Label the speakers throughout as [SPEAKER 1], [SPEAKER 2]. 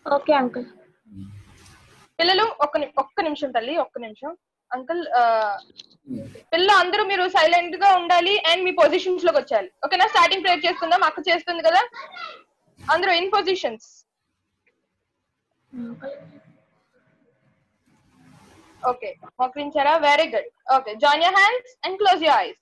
[SPEAKER 1] Okay uncle.
[SPEAKER 2] పిల్లలు ఒక్క నిమిషం తల్లి, ఒక్క నిమిషం. అంకుల్ పిల్లలు అందరూ మీరు సైలెంట్ గా ఉండాలి అండ్ మీ పొజిషన్స్ లోకి వచ్చేయాలి. ఓకేనా? స్టార్టింగ్ ప్రేయర్ చేసుకుందాం. అక్క చేస్తుంది కదా, అందరూ ఇన్ పొజిషన్స్. ఓకే, మోకరించారా? Very good. Okay, join your hands and close your eyes.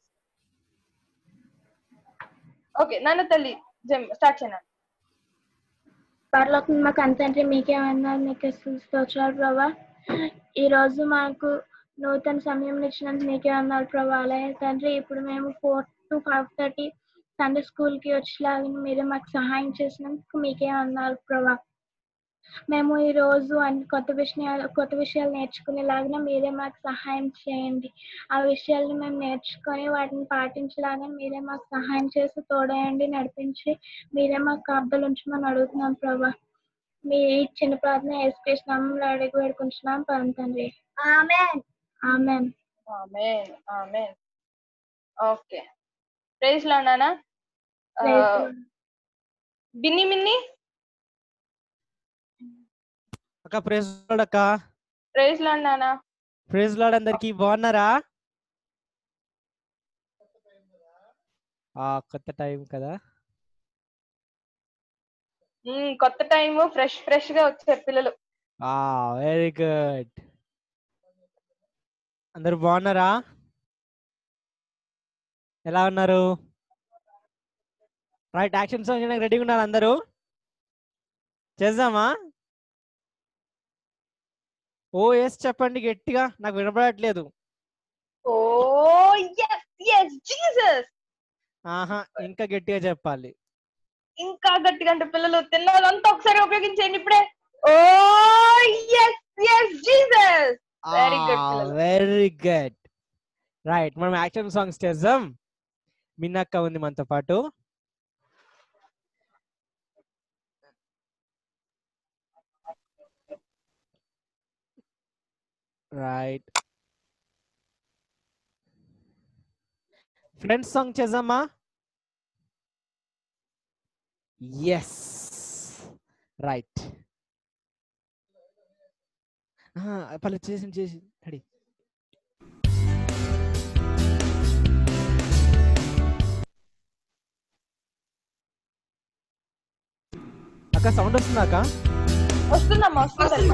[SPEAKER 2] Okay నాన్న తల్లి స్టార్ట్ చేయనా?
[SPEAKER 1] పరలోకం మాకు అంతంటే మీకేమన్నా మీకు స్తోత్రాలు ప్రభా. ఈరోజు మాకు నూతన సమయం ఇచ్చినందుకు మీకే అన్నారు ప్రభా. అలాగే తండ్రి ఇప్పుడు మేము 4 to 5:30 సండే స్కూల్కి వచ్చేలాగా మీరే మాకు సహాయం చేసినందుకు మీకే అన్నారు ప్రభా. మేము ఈరోజు అన్ని కొత్త విషయాలు నేర్చుకునేలాగా మీరే మాకు సహాయం చేయండి. ఆ విషయాలను మేము నేర్చుకొని వాటిని పాటించలాగా మీరే మాకు సహాయం చేసి తోడయండి, నడిపించి మీరే మాకు కాపుదలు ఉంచమని అడుగుతున్నాం ప్రభా. మీ చిన్న ప్రార్థన యేసుక్రీస్తు నామములో అడిగి వేడుకుంటున్నాం పరమ తండ్రి. Amen. Amen.
[SPEAKER 2] Amen. Amen. Okay, praise Lord నాన్న. బిన్ని మిన్ని
[SPEAKER 3] అక్క ప్రైజ్ లార్డ్ అక్క.
[SPEAKER 2] ప్రైజ్ లార్డ్ నాన్న.
[SPEAKER 3] Praise Lord. అందరికి బాగున్నారా? కొత్త టైం కదా,
[SPEAKER 2] కొత్త టైం, ఫ్రెష్ గా వచ్చారు పిల్లలు.
[SPEAKER 3] Very good. అందరు బాగున్నారా? ఎలా ఉన్నారు? రైట్, యాక్షన్ సాంగ్ చేయడానికి రెడీగా ఉన్నారు అందరూ? చేద్దామా? ఓ ఎస్ చెప్పండి గట్టిగా, నాకు వినపడట్లేదు.
[SPEAKER 2] ఓ yes yes జీసస్.
[SPEAKER 3] ఇంకా గట్టిగా చెప్పాలి.
[SPEAKER 2] ఇంకా గట్టిగా అంటే పిల్లలు తిన్నదంతా ఒకసారి ఉపయోగించండి ఇప్పుడే. ఓ yes yes Jesus. Very good.
[SPEAKER 3] Very good. Right, మనం యాక్షన్ సాంగ్స్ చేద్దాం. మిన్నక్క ఉంది మనతో పాటు. రైట్, ఫ్రెండ్స్ సాంగ్ చేద్దామా? Yes right. పలు చేసి రెడీ. అక్క సౌండ్ వస్తుందా అక్క?
[SPEAKER 2] వస్తుందమ్మా, వస్తుంది.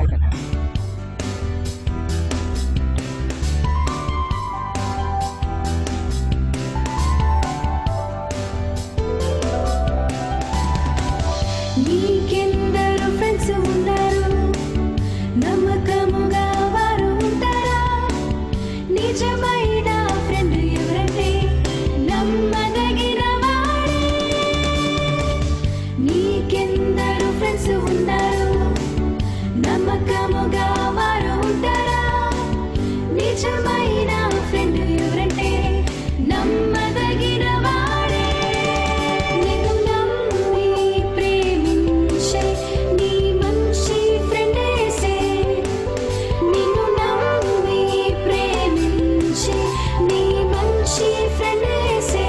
[SPEAKER 4] నీకెందరు ఫ్రెండ్స్ ఉన్నారు, నమ్మకముగా వారు ఉంటారా? నిజమైన ఫ్రెండ్ ఎవరంటే నమ్మదగిన వాడే. నీకెందరు ఫ్రెండ్స్ ఉన్నారు, నమ్మకముగా వారు ఉంటారా? నిజమైన ఫ్రెండ్ ఎవరంటే నమ్మదగిన వాడే. నిన్ను నమ్మి ప్రేమించే నీ మంచి ఫ్రెండ్ యేసే. నిన్ను నమ్మి ప్రేమించే నీ మంచి ఫ్రెండ్ యేసే.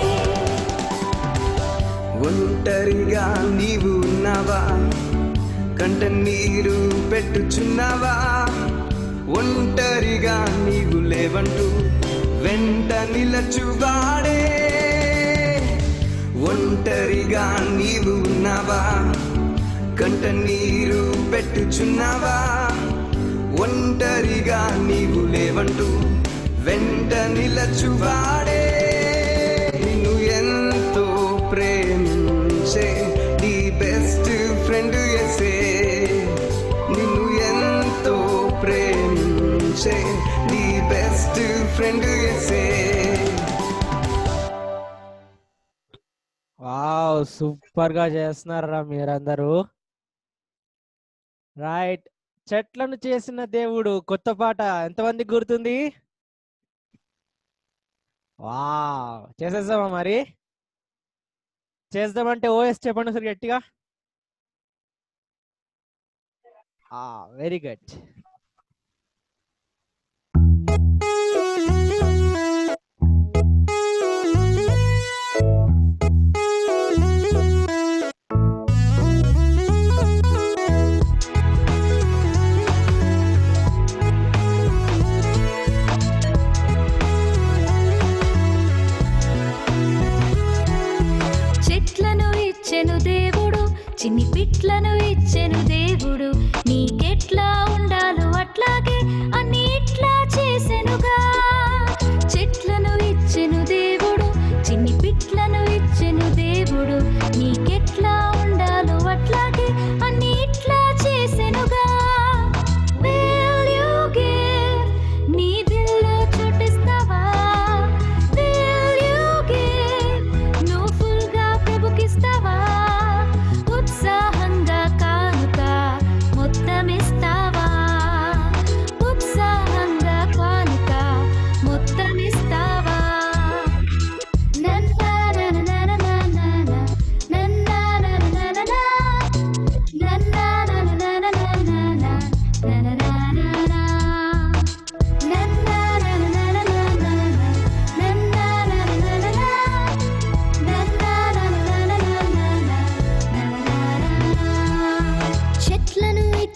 [SPEAKER 5] ఒంటరిగా నీవు ఉన్నావా? కంట నీరు పెట్టుచున్నావా? ఒంటరిగా నీవు లేవంటూ వెంట నిలచువాడే. ఒంటరిగా నీవు ఉన్నావా? కంట నీరు పెట్టుచున్నావా? ఒంటరిగా నీవు లేవంటూ వెంట నిలచువాడే. నిన్ను ఎంతో ప్రేమించే నీ బెస్ట్ ఫ్రెండ్ యేసే. నిన్ను ఎంతో ప్రేమించే నీ బెస్ట్ ఫ్రెండ్ యేసే.
[SPEAKER 3] వావ్, సూపర్ గా చేస్తున్నారా మీరందరూ. రైట్, చెట్లను చేసిన దేవుడు కొత్త పాట ఎంతమందికి గుర్తుంది? వావ్, చేసేద్దామా మరి? చేద్దామంటే ఓఎస్ చెప్పండి సార్ గట్టిగా. Very good.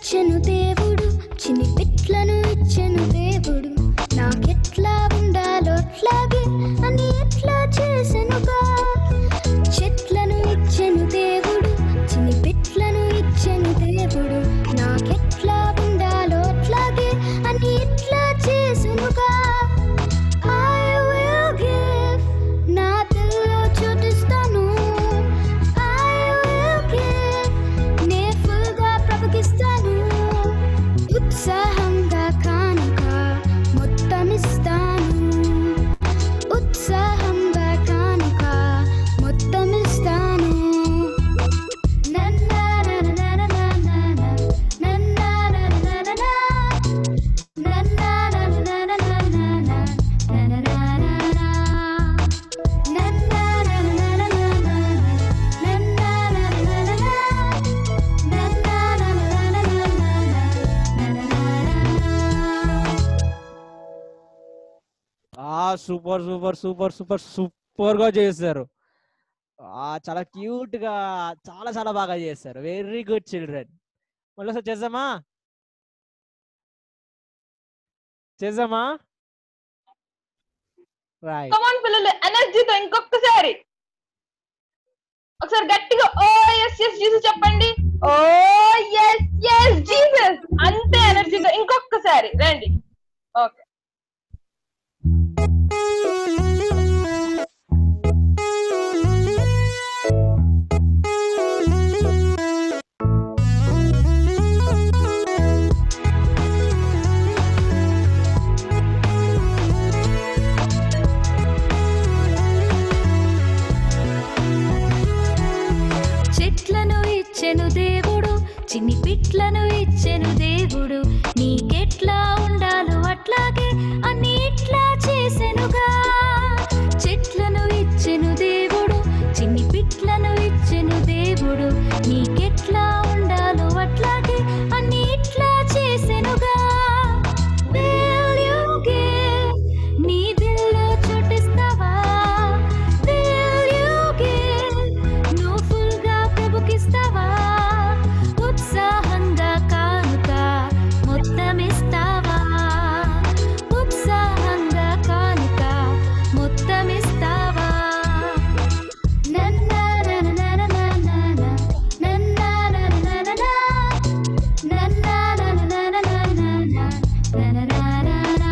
[SPEAKER 4] ఇచ్చెను దేవుడు, చిన్ని పిట్లను ఇచ్చెను దేవుడు. నాకెట్లా ఉండాలో అట్లాగే అని ఎట్లా చేసెనుగా. చెట్లను ఇచ్చెను దేవుడు, చిన్ని పిట్లను ఇచ్చెను దేవుడు. నాకెట్లా ఉండాలో అట్లాగే అని ఎట్లా చేసెనుగా. I will give, నా దిల్లో చోటిస్తాను. I will give, నే ఫుల్గా ప్రపకిస్తాను. ఉత్సాహంగా కానుక మొత్తం ఇస్తాను. ఉత్సాహంగా కానుక మొత్తం ఇస్తాను. నన్నా నన్నా నన్నా నన్నా నన్నా నన్నా నన్నా నన్నా నన్నా నన్నా
[SPEAKER 3] super super super super super గా చేశారు. చాలా క్యూట్ గా చాలా చాలా బాగా చేశారు. Very good children. మళ్ళీ ఒకసారి చేద్దామా రైట్.
[SPEAKER 2] కమాన్ పిల్లలు, ఎనర్జీతో ఇంకొకసారి ఒకసారి గట్టిగా ఓ ఎస్ ఎస్ జీసస్ చెప్పండి. Oh yes yes Jesus. అంతే ఎనర్జీతో ఇంకొకసారి రండి. ఓకే,
[SPEAKER 4] చెట్లను ఇచ్చెను దేవుడు, చిన్ని పిట్లను ఇచ్చెను దేవుడు. నీకెట్లా ఉండాలో అట్లాగే అన్ని ఇట్లా చేసెనుగా. చెట్లను ఇచ్చెను దేవుడు, చిన్ని పిట్లను ఇచ్చెను దేవుడు. నీకెట్లా ఉండాలో అట్లాగే అన్ని ఇట్లా చేసెనుగా. Will you give, నీ దిల్లో చోటిస్తావా. Will you give, నువ్వు ఫుల్గా ప్రభుకిస్తావా. ఉత్సాహంగా కానుక మొత్తం ఇస్తావా. ఉత్సాహంగా కానుక మొత్తం ఇస్తావా. నన్నా నన్నా నన్నా నన్నా నన్నా నన్నా నన్నా నన్నా నన్నా నన్నా నన్నా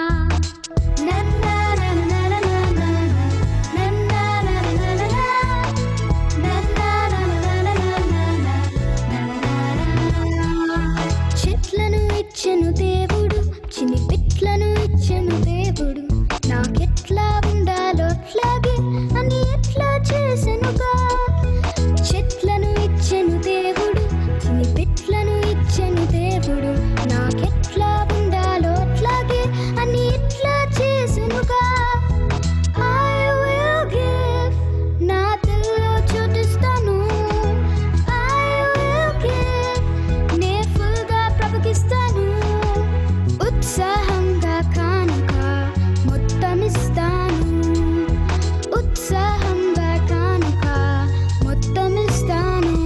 [SPEAKER 4] చెట్లను ఇచ్చెను దేవుడు, చిన్ని పిట్లను ఇచ్చెను దేవుడు. నాకెట్లా ఉండాలో అట్లాగే అని ఎట్లా చేసెనుగా. చెట్లను ఇచ్చెను దేవుడు, చిన్ని పిట్లను ఇచ్చెను దేవుడు. నాకెట్లా ఉండాలో అట్లాగే అని ఎట్లా చేసెనుగా. I will give, నా దిల్లో చోటిస్తాను. I will give, నే ఫుల్గా ప్రపకిస్తాను. ఉత్సాహంగా కానుక మొత్తం ఇస్తాను. ఉత్సాహంగా కానుక మొత్తం ఇస్తాను.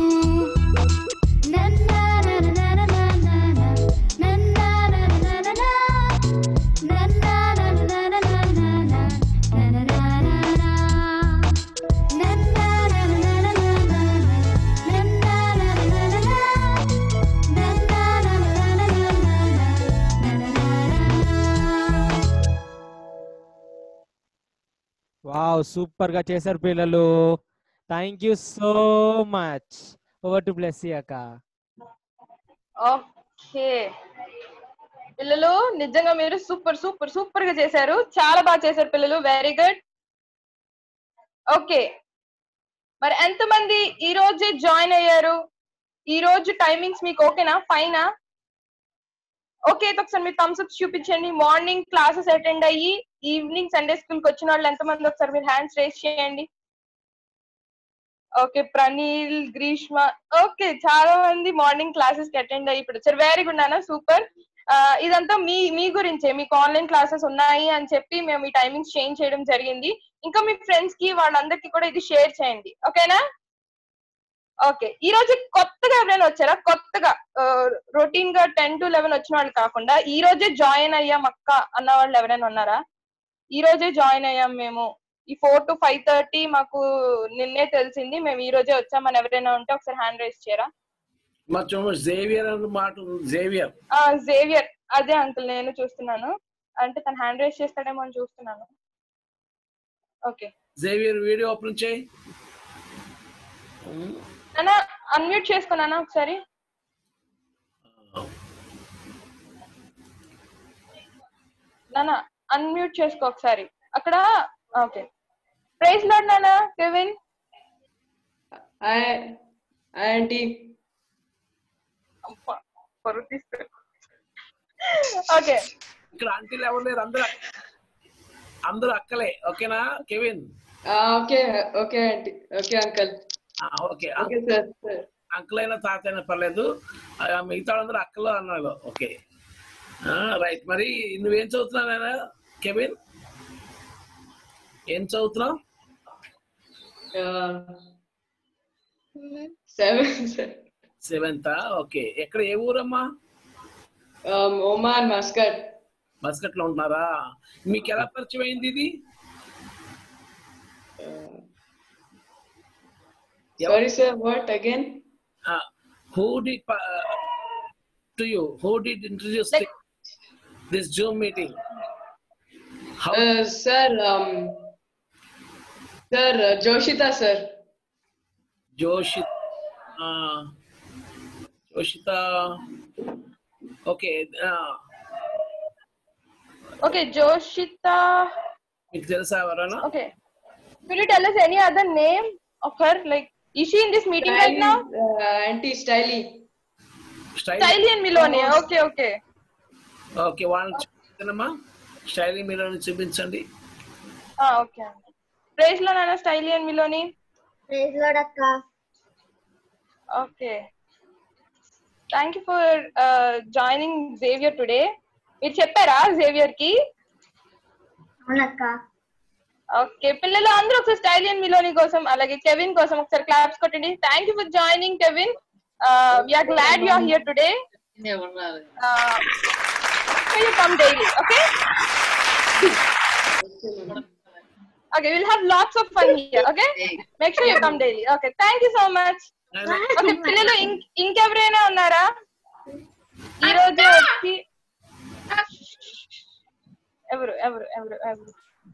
[SPEAKER 4] నన్నా నన్నా నన్నా నన్నా నన్నా నన్నా నన్నా నన్నా నన్నా నన్నా నన్నా
[SPEAKER 3] వావ్, సూపర్ గా చేశారు పిల్లలు. Thank you so much. Over to Blessy అక్క.
[SPEAKER 2] ఓకే పిల్లలు, నిజంగా మీరు సూపర్ సూపర్ సూపర్ గా చేశారు. చాలా బాగా చేశారు పిల్లలు. Very good. ఓకే, మరి ఎంతమంది ఈ రోజే జాయిన్ అయ్యారు? ఈ రోజు టైమింగ్స్ మీకు ఓకేనా? ఫైనా? ఓకే, అయితే ఒకసారి మీరు థమ్స్ అప్ చూపించండి. మార్నింగ్ క్లాసెస్ అటెండ్ అయ్యి ఈవినింగ్ సండే స్కూల్ కి వచ్చిన వాళ్ళు ఎంతమంది ఒకసారి మీరు హ్యాండ్స్ రేస్ చేయండి. ఓకే, ప్రణీల్, గ్రీష్మ, ఓకే, చాలా మంది మార్నింగ్ క్లాసెస్ కి అటెండ్ అయ్యి ఇప్పుడు వచ్చారు. వెరీ గుడ్ నాన్న, సూపర్. ఇదంతా మీ గురించే. మీకు ఆన్లైన్ క్లాసెస్ ఉన్నాయి అని చెప్పి మేము ఈ టైమింగ్స్ చేంజ్ చేయడం జరిగింది. ఇంకా మీ ఫ్రెండ్స్ కి వాళ్ళందరికీ కూడా ఇది షేర్ చేయండి, ఓకేనా? ఓకే, ఈ రోజు కొత్తగా ఎవరైనా వచ్చారా? కొత్తగా రొటీన్ గా 10 to 11 వచ్చిన వాళ్ళు కాకుండా ఈ రోజే జాయిన్ అయ్యాం అక్క అన్న వాళ్ళు ఎవరైనా ఉన్నారా? ఈ రోజే జాయిన్ అయ్యాం మేము, ఈ 4 to 5:30 మాకు నిన్నే తెలిసింది, మేము ఈ రోజే వచ్చామని ఎవరైనా ఉంటే ఒకసారి హ్యాండ్ రైజ్ చేయరా?
[SPEAKER 6] జేవియర్ మాట జేవియర్
[SPEAKER 2] జేవియర్ అదే అంకుల్ నేను చూస్తున్నాను, అంటే తను హ్యాండ్ రైజ్ చేస్తాడేమో అని చూస్తున్నాను. ఓకే
[SPEAKER 6] జేవియర్ వీడియో ఓపెన్ చేయి.
[SPEAKER 2] అన్నా అన్మ్యూట్ చేసుకున్నానా ఒకసారి? నానా అన్మ్యూట్ చేసుకో ఒకసారి అక్కడ. ఓకే ప్రైజ్ లార్డ్ నానా. కెవిన్
[SPEAKER 7] ఆంటీ
[SPEAKER 2] ఓకే
[SPEAKER 6] ఇక్కడ ఆంటీలు ఎవరు లేరు, అందరూ అక్కలే. ఓకేనా Kevin?
[SPEAKER 7] Okay okay aunty. Okay uncle.
[SPEAKER 6] Okay
[SPEAKER 7] okay sir.
[SPEAKER 6] Uncle అయినా తాత అయినా పర్లేదు, మిగతా వాళ్ళందరూ అక్కలు అన్నారు. Okay right. మరి నువ్వేం చదువుతున్నావు నాయనా కెవిన్? ఏం చదువుతున్నావు? 7th. ఓకే. ఎక్కడ ఏ ఊరమ్మా?
[SPEAKER 7] Oman Muscat.
[SPEAKER 6] మస్కట్ లో ఉంటున్నారా? మీకు ఎలా పరిచయం అయింది ఇది?
[SPEAKER 7] Sorry sir, what again?
[SPEAKER 6] Who did to you? Who did introduce this Zoom meeting? How?
[SPEAKER 7] Sir, Joshita sir.
[SPEAKER 6] Joshita. Okay.
[SPEAKER 2] Okay, Joshita.
[SPEAKER 6] మీకు తెలుసా ఎవరన్నా?
[SPEAKER 2] Okay. Could you tell us any other name of her? Like, is she in this meeting right now?
[SPEAKER 7] Auntie Stylie.
[SPEAKER 2] Stylie and Miloni. Okay, okay.
[SPEAKER 6] Okay వాళ్ళని చూపించండమ్మా. స్టైలీ మిలోని చూపించండి.
[SPEAKER 2] Okay praise లో నాన్న Styli and Miloni.
[SPEAKER 1] Praise Lord అక్క.
[SPEAKER 2] Okay thank you for joining Xavier today. మీరు చెప్పారా Xavier కి?
[SPEAKER 1] అవునక్క.
[SPEAKER 2] ఓకే పిల్లలు అందరూ ఒకసారి స్టైలీ అండ్ మిలోని కోసం అలాగే కెవిన్ కోసం ఒకసారి క్లాప్స్ కొట్టండి. Thank you for joining Kevin. We are glad you are here today. So you come daily, okay? Okay, we'll have lots of fun here, okay? Make sure you come daily. Okay, thank you so much. Okay, పిల్లలు ఇంకెవరైనా ఉన్నారా ఈ రోజు వచ్చి? ఎవరు ఎవరు ఎవరు ఎవరు?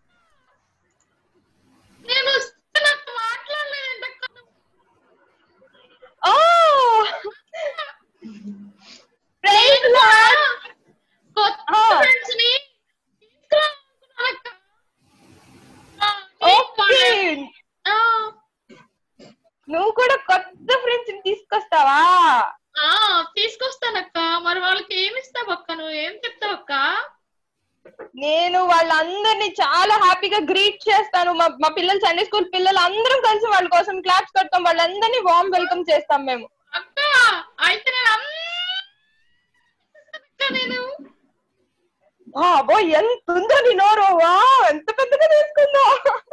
[SPEAKER 2] Praise Lord. నువ్వు కూడా కొత్త ఫ్రెండ్స్ తీసుకొస్తావా?
[SPEAKER 8] తీసుకొస్తానక్క. మరి వాళ్ళకి ఏమి ఇస్తావు అక్క? నువ్వు ఏం చెప్తావు అక్క?
[SPEAKER 2] నేను వాళ్ళందరినీ చాలా హ్యాపీగా గ్రీట్ చేస్తాను. మా పిల్లలు సండే స్కూల్ పిల్లలు అందరం కలిసి వాళ్ళ కోసం క్లాప్స్ కొడతాం. వాళ్ళందరినీ వార్మ్ వెల్కమ్ చేస్తాం మేము.
[SPEAKER 8] అక్క అయితే నేను
[SPEAKER 2] అబ్బో ఎంత ఉందో నీ నోరు! ఎంత పెద్దగా తీసుకుందో.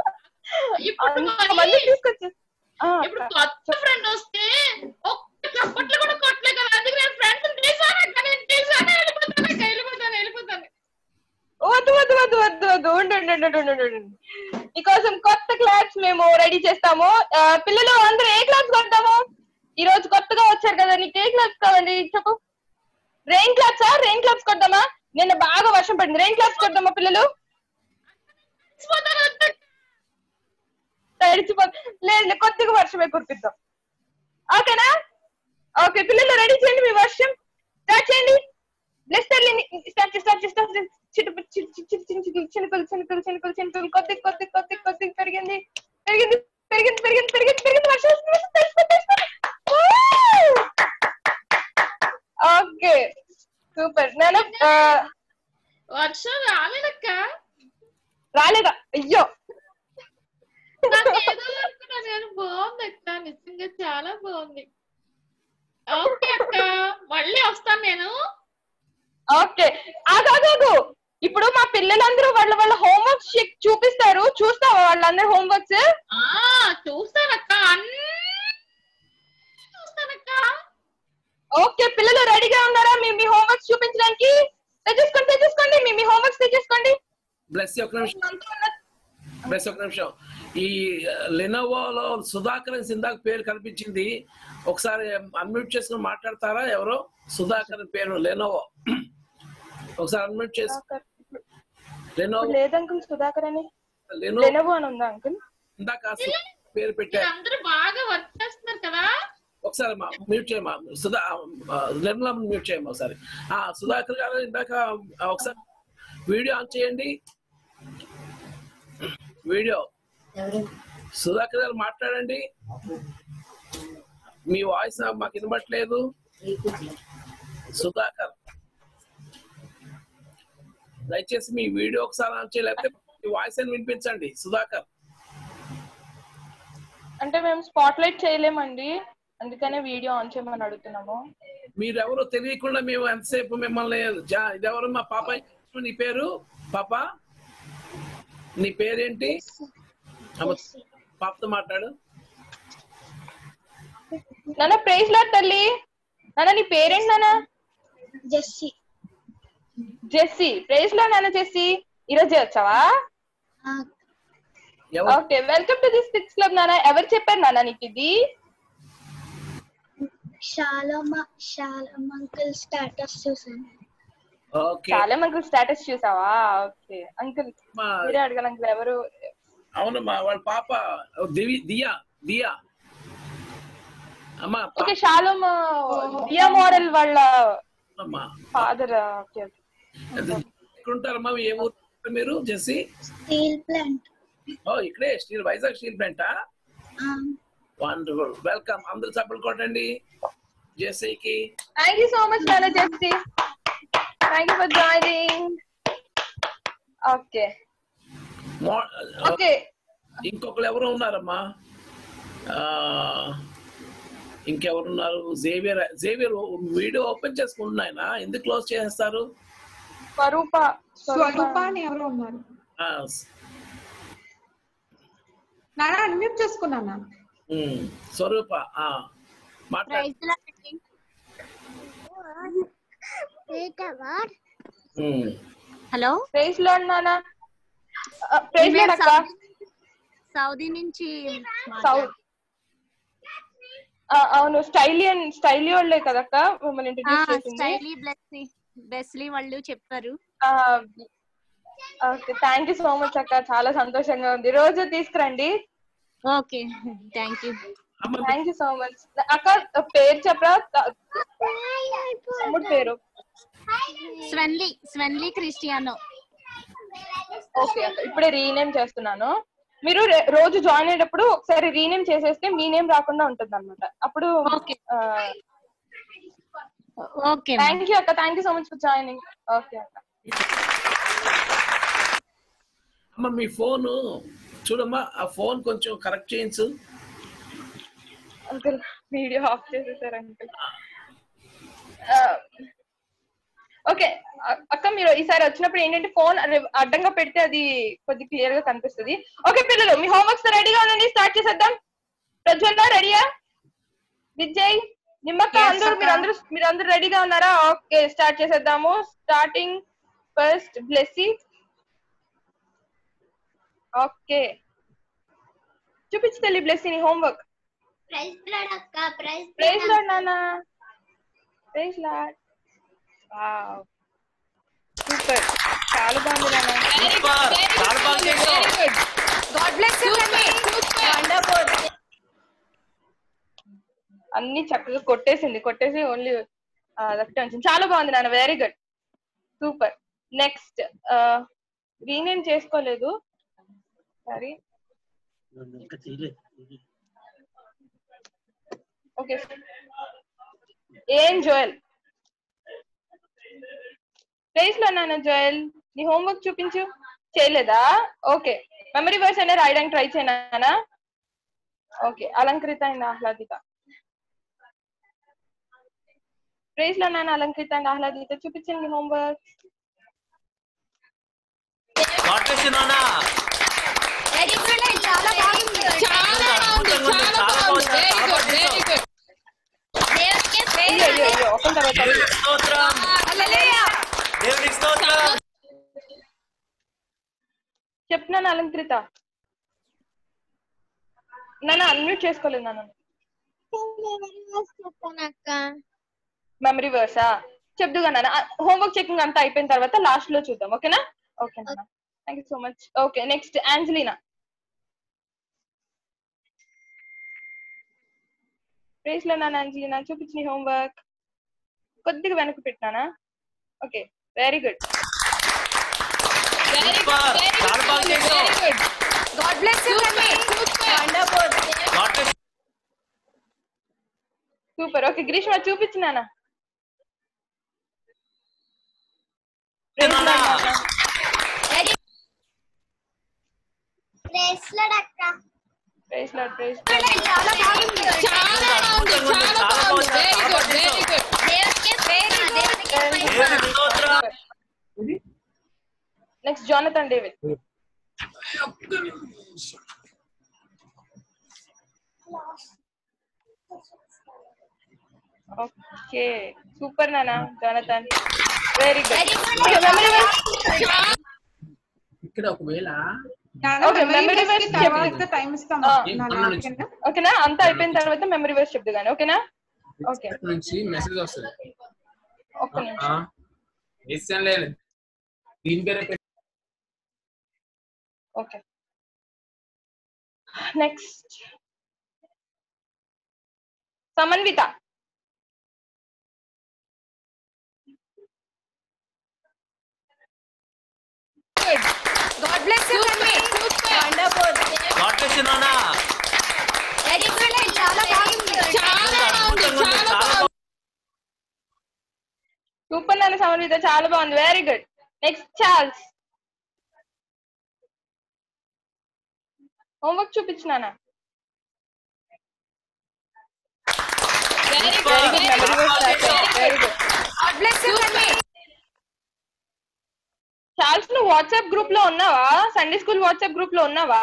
[SPEAKER 2] తీసుకొచ్చా.
[SPEAKER 8] ఇప్పుడు కొత్త ఫ్రెండ్ వస్తే ఒక్క చప్పట్లు కూడా కొట్టలే కదా. అందుకే నేను ఫ్రెండ్స్ తీసానక్క. నేను తీసాను. వెళ్ళిపోతాను.
[SPEAKER 2] వద్దు వద్దు వద్దు వద్దు వద్దు ఉండు. నీకోసం కొత్త క్లాప్స్ మేము రెడీ చేస్తాము. పిల్లలు అందరూ ఏ క్లాప్స్ కొడతాము? ఈ రోజు కొత్తగా వచ్చారు కదా, నీకు ఏ క్లాప్స్ కావాలి చెప్పు. రెయిన్ క్లాప్సా? రెయిన్ క్లాప్స్ కొడదామా? నిన్న బాగా వర్షం పడింది. రెయిన్ క్లాప్స్ కొడదామా పిల్లలు? లేదు కొద్దిగా వర్షమే కురిపిద్దాం. ఓకేనా? ఓకే పిల్లలు రెడీ చేయండి. మీ వర్షం స్టార్ట్ చేయండి. చినుకులు కొద్ది పెరిగింది వర్షం. Okay super. నేను
[SPEAKER 8] వర్షం రాలేదక్క.
[SPEAKER 2] రాలేదా? అయ్యో
[SPEAKER 8] నేను బాగుంది అక్క, నిజంగా చాలా బాగుంది. ఓకే అక్క మళ్ళీ వస్తాను నేను.
[SPEAKER 2] ఓకే ఆగాగు. ఇప్పుడు మా పిల్లలందరూ వాళ్ళ హోంవర్క్స్ చూపిస్తారు. చూస్తావా వాళ్ళందరూ హోంవర్క్స్?
[SPEAKER 8] చూస్తానక్క. చూస్తానక్క.
[SPEAKER 2] ఓకే పిల్లలు రెడీగా ఉన్నారా మీ హోంవర్క్స్ చూపించడానికి? తెచ్చేసుకోండి మీ హోంవర్క్స్ తెచ్చేసుకోండి.
[SPEAKER 6] బ్లెస్ ఒక నిమిషం. ఈ లెనోవోలో సుధాకర్ ఇందాక పేరు కనిపించింది, ఒకసారి అన్మ్యూట్ చేసుకుని మాట్లాడతారా? ఎవరో సుధాకర్ పేరు లెనోవో, ఒకసారి అన్మ్యూట్ చేసి. లెనోవో
[SPEAKER 2] లేదు అంకుల్, సుధాకర్ అని లెనోవో అని ఉందా అంకుల్?
[SPEAKER 6] ఇందాక పేరు పెట్టారు.
[SPEAKER 8] అందరూ బాగా వర్క్ చేస్తున్నారు కదా.
[SPEAKER 6] ఒకసారి మ్యూట్ చేయమా నిర్మలా, మ్యూట్ చేయమా ఒకసారి. సుధాకర్ గారు ఇందాక ఒకసారి వీడియో ఆన్ చేయండి. వీడియో సుధాకర్ గారు మాట్లాడండి. మీ వాయిస్ మాకు వినబట్లేదు. సుధాకర్ దయచేసి మీ వీడియో ఒకసారి ఆన్ చేయలేకపోతే మీ వాయిస్ అని వినిపించండి. సుధాకర్
[SPEAKER 2] అంటే మేము స్పాట్ లైట్ చేయలేమండి, అందుకనే వీడియో ఆన్ చేయమని అడుగుతున్నాము.
[SPEAKER 6] మీరెవరో తెలియకుండా మేము ఎంతసేపు మిమ్మల్ని ఇదెవరు? మా పాప, నీ పేరు పాప, నీ పేరేంటి? పాపతో మాట్లాడు.
[SPEAKER 2] నాన్న ప్రైజ్ లార్డ్ తల్లి. నాన్న నీ పేరేంటి నాన్న? జెస్సీ. ప్రైజ్ లార్డ్ నాన్న జెస్సీ. ఈరోజే వచ్చావా? Okay, welcome to this kids club. నాన్న ఎవరు చెప్పారు నాన్న నీకు ఇది?
[SPEAKER 1] శాలమ్ అంకుల్ స్టేటస్ చూసాను.
[SPEAKER 2] శాలమ్ అంకుల్ స్టేటస్ చూసావా? ఓకే అంకుల్ మీరే అడగాలి అంకుల్. ఎవరు?
[SPEAKER 6] అవునమ్మా, వాళ్ళ పాప దియా అమ్మా.
[SPEAKER 2] ఓకే, శాలమ్ దియా మోడల్ వాళ్ళ ఫాదర్. ఓకే
[SPEAKER 6] ఎక్కడుంటారమ్మా? ఏ ఊరు మీరు? Jessy
[SPEAKER 1] steel plant.
[SPEAKER 6] ఇక్కడే వైజాగ్ స్టీల్ ప్లాంటా? Wonderful, welcome. అందరూ చప్పట్లు కొట్టండి జెస్సీకి.
[SPEAKER 2] థ్యాంక్ యూ సో మచ్ నాన్న Jessy. Thank you for joining. Okay okay,
[SPEAKER 6] ఇంకొకరు ఎవరు ఉన్నారమ్మా? ఇంకెవరున్నారు? జేవియర్ వీడియో ఓపెన్ చేసుకుంటున్నాయన ఎందుకు క్లోజ్ చేస్తారు?
[SPEAKER 9] స్వరూప అని ఎవరు ఉన్నారు? నాన్న అన్మ్యూట్ చేసుకున్నానా?
[SPEAKER 6] స్వరూప
[SPEAKER 10] హలో,
[SPEAKER 2] ప్రైజ్ లార్డ్ నాన్న. ప్రైజ్ లార్డ్ అక్క.
[SPEAKER 10] సౌదీ నుంచి.
[SPEAKER 2] అవును, స్టైలీ వాళ్ళే కదక్క మిమ్మల్ని ఇంట్రడ్యూస్ చేసింది.
[SPEAKER 10] స్టైలీ బెస్లీ వాళ్ళు చెప్పారు.
[SPEAKER 2] Okay, thank you so much అక్క, చాలా సంతోషంగా ఉంది. రోజు తీసుకురండి.
[SPEAKER 10] Okay, thank you
[SPEAKER 2] so much అక్క. పేరు చెప్పరా? తమ్ముడు పేరు?
[SPEAKER 10] స్వెన్లీ క్రిస్టియానో.
[SPEAKER 2] ఓకే అక్క, ఇప్పుడే రీనేమ్ చేస్తున్నాను. మీరు రోజు జాయిన్ అయ్యేటప్పుడు ఒకసారి రీనేమ్ చేసేస్తే మీ నేమ్ రాకుండా ఉంటుంది అనమాట. అప్పుడు
[SPEAKER 10] ఓకే,
[SPEAKER 2] థ్యాంక్ యూ అక్క. Thank you so much for joining. Okay అక్క.
[SPEAKER 6] అమ్మ మీ ఫోన్ చూడమ్మా, ఆ ఫోన్ కొంచెం కరెక్ట్ చేయించు.
[SPEAKER 2] అంకుల్ వీడియో ఆఫ్ చేసేసారు అంకుల్. ఓకే అక్క, మీరు ఈసారి వచ్చినప్పుడు ఏంటంటే ఫోన్ అడ్డంగా పెడితే అది కొద్ది క్లియర్ గా కనిపిస్తుంది. ఓకే పిల్లలు, మీ హోంవర్క్స్ రెడీగా ఉండండి, స్టార్ట్ చేసేద్దాం. ప్రజ్వల్ రెడీయా? విజయ్, నిమ్మక్క, మీరందరూ రెడీగా ఉన్నారా? ఓకే, స్టార్ట్ చేసేద్దాము. Starting first Blessy. ఓకే, చూపించు తల్లి బ్లెస్సీ నీ హోంవర్క్. ప్రైజ్ లార్డ్ నాన్న. Praise Lord. వావ్, సూపర్, చాలా బాగుంది నాన్న.
[SPEAKER 10] God bless you wonderful.
[SPEAKER 2] అన్ని చక్కగా కొట్టేసి ఓన్లీ లెఫ్ట్ ఉంచింది. చాలా బాగుంది నాన్న, very good, super. Next rename చేసుకోలేదు, సారీ. ఓకే, ఏం జోయల్? ప్లేస్ లో నాన్న. జోయల్, నీ హోంవర్క్ చూపించు. చేయలేదా? ఓకే, మెమరీ వర్స్ అయినా రాయడానికి ట్రై చేయనా? Okay, Alankrita and Ahladita. Praise Lord నాన్న అలంకృత అండ్ ఆహ్లాదిత చూపించండి హోంవర్క్.
[SPEAKER 8] చాలా బాగుంది. Very good.
[SPEAKER 2] అయ్యో అయ్యో అయ్యో ఒకరి తర్వాత చెప్తున్నాను అలంకృత. నన్ను అన్మ్యూట్ చేసుకోలేదు నన్ను. మెమరీ వర్సా చెప్దుగా నాన్న. హోంవర్క్ చెకింగ్ అంతా అయిపోయిన తర్వాత లాస్ట్ లో చూద్దాం. ఓకేనా? ఓకే నాన్న, thank you so much. Okay next Angelina. Praise Lord నాన్న ఆంజలీనా చూపించిన హోంవర్క్ కొద్దిగా వెనక్కి పెట్టినానా? Okay very good. Super. Okay Greeshma చూపించినానా? Next Jonathan David. Okay super నానా జానథన్, వెరీ గుడ్.
[SPEAKER 6] ఇక్కడ ఒకవేళ
[SPEAKER 2] ఓకేనా? అంతా అయిపోయిన తర్వాత మెమరీ వర్స్ చెప్దు కానీ. ఓకేనా? ఓకే
[SPEAKER 6] నుంచి మెసేజ్ వస్తుంది.
[SPEAKER 2] ఒక్క నిమిషం. Okay next Samanvita.
[SPEAKER 10] God bless you, Tanvi. Wonderful.
[SPEAKER 11] God bless you, Nana.
[SPEAKER 10] Very good. చాలా బాగుంది.
[SPEAKER 2] సూపర్ నాన్న సమన్విత, చాలా బాగుంది. Very good. Next Charles. Homework చూపించినానా? Very good. Very good.
[SPEAKER 10] God bless you, Tanvi.
[SPEAKER 2] Charles నువ్వు వాట్సాప్ గ్రూప్ లో ఉన్నావా? సండే స్కూల్ వాట్సాప్ గ్రూప్ లో ఉన్నావా?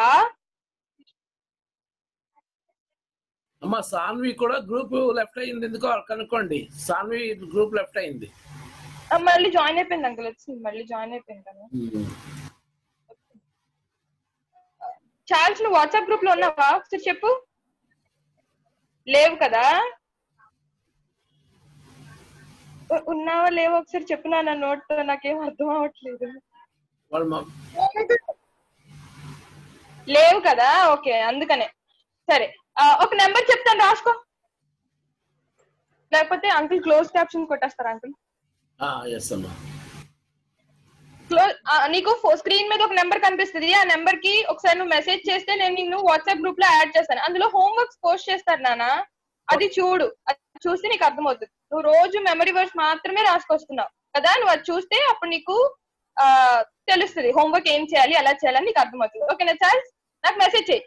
[SPEAKER 6] అమ్మా సాన్వి కూడా గ్రూప్ లెఫ్ట్ అయింది, ఎందుకో కనుక్కోండి. సాన్వి గ్రూప్ లెఫ్ట్ అయింది.
[SPEAKER 2] మళ్ళీ జాయిన్ అయిపోయింది అంకుల్, వచ్చింది మళ్ళీ జాయిన్ అయిపోయింది కదా. చార్ల్స్ నువ్వు వాట్సాప్ గ్రూప్ లో ఉన్నావా? ఒకసారి చెప్పు. లేవు కదా? ఉన్నావా లేవో ఒకసారి చెప్పు నా నోట్ తో, నాకేం అర్థం అవ్వట్లేదు. లేవు కదా? ఓకే అందుకనే. సరే ఒక నెంబర్ చెప్తాను రాసుకో, లేకపోతే అంకుల్ క్లోజ్ క్యాప్షన్ కొట్టేస్తారు అంకుల్. నీకు స్క్రీన్ మీద ఒక నెంబర్ కనిపిస్తుంది, ఆ నెంబర్ కి ఒకసారి నువ్వు మెసేజ్ చేస్తే నేను నిన్ను వాట్సాప్ గ్రూప్ లో యాడ్ చేస్తాను. అందులో హోంవర్క్స్ పోస్ట్ చేస్తారు నాన్న, అది చూడు. అది చూస్తే నీకు అర్థమవుతుంది. నువ్వు రోజు మెమరీ వర్స్ మాత్రమే రాసుకొస్తున్నావు కదా, నువ్వు అది చూస్తే అప్పుడు నీకు తెలుస్తుంది హోంవర్క్ ఏం చేయాలి, ఎలా చేయాలని నీకు అర్థమవుతుంది. ఓకేనా చార్ల్స్? నాకు మెసేజ్ చేయి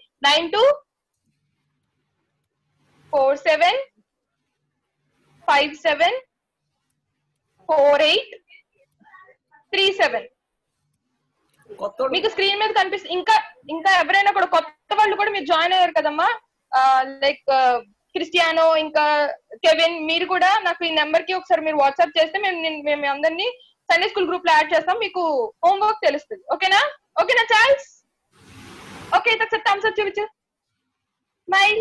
[SPEAKER 2] 9247574837. మీకు స్క్రీన్ మీద కనిపిస్తుంది. ఇంకా ఎవరైనా కూడా కొత్త వాళ్ళు కూడా మీరు జాయిన్ అయ్యారు కదమ్మా, లైక్ క్రిస్టియానో ఇంకా కెవిన్, మీరు కూడా నాకు ఈ నెంబర్ కి ఒకసారి మీరు వాట్సాప్ చేస్తే మేము అందరినీ సండే స్కూల్ గ్రూప్ లో యాడ్ చేస్తాం, మీకు హోంవర్క్ తెలుస్తుంది. ఓకేనా? ఓకేనా చార్ల్స్? ఓకే ఒకసారి థమ్స్ అప్ చూపించు, smile.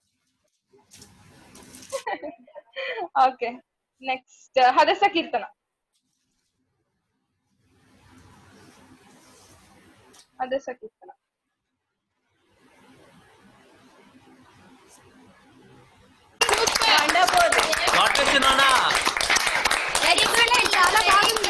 [SPEAKER 2] Okay next Hadassah Keerthana. Hadassah Keerthana.
[SPEAKER 11] God bless you, Nana.
[SPEAKER 10] Very good. చాలా బాగుంది.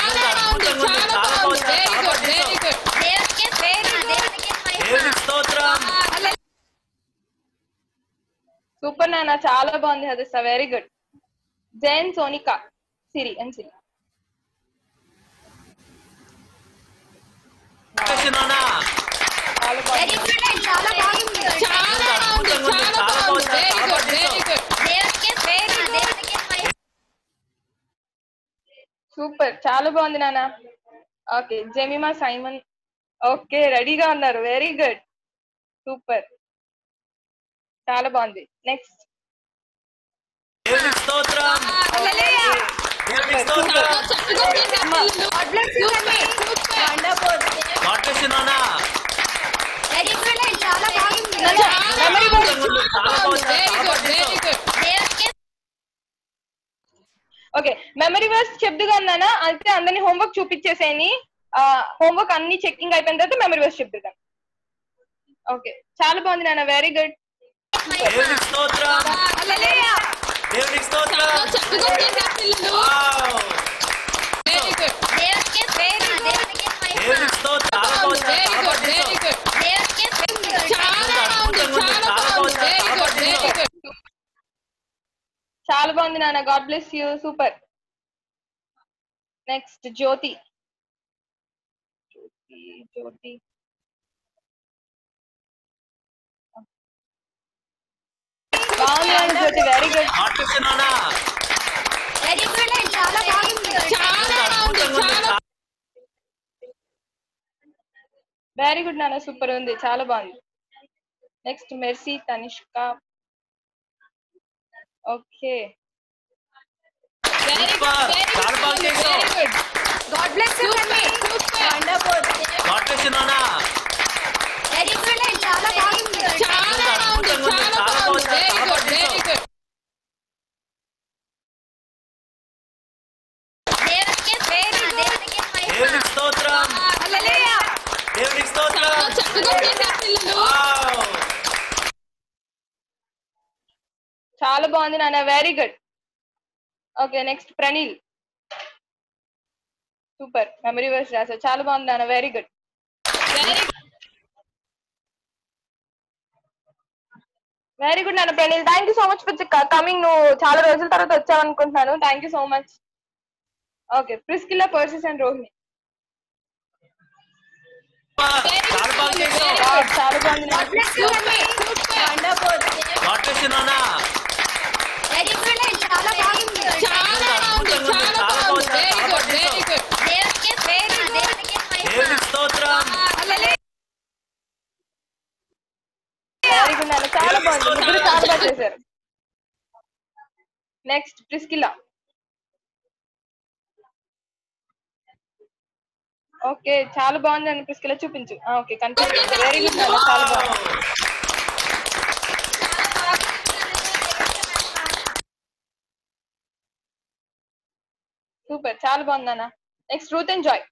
[SPEAKER 2] సూపర్ నాన్న, చాలా బాగుంది Hadassah, very good. Jain Sonika Siri and Siri. Super, చాలా బాగుంది నాన్న. Okay Jemimah Simon. ఓకే రెడీగా ఉన్నారు, వెరీ గుడ్, సూపర్, చాలా బాగుంది. నెక్స్ట్
[SPEAKER 11] దేవునికి స్తోత్రం.
[SPEAKER 10] Hallelujah.
[SPEAKER 11] దేవునికి స్తోత్రం.
[SPEAKER 10] God bless you, Tanvi. Wonderful.
[SPEAKER 11] God bless you, Nona.
[SPEAKER 10] Very good. చాలా బాగుంది.
[SPEAKER 2] మెమరీ
[SPEAKER 11] చాలా బాగుంది.
[SPEAKER 2] ఓకే మెమరీ వర్స్ చెప్దుగా అన్నానా అయితే అందరినీ హోంవర్క్ చూపించేసేయని హోంవర్క్ అన్ని చెకింగ్ అయిపోయిన తర్వాత మెమరీ వర్స్ చెప్దుగా. ఓకే చాలా బాగుంది నాన్న వెరీ గుడ్.
[SPEAKER 11] దేవునికి స్తోత్రం.
[SPEAKER 10] Hallelujah.
[SPEAKER 11] దేవునికి స్తోత్రం. వావ్. దేవునికి స్తోత్రం. చాలా బాగుంది.
[SPEAKER 2] చాలా బాగుంది నాన్న God bless you super. Next Jyothi. Jyothi బాగుంది నాన్న Jyothi very good.
[SPEAKER 11] God bless you, Nona.
[SPEAKER 10] Very good. చాలా బాగుంది.
[SPEAKER 2] వెరీ గుడ్ నాన్న సూపర్ ఉంది చాలా బాగుంది. Next Mercy Tanishka. Okay
[SPEAKER 11] super. చాలా బాగా చేసావు.
[SPEAKER 10] God bless you, Tanvi. Wonderful.
[SPEAKER 11] God bless you, Nona.
[SPEAKER 10] Very good. చాలా బాగుంది.
[SPEAKER 11] చాలా బాగుంది. దేవునికి స్తోత్రం.
[SPEAKER 10] Hallelujah.
[SPEAKER 11] దేవునికి స్తోత్రం. వావ్.
[SPEAKER 2] చాలా బాగుంది నాన్న very good. Okay next Praneel. Super memory verse రాసా చాలా బాగుంది నాన్న వెరీ గుడ్. వెరీ గుడ్ నాన్న Praneel thank you so much for coming. నువ్వు చాలా రోజుల తర్వాత వచ్చావు అనుకుంటున్నాను thank you so much. Okay Priscilla పర్సెస్ అండ్ రోహిణి.
[SPEAKER 11] చాలా బాగా చేసావు.
[SPEAKER 2] చాలా బాగుంది
[SPEAKER 10] God bless you, Tanvi. Wonderful.
[SPEAKER 11] God bless you, Nona.
[SPEAKER 10] Very good. చాలా బాగుంది.
[SPEAKER 11] దేవునికి స్తోత్రం.
[SPEAKER 10] Hallelujah.
[SPEAKER 2] వెరీ గుడ్ నాన్న చాలా బాగుంది ముగ్గురు చాలా బాగా చేశారు. Next Priscilla. ఓకే చాలా బాగుంది అని ప్రిస్కిల్లా చూపించు. ఓకే కనిపిస్తుంది వెరీ గుడ్ నాన్న చాలా బాగుంది. సూపర్ చాలా బాగుంది నాన్న. Next Ruth and Joy.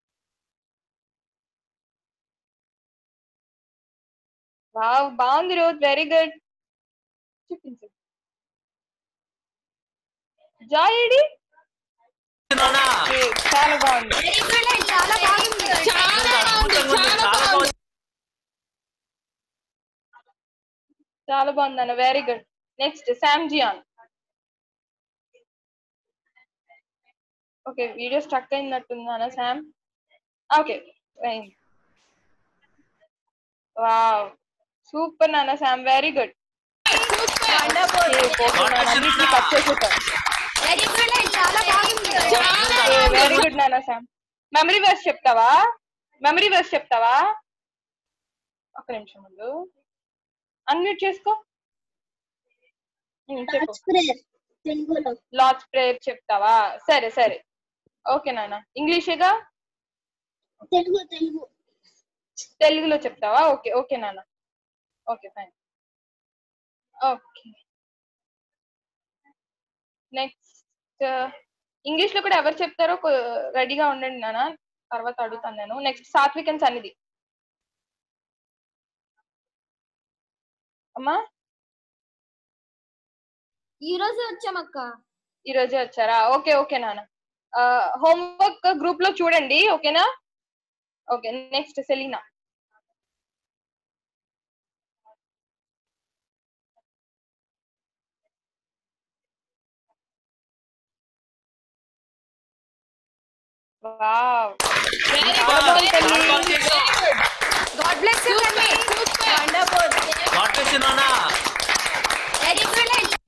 [SPEAKER 2] Wow బాగుంది రూత్ వెరీ గుడ్ చూపించు. జాయ్ ఏడి.
[SPEAKER 11] Nona.
[SPEAKER 2] ఓకే, చాలా బాగుంది.
[SPEAKER 10] Very good. చాలా బాగుంది.
[SPEAKER 2] చాలా బాగుంది అన్న very good. Next Sam Zion. Okay video struck అయినట్టుందా శామ్. ఓకే వావ్ సూపర్ నాన్న శామ్ వెరీ గుడ్. కట్ చేసేసాం.
[SPEAKER 10] Very good. చాలా బాగుంది.
[SPEAKER 2] వెరీ గుడ్ నాన్న శామ్. మెమరీ వర్స్ చెప్తావా ఒక్క నిమిషం ముందు అన్మ్యూట్ చేసుకో. చెప్పు లార్డ్స్ ప్రేయర్ చెప్తావా సరే సరే ఓకే నాన్న. ఇంగ్లీషేగా తెలుగులో చెప్తావా ఓకే ఓకే నాన్న okay fine. Okay next English లో కూడా ఎవరు చెప్తారో రెడీగా ఉండండి నాన్న తర్వాత అడుగుతాను నేను. నెక్స్ట్ సాత్విక్ అండ్ సన్నిధి. అమ్మా
[SPEAKER 10] ఈ రోజే వచ్చామక్క.
[SPEAKER 2] ఈ రోజే వచ్చారా ఓకే ఓకే నాన్న. హోంవర్క్ గ్రూప్ లో చూడండి ఓకేనా. Okay next Selina. Wow
[SPEAKER 10] God bless you, Tanvi. Wonderful.
[SPEAKER 11] God bless you, Nona.
[SPEAKER 10] Very good.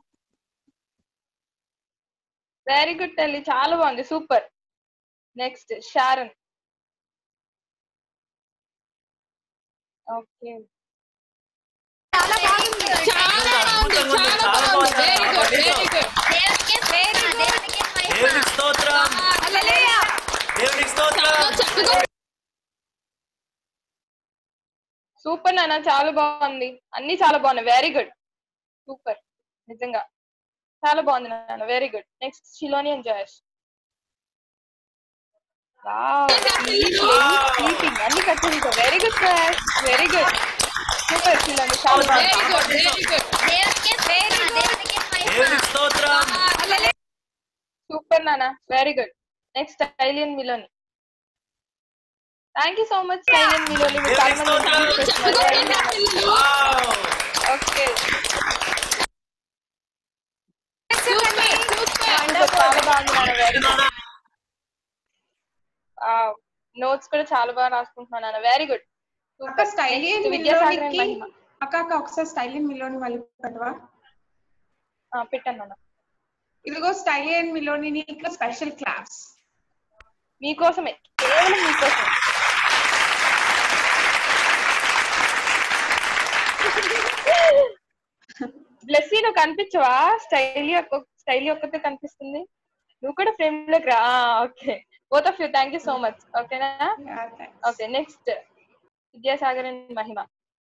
[SPEAKER 2] Very good తల్లి చాలా బాగుంది సూపర్. Next Sharon. ఓకే
[SPEAKER 10] చాలా బాగుంది.
[SPEAKER 8] చాలా బాగుంది. చాలా బాగుంది. Very good. Very good.
[SPEAKER 11] దేవునికి స్తోత్రం.
[SPEAKER 10] హల్లెలూయా.
[SPEAKER 11] దేవునికి స్తోత్రం.
[SPEAKER 8] చక్కగా
[SPEAKER 2] సూపర్ నాన్న, చాలా బాగుంది. అన్ని చాలా బాగున్నాయి. Very good. సూపర్. నిజంగా చాలా బాగుంది నాన్న. Very good. Next Shiloni and Jayesh. అన్ని కట్ చేసావు. Very good sir. Very good. Super Shiloni, చాలా
[SPEAKER 8] వెరీ
[SPEAKER 2] బాగుంది.
[SPEAKER 8] గుడ్. Very good.
[SPEAKER 11] దేవునికి స్తోత్రం.
[SPEAKER 2] సూపర్ నాన్న. Very good. Next Stylian Miloni. Thank you so much Stylian Miloni. మీరు చాలా మంది ఓకే. చాలా బాగుంది నాన్న. Very good. నోట్స్ కూడా చాలా బాగా రాసుకుంటున్నాను నాన్న. Very good.
[SPEAKER 9] అక్క స్టైలియన్ మిలోనికి అక్క ఒకసారి స్టైలియన్ మిలోని మళ్ళీ పెట్టవా?
[SPEAKER 2] పెట్టాను నాన్న.
[SPEAKER 9] ఇదిగో స్టైలియన్ మిలోని నీకు స్పెషల్ క్లాస్
[SPEAKER 2] మీకోసమే, కేవలం మీకోసమే. బ్లెస్సీ నువ్వు కనిపించవా? స్టైలీ ఒక్కతే కనిపిస్తుంది. నువ్వు కూడా ఫ్రేమ్ లోకి రా. Okay, both of you. Thank you so much. ఓకేనా? Okay, next Vidyasagar and Mahima.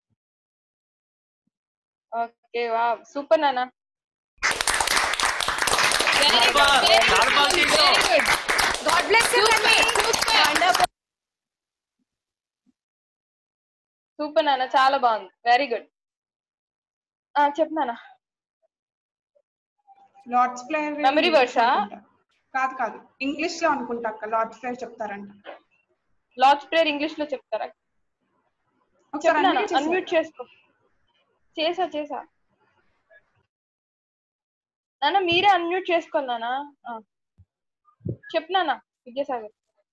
[SPEAKER 2] Okay, వా సూపర్ నాన్న.
[SPEAKER 10] గాడ్ బ్లెస్ యు కన్నీ. వండర్ఫుల్.
[SPEAKER 2] సూపర్ నాన్న, చాలా బాగుంది. Very good. చెప్పు నాన్న.
[SPEAKER 9] లార్డ్స్ ప్లేయర్
[SPEAKER 2] మెమరీ వర్సా?
[SPEAKER 9] కాదు కాదు, ఇంగ్లీష్ లో అనుకుంటా అక్క. లార్డ్స్ ప్లేయర్ చెప్తారంట.
[SPEAKER 2] లార్డ్స్ ప్లేయర్ ఇంగ్లీష్ లో చెప్తారా? అన్మ్యూట్ చేసుకో. చేసా నాన్న, మీరే అన్మ్యూట్ చేసుకోవాలి నాన్న. చెప్పు నాన్న విద్యాసాగర్.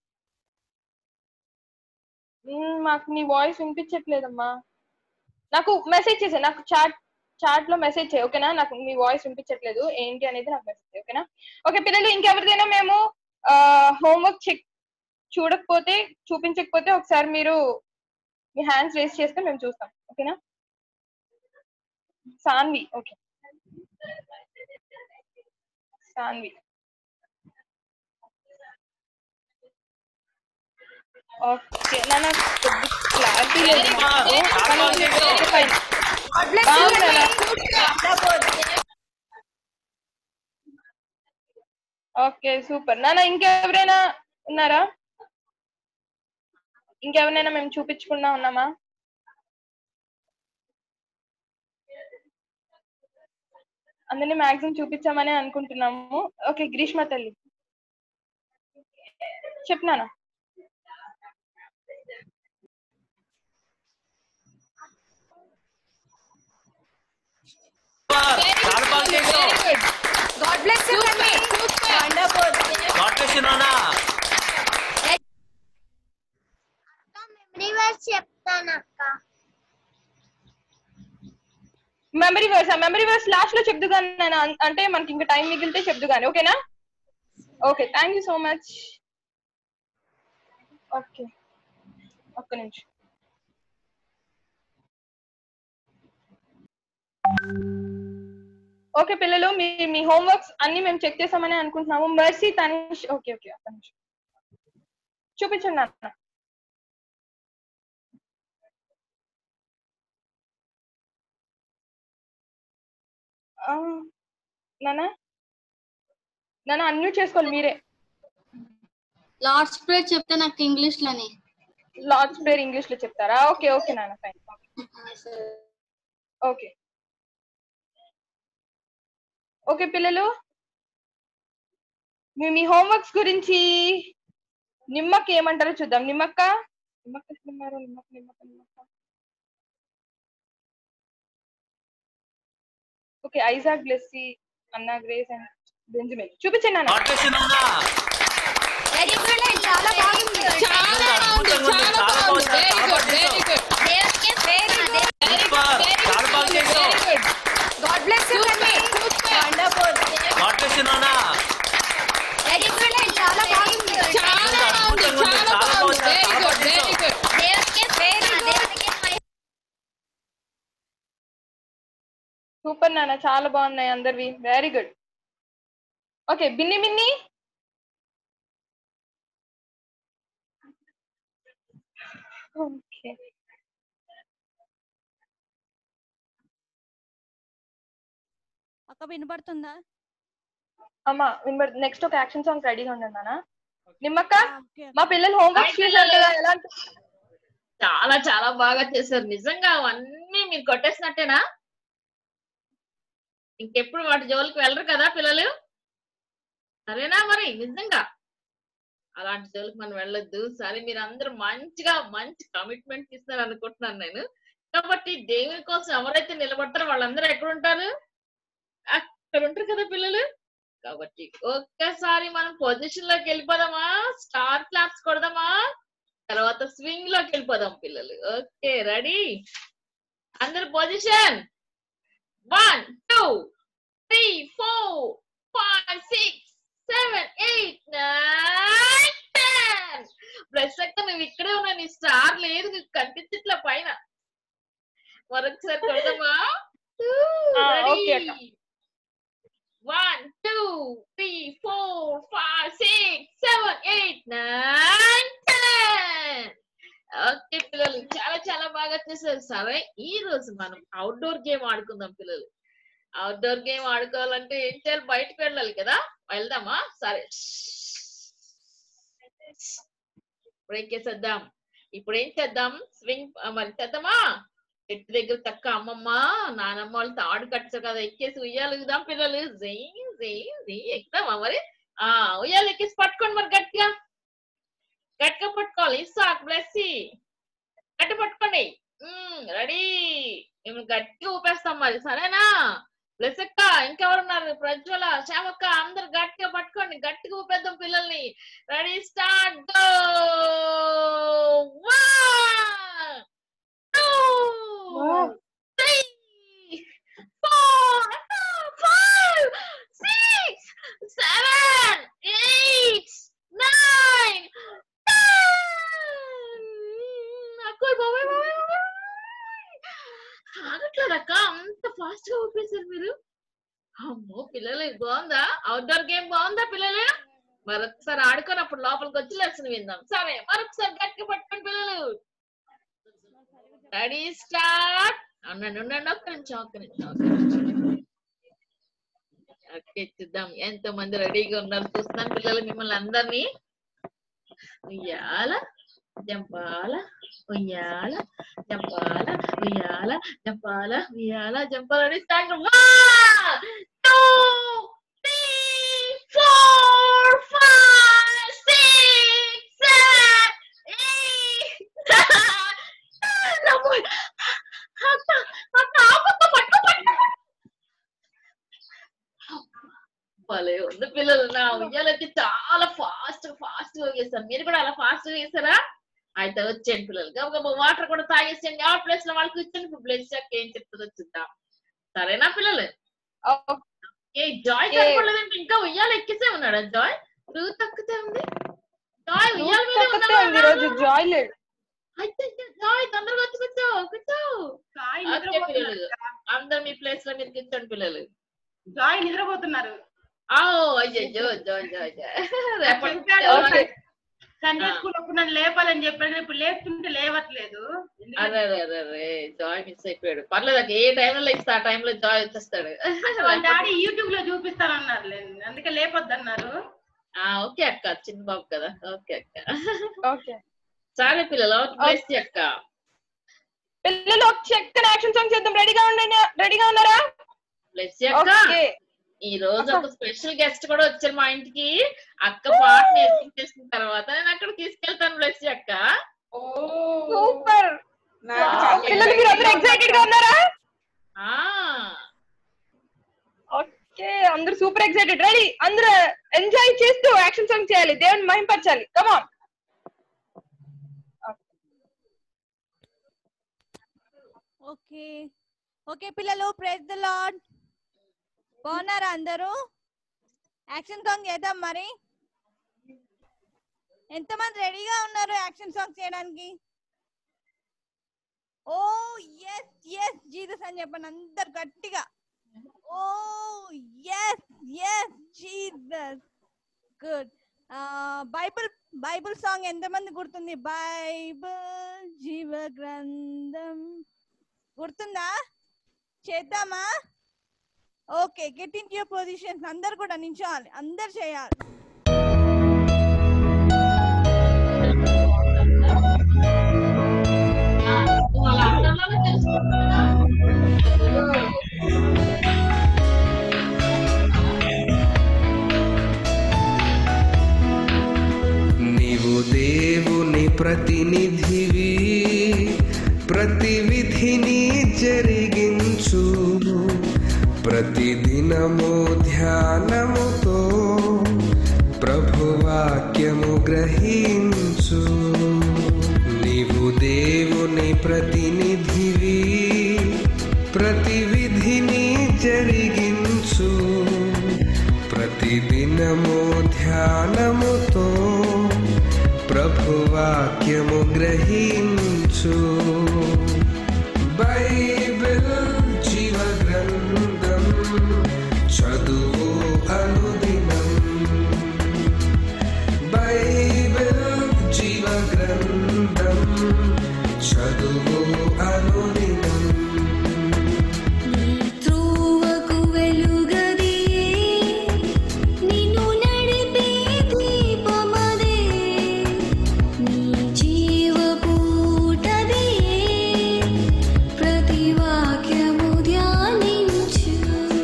[SPEAKER 2] మాకు నీ వాయిస్ వినిపించట్లేదమ్మా. నాకు మెసేజ్ చేసే, నాకు చాట్ లో మెసేజ్ చేయి. ఓకేనా? నాకు మీ వాయిస్ వినిపించట్లేదు ఏంటి అనేది నాకు మెసేజ్. ఓకేనా? ఓకే పిల్లలు, ఇంకెవరిదైనా మేము హోంవర్క్ చూపించకపోతే ఒకసారి మీరు మీ హ్యాండ్స్ రేస్ చేస్తే మేము చూస్తాం. ఓకేనా? సాన్వి. ఓకే సాన్వి. ఓకే నాన్న, క్లారిటీ లేదు. ఓకే సూపర్ నాన్న. ఇంకెవరైనా ఉన్నారా? ఇంకెవరైనా మేము చూపించకుండా ఉన్నామా? అందరినీ మ్యాక్సిమం చూపించామని అనుకుంటున్నాము. ఓకే, గ్రీష్మ తల్లి చెప్పు నాన్న.
[SPEAKER 10] గాడ్ బ్లెస్ యు కన్నీ. వండర్ఫుల్.
[SPEAKER 11] గాడ్ బ్లెస్ యు నాన్న.
[SPEAKER 1] మెమరీ వర్స్ చెప్తానక్క.
[SPEAKER 2] మెమరీ వర్స్ లాస్ట్ లో చెప్దు కానీ, అంటే మనకి ఇంకా టైం మిగిలితే చెప్దు కానీ. ఓకేనా? Okay, thank you so much. Okay, ఒక్క నిమిషం. ఓకే పిల్లలు, మీ హోంవర్క్స్ అన్ని మేము చెక్ చేసామని అనుకుంటున్నాము. మర్సీ, తనిష్. ఓకే ఒక్క నిమిషం చూపించండి నాన్న. నాన్న అన్మ్యూట్ చేసుకోవాలి మీరే.
[SPEAKER 12] లార్డ్స్ ప్రేయర్ చెప్తే నాకు ఇంగ్లీష్ లోనే.
[SPEAKER 2] లార్డ్స్ ప్రేయర్ ఇంగ్లీష్ లో చెప్తారా? ఓకే ఓకే నాన్న, ఫైన్. ఓకే ఓకే పిల్లలు, మీ హోంవర్క్స్ గురించి నిమ్మక్క ఏమంటారో చూద్దాం. నిమ్మక్క. ఓకే, ఐజాక్, బ్లెస్సీ, అన్నా, గ్రేస్ అండ్ బెంజమిన్. చూపించండి నాన్న.
[SPEAKER 10] చాలా బాగుంది.
[SPEAKER 8] చాలా బాగుంది. చాలా బాగుంది. Very good. Very good.
[SPEAKER 10] God bless you కన్నీ. వండర్ఫుల్.
[SPEAKER 11] గాడ్ బ్లెస్ యు నాన్న.
[SPEAKER 10] చాలా బాగుంది.
[SPEAKER 8] చాలా బాగుంది. చాలా బాగుంది. Very good. Very good.
[SPEAKER 2] Super నాన్న, చాలా బాగున్నాయి అందరివి, very good. Okay Binni Binni. Okay
[SPEAKER 10] అక్క వినపడుతుందా?
[SPEAKER 2] అమ్మా వినబడి. నెక్స్ట్ ఒక యాక్షన్ సాంగ్ రెడీగా ఉండండి నాన్న. నిమ్మక్క, మా పిల్లలు హోంవర్క్ చేశారు కదా, ఎలా
[SPEAKER 8] చాలా చాలా బాగా చేశారు నిజంగా. అవన్నీ మీరు కొట్టేసినట్టేనా? ఇంకెప్పుడు వాటి జోలికి వెళ్ళరు కదా పిల్లలు? సరేనా? మరి నిజంగా అలాంటి జోలికి మనం వెళ్ళొద్దు. సరే మీరు అందరూ మంచిగా మంచి కమిట్మెంట్ ఇస్తున్నారు అనుకుంటున్నాను నేను. కాబట్టి దేవుని కోసం ఎవరైతే నిలబడతారో వాళ్ళందరూ ఎక్కడ ఉంటారు? అక్కడ ఉంటారు కదా పిల్లలు. కాబట్టి ఒక్కసారి మనం పొజిషన్ లోకి వెళ్ళిపోదామా? స్టార్ క్లాప్స్ కొడదామా? తర్వాత స్వింగ్ లోకి వెళ్ళిపోదాం పిల్లలు. Okay ready? అందరు పొజిషన్. 1 2 3 4 5 6 7 8 9 10. ప్రసక్క నువ్వు ఇక్కడే ఉన్నా, నీ స్టార్ లేదు, నీకు కనిపించట్లా పైన. మరొకసారి కొడదామా?
[SPEAKER 2] ఓకే.
[SPEAKER 8] 1 2 3 4 5 6 7 8 9 10. ఓకే పిల్లలు, చాలా చాలా బాగా చేశారు. సరే ఈ రోజు మనం అవుట్డోర్ గేమ్ ఆడుకుందాం పిల్లలు. అవుట్డోర్ గేమ్ ఆడుకోవాలంటే ఏం చేయాలి? బయటకు వెళ్ళాలి కదా. వెళ్దామా? సరే బ్రేక్ వేసేద్దాం. ఇప్పుడు ఏం చేద్దాం? స్వింగ్ మరి చేద్దామా? చెట్టు దగ్గర చక్క అమ్మమ్మ నానమ్మ వాళ్ళు తాడు కట్టారు కదా, ఎక్కేసి ఉయ్యాలుగుదాం పిల్లలు. ఎక్కుదామా మరి? ఉయ్యాలు ఎక్కేసి పట్టుకోండి మరి, గట్టిగా గట్టిగా పట్టుకోవాలి. ఇసాక్ బ్లెస్సీ గట్టి పట్టుకోండి. రెడీ? మేము గట్టిగా ఊపేస్తాం మరి, సరేనా? బ్లెస్సక్క, ఇంకెవరున్నారు? ప్రజ్వల, శ్యామక్క, అందరు గట్టిగా పట్టుకోండి, గట్టిగా ఊపేద్దాం పిల్లల్ని. Ready start go. 1 2 3 4 5 6 7 8 9 ఆగట్లేదక్క, అంత ఫాస్ట్ గా ఊపేశారు మీరు. అమ్మో పిల్లలు, బాగుందా? అవుట్డోర్ గేమ్ బాగుందా పిల్లలు? మరొకసారి ఆడుకొని అప్పుడు లోపలికి వచ్చి లెసన్ విందాం. సరే మరొకసారి గట్టిగా పట్టుకోండి పిల్లలు. Ready start. ఉండండి ఒక్క నిమిషం. ఓకే చూద్దాం ఎంతో మంది రెడీగా ఉన్నారు. చూస్తాను పిల్లలు మిమ్మల్ని అందరినీ. ఉయ్యాల జంపాల ఉయ్యాల జంపాల ఉయ్యాల జంపాల ఉయ్యాల జంపాల. Ready start. 1 2 3 4 5 6 7 భలే ఉంది పిల్లలు. నా ఉయ్యాలైతే చాలా ఫాస్ట్ గా వేసారు. మీరు కూడా అలా ఫాస్ట్ గా వేసారా? అయితే వచ్చేయండి పిల్లలు, గబగబా వాటర్ కూడా తాగేసేయండి. ఆ ప్లేస్ లో వాళ్ళకి ఇచ్చాను. ఇప్పుడు బ్లెస్ ఏం చెప్తుందో చూద్దాం. సరేనా పిల్లలు? జాయ్ కనపడలేదంటే ఇంకా ఉయ్యాలు ఎక్కిసే ఉన్నాడా జాయ్? రూత్ తక్కుతే ఉంది. జాయ్ ఉయ్యాల మీద
[SPEAKER 2] జాయ్ లేడు.
[SPEAKER 8] అయితే జాయ్ తొందరగా వచ్చి కూర్చో. పిల్లలు అందరు మీ ప్లేస్ లో మీరు కూర్చోండి పిల్లలు.
[SPEAKER 9] జాయ్ నిద్రపోతున్నారు.
[SPEAKER 8] అయ్యో జాయ్
[SPEAKER 9] సండే స్కూల్ అప్పుడు నన్ను లేపాలని చెప్పాను, ఇప్పుడు లేపుతుంటే లేవట్లేదు.
[SPEAKER 8] అరే జాయ్ మిస్ అయిపోయాడు. పర్లేదు, ఏ టైంలో లేస్తే ఆ టైంలో జాయ్ వచ్చేస్తాడు.
[SPEAKER 9] డాడీ యూట్యూబ్ లో చూపిస్తానన్నారు, అందుకే లేపొద్దన్నారు.
[SPEAKER 8] ఓకే అక్క, చిన్న బాబు కదా. ఓకే అక్క. సరే పిల్లలు అక్క,
[SPEAKER 2] పిల్లలు ఒక చక్కని యాక్షన్ సాంగ్ చేద్దాం. రెడీగా ఉన్నారా?
[SPEAKER 8] ఈ రోజు ఒక స్పెషల్ గెస్ట్ కూడా వచ్చారు మా ఇంటికి. అక్క పాట నేర్పించేసిన తర్వాత నేను అక్కడ తీసుకెళ్తాను. బ్లెస్ అక్క.
[SPEAKER 2] సూపర్. పిల్లలు మీరు అందరూ ఎక్సైటెడ్ గా ఉన్నారా? ఓకే, అందరూ సూపర్ ఎక్సైటెడ్. రెడీ? అందరూ ఎంజాయ్ చేస్తూ యాక్షన్ సాంగ్ చేయాలి, దేవుని మహింపరచాలి. Come on.
[SPEAKER 10] ఓకే పిల్లలు, ప్రైజ్ ది లార్డ్. బాగున్నారా అందరూ? యాక్షన్ సాంగ్ చేద్దాం మరి. ఎంతమంది రెడీగా ఉన్నారు యాక్షన్ సాంగ్ చేయడానికి? ఓ ఎస్ జీసస్ అని చెప్పండి అందరు గట్టిగా. Oh, yes, yes, Jesus. Good. Bible song ఎంతమంది గుర్తుంది? బైబుల్ జీవ గ్రంథం గుర్తుందా? చేద్దామా? Okay, get in your positions. అందరు కూడా నించోవాలి, అందరు చేయాలి.
[SPEAKER 5] నీవు దేవుని ప్రతినిధివి, ప్రతి విధిని జరిగించు, ప్రతిదినము ధ్యానముతో ప్రభువాక్యము గ్రహించు. నీవు దేవుని ప్రతినిధివి, ప్రతి విధిని జరిగించు, ప్రతిదినము ధ్యానముతో ప్రభువాక్యము గ్రహించు. బైబిల్ జీవ గ్రంథం చదువు అనుదినం. బైబిల్ జీవ గ్రంథం చదువు అనుదినం.
[SPEAKER 4] త్రువకు వెలుగది, నిన్ను నడిపే దీపమదే, నీ జీవపూటది, ప్రతి వాక్యము ధ్యానించు.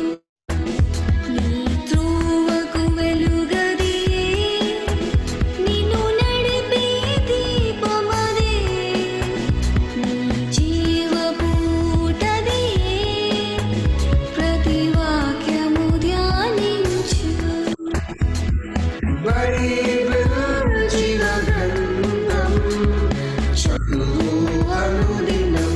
[SPEAKER 4] నీ త్రువకు వెలుగది, నిన్ను నడిపే దీపమదే, నీ జీవపూటది, ప్రతి వాక్యము ధ్యానించు.
[SPEAKER 5] బైబిల్ జీవ గ్రంథం చదువు అనుదినం.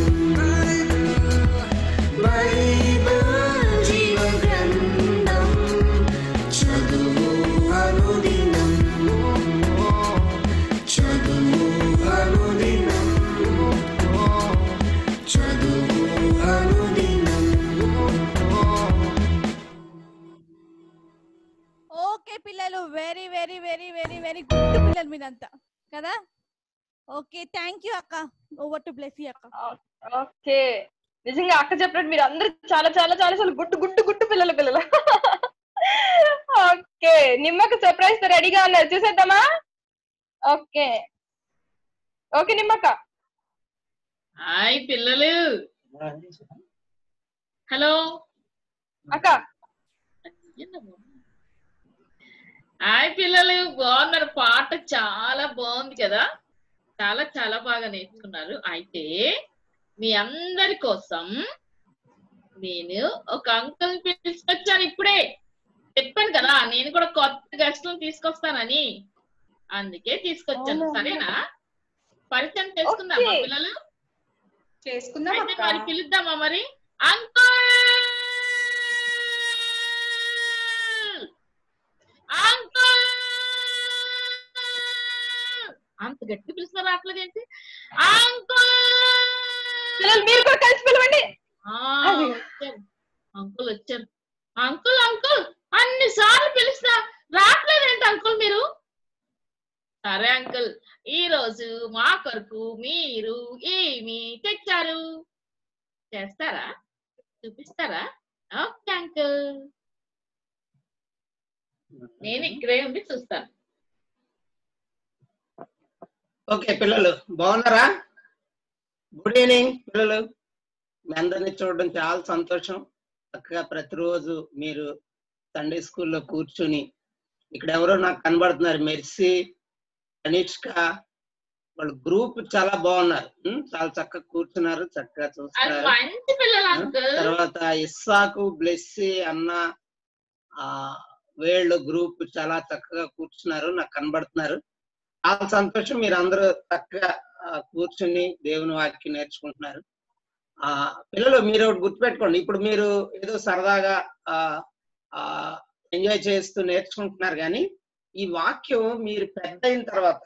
[SPEAKER 5] బైబిల్ జీవ గ్రంథం చదువు అనుదినం. చదువు అనుదినం. చదువు అనుదినం.
[SPEAKER 10] ఓకే పిల్లలు, very very very very very good పిల్లలు మీరంతా కదా. ఓకే, థ్యాంక్ యూ అక్క. ఓవర్ టు బ్లెస్సీ అక్క.
[SPEAKER 2] ఓకే, నిజంగా అక్క చెప్పినట్టు మీరు అందరూ చాలా చాలా చాలా చాలా గుట్టు గుట్టు గుట్టు పిల్లలు. ఓకే, నిమ్మకు సర్ప్రైజ్ తో రెడీగా ఉన్నారు, చూసేద్దామా? ఓకే ఓకే నిమ్మక్క.
[SPEAKER 8] హాయ్ పిల్లలు. హలో
[SPEAKER 2] అక్క.
[SPEAKER 8] హాయ్ పిల్లలు, బాగున్నారు? పాట చాలా బాగుంది కదా, చాలా చాలా బాగా నేర్చుకున్నారు. అయితే మీ అందరి కోసం నేను ఒక అంకుల్ పిలుచుకొచ్చాను. ఇప్పుడే చెప్పాను కదా నేను కూడా కొత్త గెస్ట్లను తీసుకొస్తానని, అందుకే తీసుకొచ్చాను. సరేనా? పరిచయం చేసుకుందామా పిల్లలు?
[SPEAKER 9] చేసుకుందాం.
[SPEAKER 8] అయితే మరి పిలుద్దామా మరి? అంకుల్ అంకుల్ అంత గట్టి పిలిచిన రావట్లేదు ఏంటి? అంకుల్
[SPEAKER 2] మీరు కూడా కలిసి పిలవండి.
[SPEAKER 8] అంకుల్ వచ్చారు. అంకుల్ అంకుల్ అన్ని సార్లు పిలిచినా రావట్లేదేంటి అంకుల్ మీరు? సరే అంకుల్, ఈ రోజు మా కొరకు మీరు ఏమి తెచ్చారు చేస్తారా? చూపిస్తారా? ఓకే అంకుల్, నేను ఇక్కడే ఉండి చూస్తాను.
[SPEAKER 13] ఓకే పిల్లలు, బాగున్నారా? గుడ్ ఈవినింగ్ పిల్లలు. మీ అందరినీ చూడడం చాలా సంతోషం. చక్కగా ప్రతిరోజు మీరు సండే స్కూల్లో కూర్చుని, ఇక్కడ ఎవరో నాకు కనబడుతున్నారు, మెర్సీ, కనిష్క, వాళ్ళ గ్రూప్ చాలా బాగున్నారు. చాలా చక్కగా కూర్చున్నారు, చక్కగా చూస్తున్నారు. తర్వాత ఇస్సాకు, బ్లెస్సీ, అన్న, వీళ్ళు గ్రూప్ చాలా చక్కగా కూర్చున్నారు, నాకు కనబడుతున్నారు. చాలా సంతోషం. మీరు అందరూ చక్కగా కూర్చుని దేవుని వాక్యం నేర్చుకుంటున్నారు. పిల్లలు మీరు ఒకటి గుర్తుపెట్టుకోండి, ఇప్పుడు మీరు ఏదో సరదాగా ఎంజాయ్ చేస్తూ నేర్చుకుంటున్నారు, కానీ ఈ వాక్యం మీరు పెద్ద అయిన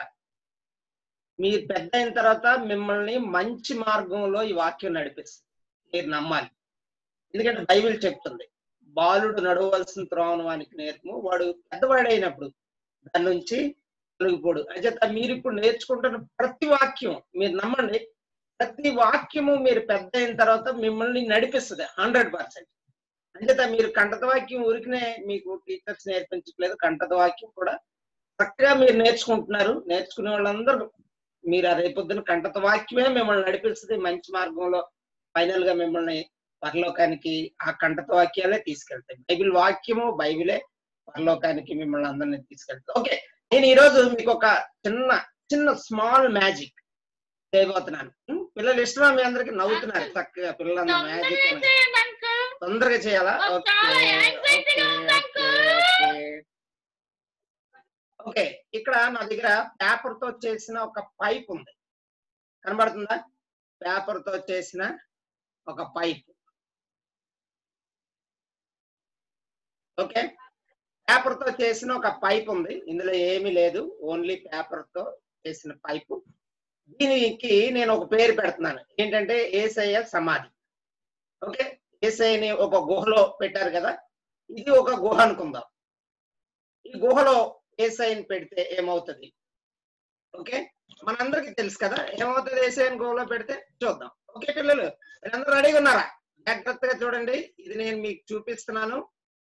[SPEAKER 13] తర్వాత మిమ్మల్ని మంచి మార్గంలో ఈ వాక్యం నడిపిస్తుంది. మీరు నమ్మాలి. ఎందుకంటే బైబిల్ చెప్తుంది, బాలుడు నడవలసిన త్రోవను వానికి నేర్పము, వాడు పెద్దవాడైనప్పుడు దాని నుంచి తొలగిపోడు. అంచేత మీరు ఇప్పుడు నేర్చుకుంటున్న ప్రతి వాక్యం మీరు నమ్మండి, ప్రతి వాక్యము మీరు పెద్ద అయిన తర్వాత మిమ్మల్ని నడిపిస్తుంది 100%. అంచేత మీరు కంటత వాక్యం ఊరికనే మీకు టీచర్స్ నేర్పించట్లేదు, కంటత వాక్యం కూడా చక్కగా మీరు నేర్చుకుంటున్నారు. నేర్చుకునే వాళ్ళందరూ మీరు రేపొద్దున కంటత వాక్యమే మిమ్మల్ని నడిపిస్తుంది మంచి మార్గంలో. ఫైనల్ గా మిమ్మల్ని పరలోకానికి ఆ కంటత వాక్యాలే తీసుకెళ్తాయి. బైబిల్ వాక్యము బైబిలే పరలోకానికి మిమ్మల్ని అందరినీ తీసుకెళ్తాయి. ఓకే, నేను ఈరోజు మీకు ఒక చిన్న స్మాల్ మ్యాజిక్ చేయబోతున్నాను. పిల్లలు ఇష్టమా? మీ అందరికి నవ్వుతున్నారు చక్కగా. పిల్లలందరూ మ్యాజిక్ తొందరగా చేయాలా? ఓకే, ఇక్కడ నా దగ్గర పేపర్ తో చేసిన ఒక పైప్ ఉంది, కనబడుతుందా? పేపర్ తో చేసిన ఒక పైప్. ఓకే, పేపర్ తో చేసిన ఒక పైప్ ఉంది, ఇందులో ఏమీ లేదు, ఓన్లీ పేపర్ తో చేసిన పైపు. దీనికి నేను ఒక పేరు పెడుతున్నాను, ఏంటంటే యేసయ్య సమాధి. ఓకే, యేసయ్యని ఒక గుహలో పెట్టారు కదా, ఇది ఒక గుహ అనుకుందాం. ఈ గుహలో యేసయ్యని పెడితే ఏమవుతుంది? ఓకే, మనందరికి తెలుసు కదా ఏమవుతుంది యేసయ్యని గుహలో పెడితే. చూద్దాం. ఓకే పిల్లలు, మీరందరూ రెడీగా ఉన్నారా? జాగ్రత్తగా చూడండి, ఇది నేను మీకు చూపిస్తున్నాను,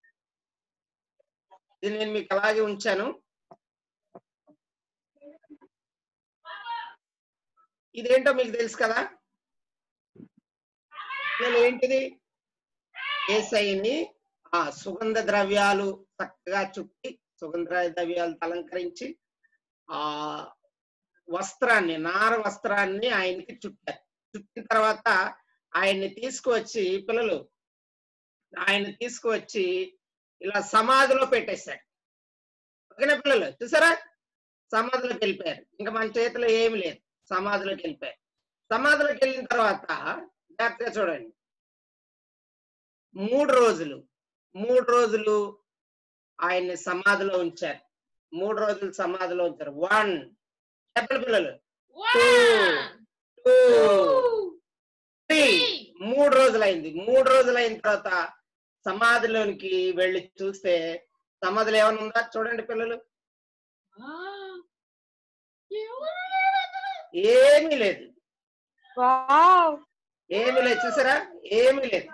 [SPEAKER 13] ఇది నేను మీకు అలాగే ఉంచాను. ఇదేంటో మీకు తెలుసు కదా, ఏంటిది? యేసయ్యని సుగంధ ద్రవ్యాలు చక్కగా చుట్టి, సుగంధ ద్రవ్యాలు అలంకరించి ఆ వస్త్రాన్ని, నార వస్త్రాన్ని ఆయనకి చుట్టారు. చుట్టిన తర్వాత ఆయన్ని తీసుకువచ్చి పిల్లలు ఆయన తీసుకువచ్చి ఇలా సమాధిలో పెట్టేశారు. ఓకేనా పిల్లలు? చూసారా, సమాధిలోకి వెళ్ళిపోయారు. ఇంకా మన చేతిలో ఏమి లేదు, సమాధిలోకి వెళ్ళిపోయారు. సమాధిలోకి వెళ్ళిన తర్వాత జాగ్రత్తగా చూడండి, 3 రోజులు ఆయన్ని సమాధిలో ఉంచారు. 3 రోజులు సమాధిలో ఉంచారు. 1 చెప్పండి పిల్లలు, 2 3 3 రోజులైంది. 3 రోజులైన తర్వాత సమాధిలోనికి వెళ్ళి చూస్తే సమాధిలో ఏమైనా ఉందా? చూడండి పిల్లలు, ఏమీ లేదు, ఏమీ లేదు. చూసారా, ఏమీ లేదు.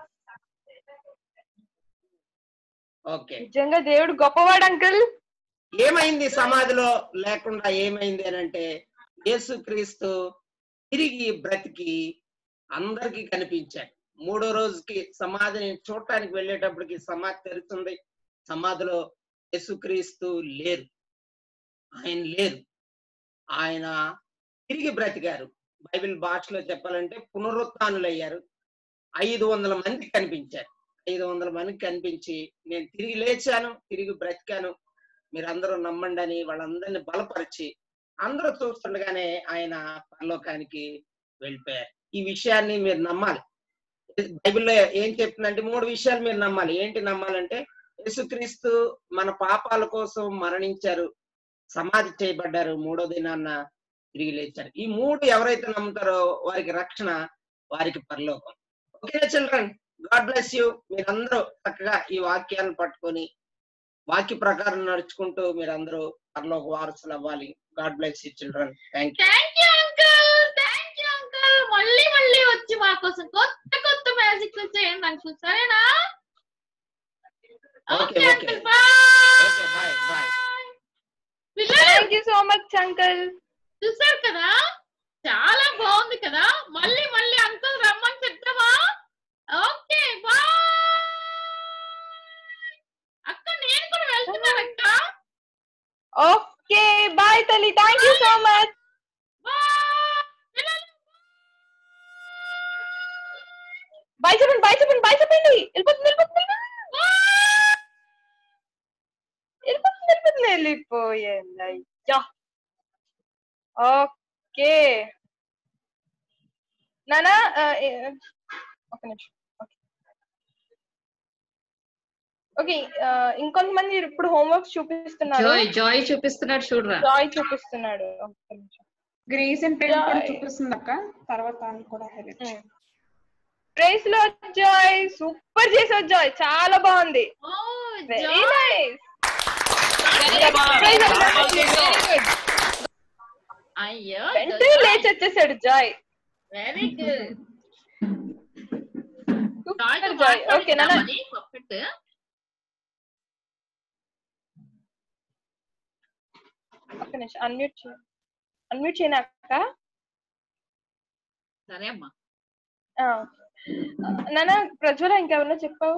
[SPEAKER 13] ఓకే,
[SPEAKER 2] నిజంగా దేవుడు గొప్పవాడు అంకుల్.
[SPEAKER 13] ఏమైంది సమాధిలో లేకుండా? ఏమైంది అని అంటే యేసుక్రీస్తు తిరిగి బ్రతికి అందరికి కనిపించాడు. 3వ రోజుకి సమాధిని చూడటానికి వెళ్ళేటప్పటికి సమాధి తెరుచుంది. సమాధిలో యేసుక్రీస్తు లేరు, ఆయన లేరు, ఆయన తిరిగి బ్రతికారు. బైబిల్ భాషలో చెప్పాలంటే పునరుత్థానులయ్యారు. 500 మందికి కనిపించారు. 500 మందికి కనిపించి నేను తిరిగి లేచాను, తిరిగి బ్రతికాను, మీరందరూ నమ్మండి అని వాళ్ళందరినీ బలపరిచి అందరూ చూస్తుండగానే ఆయన పరలోకానికి వెళ్ళిపోయారు. ఈ విషయాన్ని మీరు నమ్మాలి. బైబిల్లో ఏం చెప్తుందంటే 3 విషయాలు మీరు నమ్మాలి. ఏంటి నమ్మాలంటే యేసుక్రీస్తు మన పాపాల కోసం మరణించారు, సమాధి చేయబడ్డారు, 3వ దినాన్న తిరిగి లేచారు. ఈ 3 ఎవరైతే నమ్ముతారో వారికి రక్షణ, వారికి పరలోకం. Okay children, God bless you. మీరందరూ చక్కగా ఈ వాక్యాలను పట్టుకొని వాక్య ప్రకారం నడుచుకుంటూ మీరందరూ పరలోక వారసులు అవ్వాలి. God bless you children. Thank you.
[SPEAKER 8] Thank you uncle, thank you uncle. మళ్ళీ వచ్చి మా కోసం కొత్త మ్యాజిక్ చేయండి అంకుల్, సరేనా? Okay uncle, bye.
[SPEAKER 2] Thank you so much uncle.
[SPEAKER 8] చూసారు కదా, చాలా బాగుంది కదా. మళ్ళీ అంకుల్ రమ్మని చెప్తావా? ఓకే బాయ్ అక్క, నేను కూడా వెళ్తున్నాను అక్క.
[SPEAKER 2] ఓకే బాయ్ తల్లి, thank you so much. Bye చెప్పండి. వెళ్ళిపోయింది. అయ్యా, ఓకే నానా ఒక నిమిషం. ఓకే, ఇంకొంతమంది ఇప్పుడు హోంవర్క్ చూపిస్తున్నారు.
[SPEAKER 8] జాయ్ చూపిస్తున్నాడు, చూడరా.
[SPEAKER 2] జాయ్ చూపిస్తున్నాడు.
[SPEAKER 9] గ్రేస్ అండ్ పెయింట్ చూపిస్తుంది అక్క. తర్వాత కూడా హైలైట్.
[SPEAKER 2] ప్రైస్ లో జాయ్, సూపర్ చేసావు జాయ్, చాలా బాగుంది. Very nice.
[SPEAKER 8] అయ్యో
[SPEAKER 2] వెంటనే లేచి వచ్చేసాడు Joy.
[SPEAKER 8] Very good.
[SPEAKER 2] Super Joy. Okay నాన్న,
[SPEAKER 8] పర్ఫెక్ట్.
[SPEAKER 2] ఒక్క నిమిషం అన్మ్యూట్ చేయనాక.
[SPEAKER 8] సరే అమ్మా.
[SPEAKER 2] నాన్న ప్రజ్వల ఇంకెవరన్నా చెప్పావు?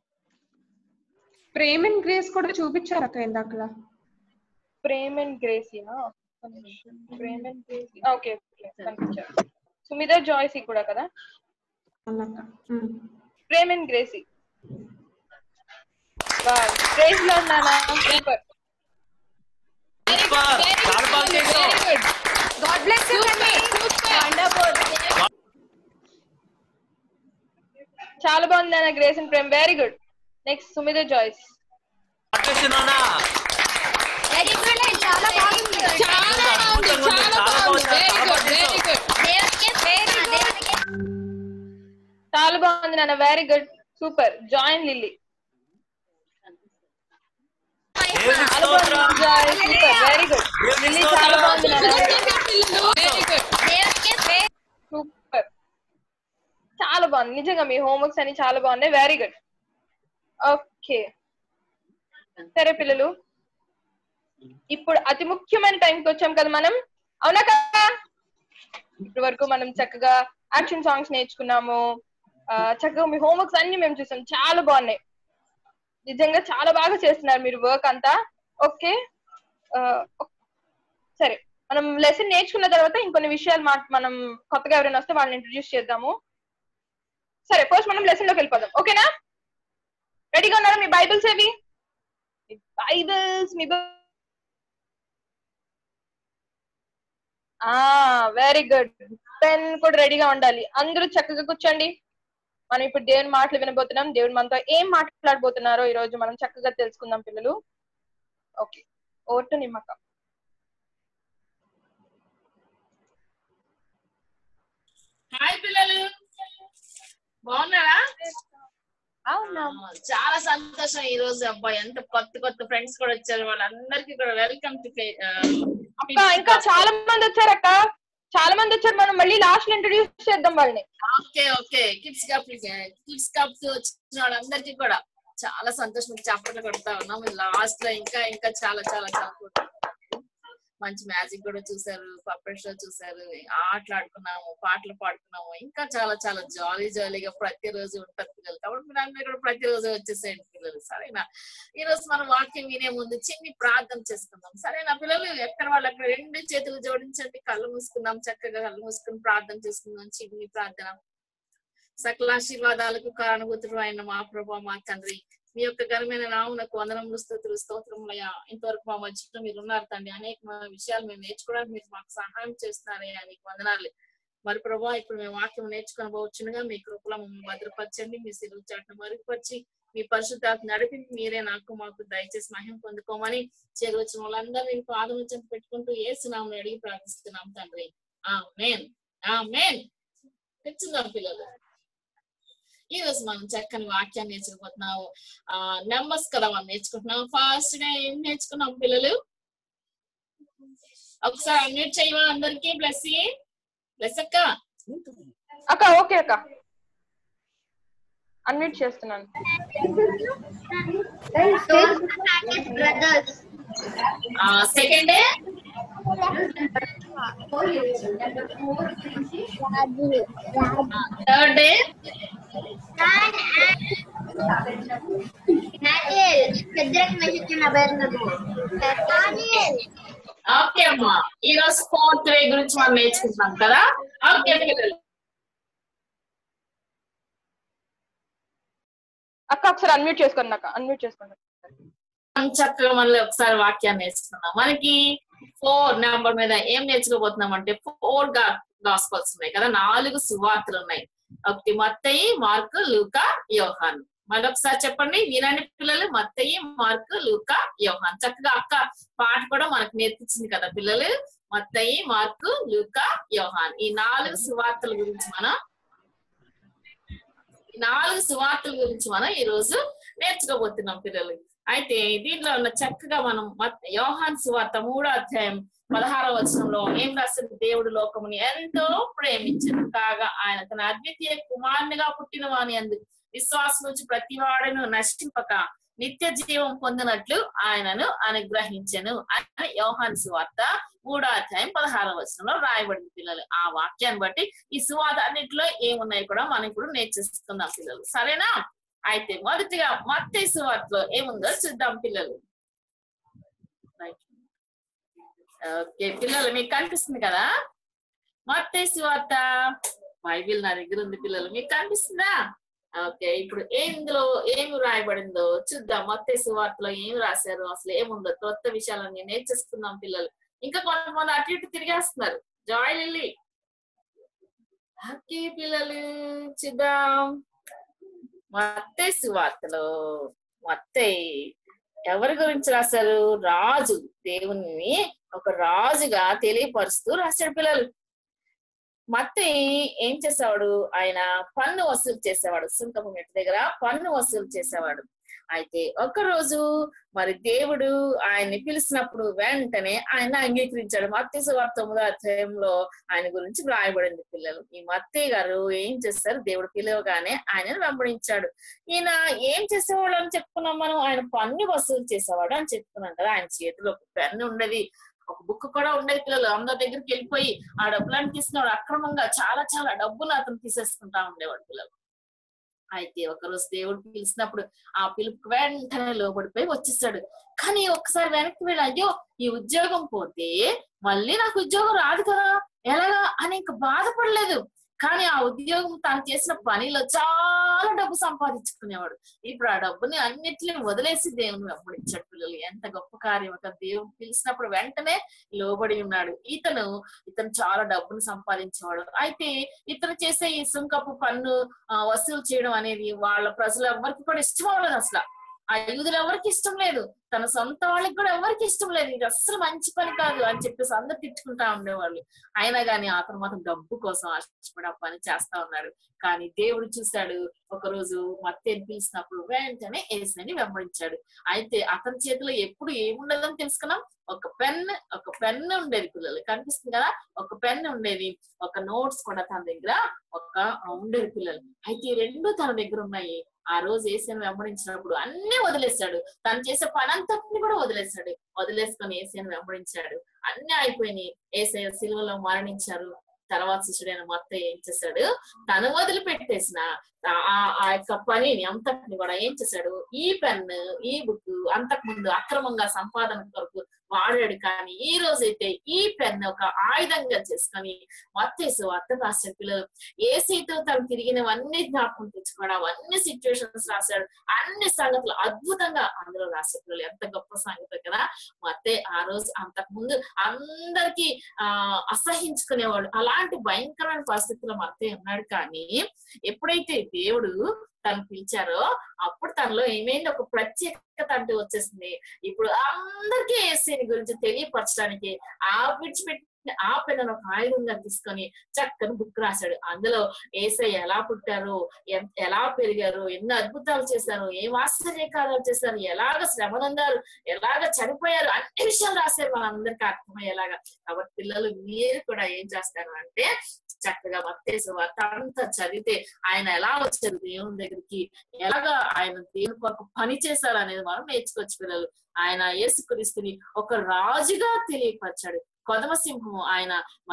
[SPEAKER 9] ప్రేమ్ అండ్ గ్రేస్ కూడా చూపించారు అక్క ఇందాక.
[SPEAKER 2] ప్రేమ్ అండ్ గ్రేసీనా? Prem and Gracie. ఓకే కనిపించారు. సుమిత జాయ్సీ కూడా కదా? Prem and Gracie. ప్రైజ్ లో నాన్న super.
[SPEAKER 14] God bless you. Wonderful.
[SPEAKER 2] చాలా బాగుంది నాన్న Grace and Prem. Very good. Next Sumitha Joyce.
[SPEAKER 14] Very good. చాలా బాగుంది. చాలా బాగుంది. Very good. Very good.
[SPEAKER 2] చాలా బాగుంది నాన్న. Very good. Super. Join Lilly. చాలా బాగుంది Joy. Super. Very good. Lilly చాలా బాగుంది నాన్న.
[SPEAKER 14] Very good.
[SPEAKER 2] సూపర్. చాలా బాగుంది నిజంగా. మీ హోంవర్క్స్ అన్ని చాలా బాగున్నాయి. Very good. ఓకే సరే పిల్లలు, ఇప్పుడు అతి ముఖ్యమైన టైంకి వచ్చాం కదా మనం. అవునా కదా? ఇప్పటి వరకు మనం చక్కగా యాక్షన్ సాంగ్స్ నేర్చుకున్నాము. చక్కగా మీ హోంవర్క్స్ అన్ని మేము చూసాం. చాలా బాగున్నాయి. నిజంగా చాలా బాగా చేస్తున్నారు మీరు వర్క్ అంతా. ఓకే సరే, మనం లెసన్ నేర్చుకున్న తర్వాత ఇంకొన్ని విషయాలు మనం కొత్తగా ఎవరైనా వస్తే వాళ్ళని ఇంట్రడ్యూస్ చేద్దాము. సరే ఫస్ట్ మనం లెసన్ లోకి వెళ్ళిపోదాం. ఓకేనా? రెడీగా ఉన్నారా? మీ బైబిల్స్ ఏవి? Very good. పెన్ కూడా రెడీగా ఉండాలి. అందరూ చక్కగా కూర్చోండి. మనం ఇప్పుడు దేవుని మాటలు వినబోతున్నాం. దేవుడు మనతో ఏం మాట్లాడబోతున్నారో ఈ రోజు మనం చక్కగా తెలుసుకుందాం పిల్లలు. Okay, vote Nimmaka.
[SPEAKER 8] హాయ్ పిల్లలు, బాగున్నారా? చాలా సంతోషం ఈ రోజు. అబ్బాయి ఎంత కొత్త ఫ్రెండ్స్ కూడా వచ్చారు. వాళ్ళందరికీ కూడా వెల్కమ్ టు.
[SPEAKER 2] అక్క ఇంకా చాలా మంది వచ్చారు అక్క, చాలా మంది వచ్చారు. మనం మళ్ళీ లాస్ట్ లో ఇంట్రడ్యూస్ చేద్దాం వాళ్ళని.
[SPEAKER 8] ఓకే కిడ్స్ కప్ వచ్చిన వాళ్ళందరికీ కూడా చాలా సంతోషం. చప్పట్లు కొడతా ఉన్నాం. లాస్ట్ లో ఇంకా చాలా మంచి మ్యాజిక్ కూడా చూసారు, పప్పెట్ షో చూసారు, ఆటలు ఆడుకున్నాము, పాటలు పాడుకున్నాము. ఇంకా చాలా జాలీగా ప్రతిరోజు ఉంటారు పిల్లలు. కాబట్టి మీరు అందరూ కూడా ప్రతిరోజు వచ్చేసేయండి పిల్లలు. సరేనా? ఈ రోజు మనం వాక్యం వినే ముందు చిన్ని ప్రార్థన చేసుకుందాం. సరేనా పిల్లలు? ఎక్కడ వాళ్ళు అక్కడ రెండు చేతులు జోడించండి. కళ్ళు మూసుకుందాం. చక్కగా కళ్ళు మూసుకుని ప్రార్థన చేసుకుందాం. చిన్ని ప్రార్థన. సకల ఆశీర్వాదాలకు కారణభూతుడు అయిన మా ప్రభు, మా తండ్రి, మీ యొక్క ఘనమైన నామమునకు వందనములు, స్తుతులు, స్తోత్రములయ్యా. ఇంతవరకు మా మధ్యలో మీరు ఉన్నారు తండ్రి. అనేక విషయాలు మేము నేర్చుకోవడానికి మీరు మాకు సహాయం చేస్తున్నారయ్యా. నీకు వందనాలు. మరి ప్రభా, ఇప్పుడు మేము వాక్యం నేర్చుకోబోచుండగా మీ కృపలో మమ్మల్ని భద్రపరచండి. మీ సిలువ చాటును మరుగుపరిచి మీ పరిశుద్ధాత్మ నడిపించి మీరే మాకు దయచేసి మహిమ పొందుకోమని చేరువచ్చిన వాళ్ళందరూ నేను పాదం చెంత పెట్టుకుంటూ యేసునామమున అడిగి ప్రార్థిస్తున్నాం తండ్రి. ఆమేన్. ఆమేన్. తెచ్చుందాం పిల్లలు. ఈ రోజు మనం చక్కని వాక్యాన్ని నేర్చుకోబోతున్నాము. నెంబర్స్ కదా మనం నేర్చుకుంటున్నాం. ఫస్ట్ డే ఏం నేర్చుకున్నాం పిల్లలు? ఒకసారి అన్మ్యూట్ చేయవా అందరికి? ప్లస్ అక్క.
[SPEAKER 2] ఓకే అక్క, అన్మ్యూట్ చేస్తున్నాను.
[SPEAKER 8] Second day third day okay అమ్మా. ఈ రోజు ఫోర్త్ డే గురించి మనం నేర్చుకుంటున్నాం కదా. ఓకే
[SPEAKER 2] అక్క ఒకసారి అన్మ్యూట్ చేసుకోండి. అక్క అన్మ్యూట్ చేసుకోండి.
[SPEAKER 8] చక్కగా మళ్ళీ ఒకసారి వాక్యాన్ని నేర్చుకున్నాం. మనకి 4 నెంబర్ మీద ఏం నేర్చుకోబోతున్నాం అంటే 4 గాస్పల్స్ ఉన్నాయి కదా, 4 సువార్తలు ఉన్నాయి. ఒకటి మత్తయి, మార్కు, లూకా, యోహాను. మరొకసారి చెప్పండి, వినండి పిల్లలు. మత్తయి, మార్కు, లూకా, యోహాను. చక్కగా అక్క పాట కూడా మనకు నేర్పించింది కదా పిల్లలు. మత్తయి, మార్కు, లూకా, యోహాను. ఈ 4 సువార్తల గురించి మనం 4 సువార్తల గురించి మనం ఈ రోజు నేర్చుకోబోతున్నాం పిల్లలు. అయితే దీంట్లో ఉన్న చక్కగా మనం యోహాను సువార్త 3వ అధ్యాయం 16వ వచనంలో ఏం రాసింది? దేవుడు లోకముని ఎంతో ప్రేమించను కాగా ఆయన తన అద్వితీయ కుమారునిగా పుట్టిన వాని అందు విశ్వాసం నుంచి ప్రతి వాడును నశింపక నిత్య జీవం పొందినట్లు ఆయనను అనుగ్రహించెను అని యోహాను సువార్త 3వ అధ్యాయం 16వ వచనంలో రాయబడింది పిల్లలు. ఆ వాక్యాన్ని బట్టి ఈ సువార్త అన్నింటిలో ఏమున్నాయి కూడా మనం ఇప్పుడు నేర్చేసుకుందాం పిల్లలు. సరేనా? అయితే మొదటిగా మత్తయి సువార్తలో ఏముందో చూద్దాం పిల్లలు. ఓకే పిల్లలు, మీకు కనిపిస్తుంది కదా మత్తయి సువార్త? బైబిల్ నా దగ్గర ఉంది పిల్లలు, మీకు కనిపిస్తుందా? ఓకే, ఇప్పుడు ఇందులో ఏమి రాయబడిందో చూద్దాం. మత్తయి సువార్తలో ఏం రాశారు, అసలు ఏముందో కొత్త విషయాలన్నీ నేర్చేసుకుందాం పిల్లలు. ఇంకా కొంతమంది అటు ఇటు తిరిగేస్తున్నారు. Joy lily. ఓకే పిల్లలు, చూద్దాం. మత్తయి సువార్తలో మత్తయి ఎవరి గురించి రాశారు? రాజు, దేవుని ఒక రాజుగా తెలియపరుస్తూ రాశాడు పిల్లలు. మత్తయి ఏం చేసేవాడు? ఆయన పన్ను వసూలు చేసేవాడు. సుంకపు మెట్టు దగ్గర పన్ను వసూలు చేసేవాడు. అయితే ఒక్కరోజు మరి దేవుడు ఆయన్ని పిలిచినప్పుడు వెంటనే ఆయన అంగీకరించాడు. మత్తయి సువార్త 9వ అధ్యాయంలో ఆయన గురించి రాయబడింది పిల్లలు. ఈ మత్తయి గారు ఏం చేస్తారు? దేవుడు పిలవగానే ఆయనను వెంబడించాడు. ఈయన ఏం చేసేవాడు అని చెప్పుకున్నాం మనం? ఆయన పన్ను వసూలు చేసేవాడు అని చెప్పుకున్నాం కదా. ఆయన చేతిలో ఒక పెన్ను ఉండేది, ఒక బుక్ కూడా ఉండేది పిల్లలు. అందరి దగ్గరికి వెళ్ళిపోయి ఆ డబ్బులను తీసుకున్నాడు. అక్రమంగా చాలా చాలా డబ్బులు అతను తీసేసుకుంటా ఉండేవాడు పిల్లలు. అయితే ఒకరోజు దేవుడు పిలిచినప్పుడు ఆ పిలుపుకి వెంటనే లోబడిపోయి వచ్చేసాడు. కానీ ఒక్కసారి వెనక్కి వెళ్ళి, అయ్యో ఈ ఉద్యోగం పోతే మళ్ళీ నాకు ఉద్యోగం రాదు కదా, ఎలాగా అని ఇంకా బాధపడలేదు. కానీ ఆ ఉద్యోగం తాను చేసిన పనిలో చాలా డబ్బు సంపాదించుకునేవాడు. ఇప్పుడు ఆ డబ్బుని అన్నిటిని వదిలేసి దేవుని వెంబడించాడు పిల్లలు. ఎంత గొప్ప కార్యం! ఒక దేవుడు పిలిచినప్పుడు వెంటనే లోబడి ఉన్నాడు. ఇతను చాలా డబ్బును సంపాదించేవాడు. అయితే ఇతను చేసే ఈ సుంకపు పన్ను వసూలు చేయడం అనేది వాళ్ళ ప్రజలు ఎవరికి కూడా ఇష్టం అవ్వలేదు. అసలు ఆ యూదులు ఎవరికి ఇష్టం లేదు, తన సొంత వాళ్ళకి కూడా ఎవరికి ఇష్టం లేదు. ఇది అస్సలు మంచి పని కాదు అని చెప్పేసి అందరు తిట్టుకుంటా ఉండేవాళ్ళు. అయినా కానీ అతను మాత్రం డబ్బు కోసం ఆశపడి ఆ పని చేస్తా ఉన్నాడు. కానీ దేవుడు చూశాడు. ఒకరోజు మత్తయిని పిలిచినప్పుడు వెంటనే యేసుని వెంబడించాడు. అయితే అతని చేతిలో ఎప్పుడు ఏముండదని తెలుసుకున్నాం? ఒక పెన్ ఉండేది పిల్లలు. కనిపిస్తుంది కదా, ఒక పెన్ ఉండేది, ఒక నోట్స్ కూడా తన దగ్గర ఉండేది పిల్లలు. అయితే ఈ రెండు తన దగ్గర ఉన్నాయి. ఆ రోజు యేసుని వెంబడించినప్పుడు అన్ని వదిలేశాడు. తను చేసే పని అంతటిని కూడా వదిలేసుకొని యేసుని వెంబడించాడు. అన్ని అయిపోయినాయి. యేసయ్య సిలువలో మరణించారు. తర్వాత శిష్యుడైన మత్తయి ఏం చేశాడు? తను వదిలిపెట్టేసిన ఆ యొక్క పనిని అంతటిని కూడా ఏం చేశాడు? ఈ పెన్, ఈ బుక్ అంతకు ముందు అక్రమంగా సంపాదన కొరకు వాడాడు. కానీ ఈ రోజైతే ఈ పెన్ ఒక ఆయుధంగా చేసుకొని మత్తయి సువార్త రాశాడు పిల్లలు. యేసుతో తను తిరిగినవన్నీ జ్ఞాపకం తెచ్చుకోవడం, అవన్నీ సిచ్యువేషన్స్ రాశాడు. అన్ని సంగతులు అద్భుతంగా అందులో రాశాడు పిల్లలు. ఎంత గొప్ప సంగతి కదా. మత్తయి ఆ రోజు అంతకు ముందు అందరికి అసహించుకునేవాడు. అలాంటి భయంకరమైన పరిస్థితుల్లో మత్తయి ఉన్నాడు. కానీ ఎప్పుడైతే దేవుడు తను పిలిచారో అప్పుడు తనలో ఏమైంది? ఒక ప్రత్యేకత అంటూ వచ్చేసింది. ఇప్పుడు అందరికీ యేసుని గురించి తెలియపరచడానికి విడిచిపెట్టి ఆ పెన్ను ఒక ఆయుధంగా తీసుకొని చక్కని బుక్ రాశాడు. అందులో యేసయ్య ఎలా పుట్టారు, ఎలా పెరిగారు, ఎన్ని అద్భుతాలు చేశారు, ఏం ఆశ్చర్యకారాలు చేశారు, ఎలాగ శ్రమనందారు, ఎలాగ చనిపోయారు, అన్ని విషయాలు రాశారు మనందరికీ అర్థమయ్యేలాగా. కాబట్టి పిల్లలు మీరు కూడా ఏం చేస్తారు అంటే చక్కగా మత్తయి సువార్త అంతా చదివితే ఆయన ఎలా వచ్చారు దేవుని దగ్గరికి, ఎలాగా ఆయన దేవుని కొరకు పని చేశారు అనేది మనం నేర్చుకోవచ్చు పిల్లలు. ఆయన యేసుక్రీస్తుని ఒక రాజుగా తెలియపరిచాడు. కొదమసింహము ఆయన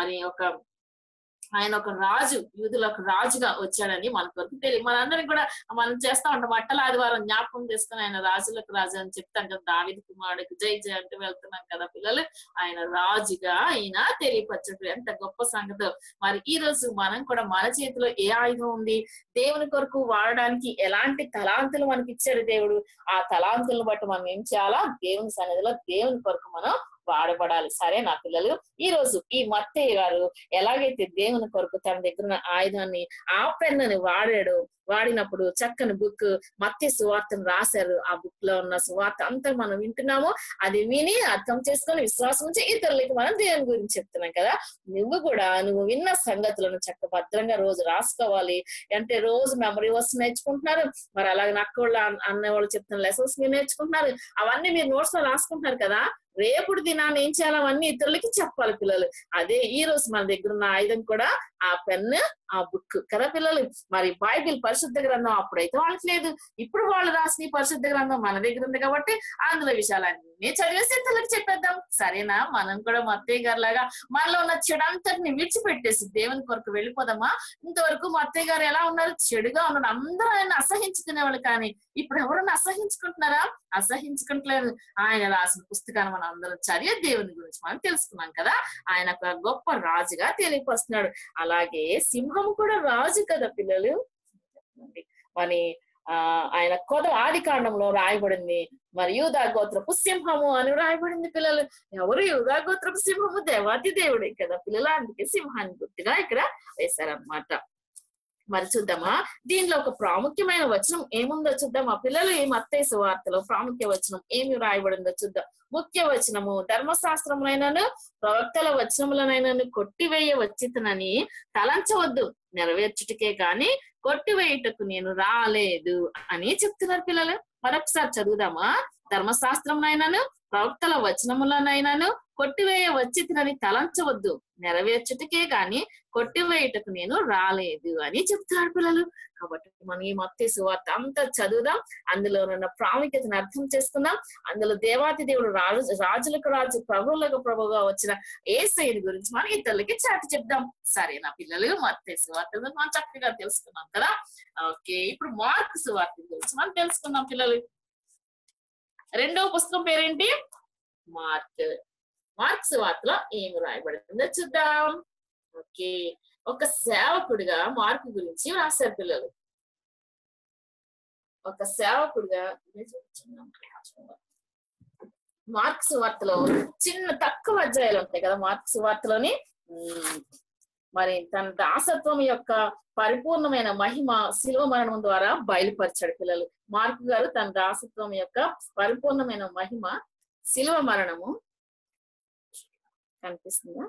[SPEAKER 8] ఒక రాజు, యూదుల ఒక రాజుగా వచ్చాడని మనకు వరకు తెలియదు. మనందరికి కూడా మనం చేస్తా ఉంటాం. మట్టల ఆదివారం జ్ఞాపకం చేసుకుని ఆయన రాజులకు రాజు అని చెప్తాం కదా. దావీదు కుమారుడికి జై జై అంటూ వెళ్తున్నాం కదా పిల్లలు. ఆయన రాజుగా ఆయన తెలియపరచడు. ఎంత గొప్ప సంగతో. మరి ఈ రోజు మనం కూడా మన చేతిలో ఏ ఆయుధం ఉంది? దేవుని కొరకు వాడడానికి ఎలాంటి తలాంతులు మనకి ఇచ్చాడు దేవుడు. ఆ తలాంతులను బట్టి మనం ఏం చేయాలా? దేవుని సన్నిధిలో దేవుని కొరకు మనం వాడబడాలి. సరే నా పిల్లలు, ఈ రోజు ఈ మత్తయ్య గారు ఎలాగైతే దేవుని కొరకు తన దగ్గర ఉన్న ఆయుధాన్ని ఆ పెన్నుని వాడినప్పుడు చక్కని బుక్ మత్తయి సువార్తను రాశారు. ఆ బుక్ లో ఉన్న సువార్త అంతా మనం వింటున్నాము. అది విని అర్థం చేసుకొని విశ్వాసం ఉంచి ఇతరులకి మనం దేవుని గురించి చెప్తున్నాం కదా. నువ్వు విన్న సంగతులను చక్క భద్రంగా రోజు రాసుకోవాలి. అంటే రోజు మెమరీ వర్స్ నేర్చుకుంటున్నారు, మరి అలాగే నక్కోళ్ళు అన్నవాళ్ళు చెప్తున్న లెసన్స్ మీరు నేర్చుకుంటున్నారు. అవన్నీ మీరు నోట్స్ లో రాసుకుంటున్నారు కదా. రేపుడు దినాన్ని ఏం చేయాలి, అవన్నీ ఇతరులకి చెప్పాలి పిల్లలు. అదే ఈ రోజు మన దగ్గర ఉన్న ఆయుధం కూడా ఆ పెన్, ఆ బుక్ కదా పిల్లలు. మరి బైబిల్ పరిశుద్ధ గ్రంథం అప్పుడైతే వాళ్ళకి లేదు, ఇప్పుడు వాళ్ళు రాసిన పరిశుద్ధ గ్రంథం మన దగ్గర ఉంది కాబట్టి అందులో విషయాలన్నీ చదివేసి ఇతరులకు చెప్పేద్దాం. సరేనా? మనం కూడా మత్తయ్య గారు లాగా మనలో ఉన్న చెడంతటిని విడిచిపెట్టేసి దేవుని కొరకు వెళ్ళిపోదామా? ఇంతవరకు మత్తయ్య గారు ఎలా ఉన్నారు? చెడుగా ఉన్నారు. అందరూ ఆయన అసహించుకునేవాళ్ళు, కానీ ఇప్పుడు ఎవరన్నా అసహించుకుంటున్నారా? అసహించుకుంటలేదు. ఆయన రాసిన పుస్తకాన్ని మనం అందరం చదివే దేవుని గురించి మనం తెలుసుకున్నాం కదా. ఆయన ఒక గొప్ప రాజుగా తెలియపరుస్తున్నాడు. అలాగే సింహం కూడా రాజు కదా పిల్లలు. మరి ఆయన ఆది కాండంలో రాయబడింది, మరి యూదా గోత్రపు సింహము అని రాయబడింది పిల్లలు. ఎవరు యూదా గోత్రపు సింహము? దేవాతి దేవుడే కదా పిల్లలు. అందుకే సింహాన్ని గుర్తుగా ఇక్కడ వేశారనమాట. మరి చూద్దామా, దీనిలో ఒక ప్రాముఖ్యమైన వచనం ఏముందో చూద్దాం. ఆ పిల్లలు ఈ మత్తయి సువార్తలో ప్రాముఖ్య వచనం ఏమి రాయబడిందో చూద్దాం. ముఖ్య వచనము, ధర్మశాస్త్రములైనను ప్రవక్తల వచనములనైనను కొట్టివేయ వచ్చితనని తలంచవద్దు, నెరవేర్చుటకే గాని కొట్టివేయుటకు నేను రాలేదు అని చెప్తున్నారు పిల్లలు. మరొకసారి చదువుదామా. ధర్మశాస్త్రమునైనను ప్రవక్తల వచనములనైనను కొట్టివేయ వచ్చితనని తలంచవద్దు, నెరవేర్చుటకే గాని కొట్టివేయుటకు నేను రాలేదు అని చెప్తున్నారు పిల్లలు. కాబట్టి మనం ఈ మత్తయి సువార్త అంతా చదువుదాం, అందులో ఉన్న ప్రాముఖ్యతను అర్థం చేసుకుందాం. అందులో దేవాతి దేవుడు రాజులకు రాజు, ప్రభువులకు ప్రభువుగా వచ్చిన యేసయ్యని గురించి మనం ఇతరులకి చాటి చెప్దాం. సరేనా పిల్లలు? మత్తయి సువార్త మనం చక్కగా తెలుసుకున్నాం కదా. ఓకే, ఇప్పుడు మార్కు సువార్త గురించి మనం తెలుసుకుందాం పిల్లలు. రెండవ పుస్తకం పేరేంటి? మార్కు సువార్తలో ఏమి రాయబడిందో చూద్దాం. ఓకే, ఒక సేవకుడిగా మార్కు గురించి రాశారు పిల్లలు. ఒక సేవకుడిగా మార్కు సువార్తలో తక్కువ అధ్యాయాలు ఉంటాయి కదా మార్కు సువార్తలోని. మరి తన దాసత్వం యొక్క పరిపూర్ణమైన మహిమ శిలువ మరణం ద్వారా బయలుపరిచాడు పిల్లలు. మార్కు గారు తన దాసత్వం యొక్క పరిపూర్ణమైన మహిమ శిలువ మరణము కనిపిస్తుందా?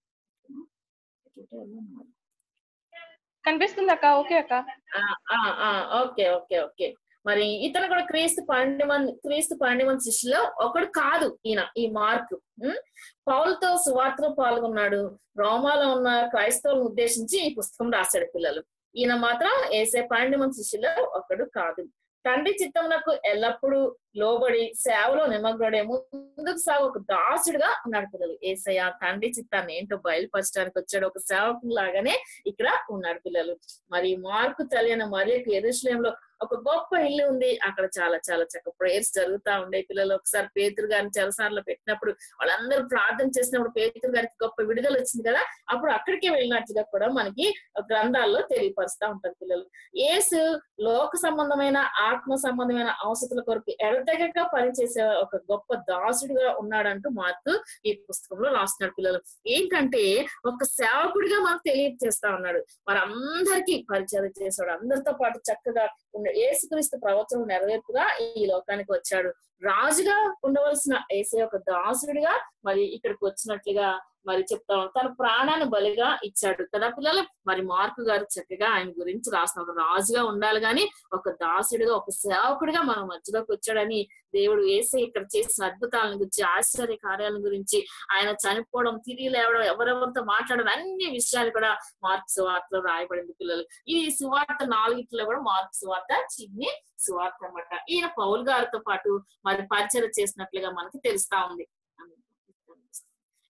[SPEAKER 2] కనిపిస్తుంది అక్క. ఓకే అక్క.
[SPEAKER 8] Okay okay okay. మరి ఇతను కూడా క్రీస్తు 12 మంది శిష్యులో ఒకడు కాదు ఈయన. ఈ మార్కు పౌలుతో సువార్తలో పాల్గొన్నాడు. రోమాలో ఉన్న క్రైస్తవులను ఉద్దేశించి ఈ పుస్తకం రాశాడు పిల్లలు. ఈయన మాత్రం యేసయ్య 12 మంది శిష్యులో ఒకడు కాదు. తండ్రి చిత్తమునకు ఎల్లప్పుడూ లోబడి సేవలో నిమగ్నుడే ముందుకు సాగు ఒక దాసుడుగా ఉన్నాడు పిల్లలు. యేసయ్య తండ్రి చిత్తాన్ని ఏంటో బయలుపరచడానికి వచ్చాడు. ఒక సేవకు లాగానే ఇక్కడ ఉన్నాడు పిల్లలు. మరి మార్కు తల్లి అయిన మరియకు యెరూషలేములో ఒక గొప్ప ఇల్లు ఉంది. అక్కడ చాలా చాలా చక్కగా ప్రేయర్స్ జరుగుతా ఉండే పిల్లలు. ఒకసారి పేతురు గారిని చెరసాలలో పెట్టినప్పుడు వాళ్ళందరూ ప్రార్థన చేసినప్పుడు పేతురు గారికి గొప్ప విడుదల వచ్చింది కదా. అప్పుడు అక్కడికే వెళ్ళినట్టుగా కూడా మనకి గ్రంథాల్లో తెలియపరుస్తా ఉంటారు పిల్లలు. యేసు లోక సంబంధమైన ఆత్మ సంబంధమైన అవసరాల కొరకు ఎడతెగక పనిచేసే ఒక గొప్ప దాసుడిగా ఉన్నాడంటూ మార్కు ఈ పుస్తకంలో రాస్తున్నాడు పిల్లలు. ఏంటంటే ఒక సేవకుడిగా మనకు తెలియజేస్తా ఉన్నాడు. మరి అందరికీ పరిచయం చేశాడు. అందరితో పాటు చక్కగా యేసుక్రీస్తు ప్రవచనం నెరవేర్పుగా ఈ లోకానికి వచ్చాడు. రాజుగా ఉండవలసిన యేసయ్య ఒక దాసుడిగా మరి ఇక్కడికి వచ్చినట్లుగా మరి చెప్తా తన ప్రాణాన్ని బలిగా ఇచ్చాడు కదా పిల్లలు. మరి మార్కు గారు చక్కగా ఆయన గురించి రాసిన ఒక రాజుగా ఉండాలి గాని ఒక దాసుడిగా ఒక సేవకుడిగా మన మధ్యలోకి వచ్చాడని దేవుడు యేసయ్య ఇక్కడ చేసిన అద్భుతాలను గురించి ఆశ్చర్య కార్యాల గురించి ఆయన చనిపోవడం తిరిగి లేవడం ఎవరెవరితో మాట్లాడడం అన్ని విషయాలు కూడా మార్కు సువార్తలో రాయబడింది పిల్లలు. ఈ సువార్త 4 కూడా మార్కు సువార్త చిన్ని సువార్త అన్నమాట. ఈయన పౌలు గారితో పాటు మరి పరిచయం చేసినట్లుగా మనకి తెలుస్తా ఉంది.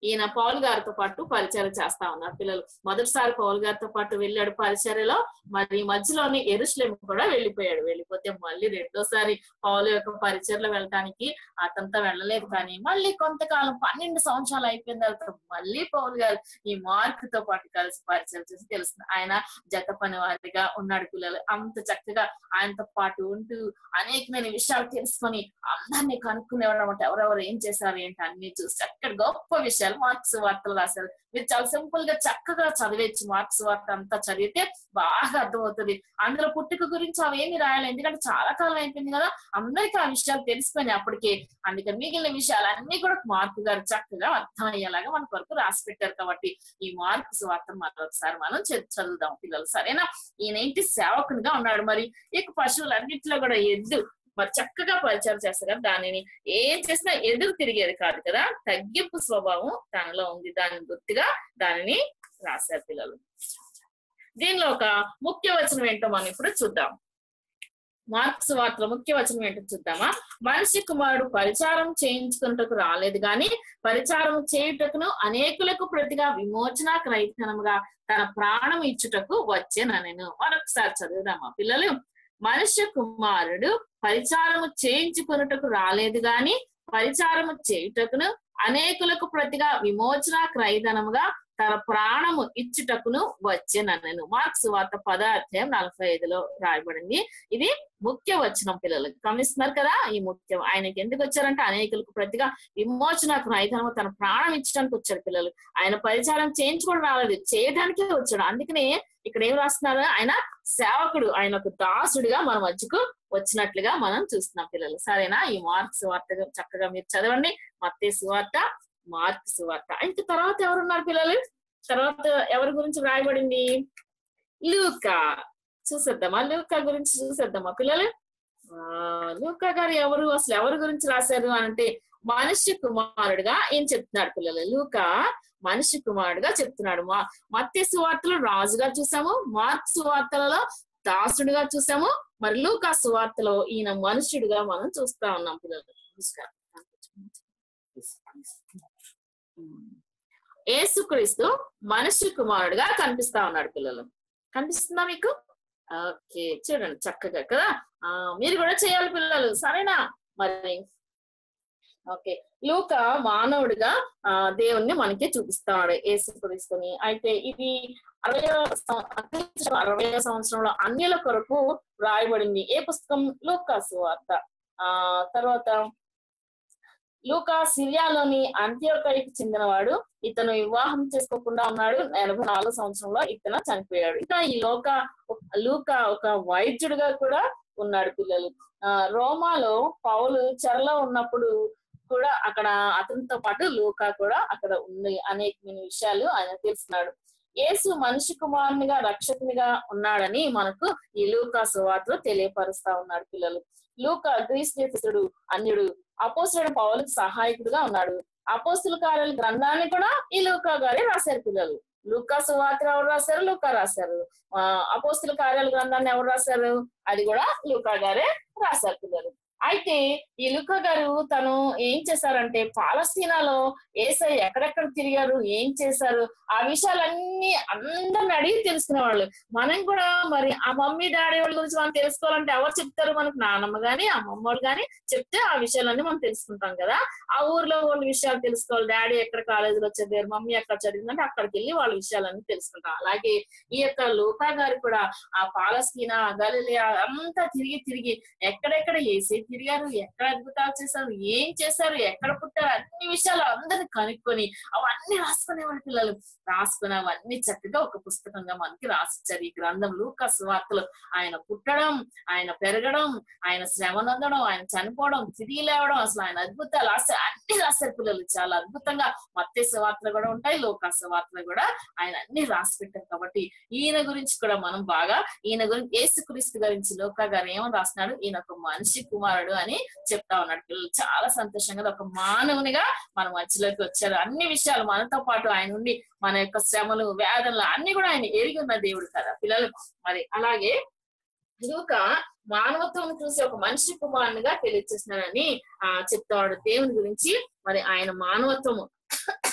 [SPEAKER 8] ఈయన పౌల్ గారితో పాటు పరిచర్య చేస్తా ఉన్నారు పిల్లలు. మొదటిసారి పౌల్ గారితో పాటు వెళ్ళాడు పరిచర్యలో, మరి మధ్యలోనే యెరూషలేము కూడా వెళ్ళిపోతే మళ్ళీ రెండోసారి పౌలు యొక్క పరిచర్యలో వెళ్ళడానికి అతనితో వెళ్ళలేదు. కానీ మళ్ళీ కొంతకాలం 12 సంవత్సరాలు అయిపోయిన తర్వాత మళ్ళీ పౌలు గారు ఈ మార్క్ తో పాటు కలిసి పరిచయం చేసి తెలుస్తుంది. ఆయన జత పని వారిగా ఉన్నాడు పిల్లలు. అంత చక్కగా ఆయనతో పాటు ఉంటూ అనేకమైన విషయాలు తెలుసుకొని అందరినీ కనుక్కునేవాడు అనమాట. ఎవరెవరు ఏం చేశారు ఏంటి అన్ని చూసి చక్కటి గొప్ప విషయాలు మార్క్స్ వార్తలు రాశారు. మీరు చాలా సింపుల్ గా చక్కగా చదివేచ్చు. మార్క్స్ వార్త అంతా చదివితే బాగా అర్థమవుతుంది. అందులో పుట్టుక గురించి అవేమి రాయాలి, ఎందుకంటే చాలా కాలం అయిపోయింది కదా, అందరికీ ఆ విషయాలు తెలిసిపోయినాయి అప్పటికే. అందుకని మిగిలిన విషయాలు అన్ని కూడా మార్క్ గారు చక్కగా అర్థమయ్యేలాగా మన కొరకు రాసి పెట్టారు. కాబట్టి ఈ మార్క్స్ వార్త మరొకసారి మనం చదువుదాం పిల్లలు, సరేనా? ఈయన ఇంటి సేవకునిగా ఉన్నాడు. మరి ఇక పశువులన్నింటిలో కూడా ఎద్దు మరి చక్కగా పరిచయం చేస్తారు కదా, దానిని ఏం చేసినా ఎదురు తిరిగేది కాదు కదా, తగ్గింపు స్వభావం తనలో ఉంది. దాని గుర్తుగా దానిని రాశారు పిల్లలు. దీనిలో ఒక ముఖ్య వచనం ఏంటో మనం ఇప్పుడు చూద్దాం. మార్క్స్ వార్తలో ముఖ్య వచనం ఏంటో చూద్దామా? మనిషి కుమారుడు పరిచారం చేయించుకున్నటకు రాలేదు గాని పరిచారం చేయుటకును అనేకులకు ప్రతిగా విమోచన క్రైతనముగా తన ప్రాణం ఇచ్చుటకు వచ్చేనెను. మరొకసారి చదువుదామా పిల్లలు? మనుష్య కుమారుడు పరిచారము చేయించుకున్నటకు రాలేదు గాని పరిచారము చేయుటకును అనేకులకు ప్రతిగా విమోచన క్రైదనముగా తన ప్రాణము ఇచ్చుటకును వచ్చేనెను. మార్క్స్ వార్త 10:45 రాయబడింది. ఇది ముఖ్య వచనం పిల్లలు గమనిస్తున్నారు కదా. ఈ ముఖ్యం ఆయనకి ఎందుకు వచ్చారంటే అనేకులకు ప్రతిగా విమోచన క్రైదనము తన ప్రాణం ఇచ్చడానికి వచ్చారు పిల్లలు. ఆయన పరిచారం చేయించుకోవడం రాలేదు, చేయడానికే వచ్చాడు. అందుకనే ఇక్కడ ఏం రాస్తున్నారు? ఆయన సేవకుడు, ఆయన ఒక దాసుడిగా మన మధ్యకు వచ్చినట్లుగా మనం చూస్తున్నాం పిల్లలు, సరేనా? ఈ మార్క్స్ వార్త చక్కగా మీరు చదవండి. మత్తయి సువార్త, మార్క్స్ వార్త. ఇంక తర్వాత ఎవరున్నారు పిల్లలు? తర్వాత ఎవరి గురించి రాయబడింది? లూకా. చూసేద్దామా? లూకా గురించి చూసేద్దామా పిల్లలు? లూకా గారు ఎవరు? అసలు ఎవరి గురించి రాశారు అంటే మనిషి కుమారుడుగా ఏం చెప్తున్నాడు పిల్లలు? లూకా మనిషి కుమారుడుగా చెప్తున్నాడు. మత్తయి సువార్తలో రాజుగా చూసాము, మార్క్స్ వార్తలలో దాసుడిగా చూసాము, మరి లూకా సువార్తలో ఈయన మనుష్యుడిగా మనం చూస్తా ఉన్నాం పిల్లలు. యేసుక్రీస్తు మనిషి కుమారుడుగా కనిపిస్తా ఉన్నాడు పిల్లలు. కనిపిస్తుందా మీకు? ఓకే, చూడండి చక్కగా కదా. మీరు కూడా చేయాలి పిల్లలు, సరేనా? మరి ఓకే, లూకా మానవుడిగా దేవుణ్ణి మనకి చూపిస్తాడు యేసుక్రీస్తుని. అయితే ఇది 60వ సంవత్సరంలో అన్యుల కొరకు రాయబడింది. ఏ పుస్తకం? లూకా సువార్త. తర్వాత లూకా సిరియాలోని అంత్యోకయకి చెందినవాడు. ఇతను వివాహం చేసుకోకుండా ఉన్నాడు. 84 సంవత్సరంలో ఇతను చనిపోయాడు. ఇక ఈ లూకా ఒక వైద్యుడిగా కూడా ఉన్నాడు పిల్లలు. రోమాలో పౌలు చెరలో ఉన్నప్పుడు కూడా అక్కడ అతనితో పాటు లూకా కూడా అక్కడ ఉంది. అనేకమైన విషయాలు ఆయన తెలుసుకున్నాడు. యేసు మనిషి కుమారునిగా రక్షకునిగా ఉన్నాడని మనకు ఈ లూకా సువార్తలో తెలియపరుస్తా ఉన్నాడు పిల్లలు. లూకా గ్రీస్ దేశస్థుడు, అన్యుడు. అపోస్తలుడైన పౌలుకి సహాయకుడుగా ఉన్నాడు. అపోస్తల కార్యాల గ్రంథాన్ని కూడా ఈ లూకా గారే రాశారు పిల్లలు. లూకా సువార్త ఎవరు రాశారు? లూకా రాశారు. అపోస్తల కార్యాల గ్రంథాన్ని ఎవరు రాశారు? అది కూడా లూకా గారే రాశారు పిల్లలు. అయితే ఈ లూకా గారు తను ఏం చేశారంటే పాలస్తీనాలో యేసయ్య ఎక్కడెక్కడ తిరిగారు, ఏం చేశారు, ఆ విషయాలన్నీ అందరిని అడిగి తెలుసుకునేవాళ్ళు. మనం కూడా మరి ఆ మమ్మీ డాడీ వాళ్ళ గురించి మనం తెలుసుకోవాలంటే ఎవరు చెప్తారు? మనకు నాన్నమ్మ గాని అమ్మమ్మ వాళ్ళు గాని చెప్తే ఆ విషయాలన్నీ మనం తెలుసుకుంటాం కదా. ఆ ఊర్లో వాళ్ళ విషయాలు తెలుసుకోవాలి. డాడీ ఎక్కడ కాలేజీలో చదివారు, మమ్మీ ఎక్కడ చదివిందంటే అక్కడికి వెళ్ళి వాళ్ళ విషయాలన్నీ తెలుసుకుంటాం. అలాగే ఈ యొక్క లూకా గారు కూడా ఆ పాలస్తీనా, గలిలియా అంతా తిరిగి ఎక్కడెక్కడ యేసయ్య తిరిగారు, ఎక్కడ అద్భుతాలు చేశారు, ఏం చేశారు, ఎక్కడ పుట్టారు, అన్ని విషయాలు అందరిని కనుక్కొని అవన్నీ రాసుకునేవాళ్ళు పిల్లలు. రాసుకుని అవన్నీ చక్కగా ఒక పుస్తకంగా మనకి రాసిచ్చారు ఈ గ్రంథం లూకా సువార్తలో. ఆయన పుట్టడం, ఆయన పెరగడం, ఆయన శ్రమ నొందడం, ఆయన చనిపోవడం, తిరిగి లేవడం, అసలు ఆయన అద్భుతాలు అన్ని రాశారు పిల్లలు. చాలా అద్భుతంగా మత్తయి సువార్తలు కూడా ఉంటాయి, లూకా సువార్తలు కూడా ఆయన అన్ని రాసి పెట్టారు. కాబట్టి ఈయన గురించి కూడా మనం బాగా ఈయన గురించి యేసుక్రీస్తు గురించి లూకా గారు ఏమని రాస్తున్నాడు? ఈయన ఒక మనిషి కుమారుడు అని చెప్తా ఉన్నాడు పిల్లలు. చాలా సంతోషంగా ఒక మానవునిగా మన మధ్యలోకి వచ్చారు. అన్ని విషయాలు మనతో పాటు ఆయన ఉండి మన యొక్క శ్రమలు, వేదనలు అన్ని కూడా ఆయన ఎరిగి ఉన్న దేవుడు కదా పిల్లలు. మరి అలాగే లూకా మానవత్వం చూసి ఒక మనిషి కుమారునిగా తెలియచేస్తున్నాడని చెప్తాడు దేవుని గురించి. మరి ఆయన మానవత్వము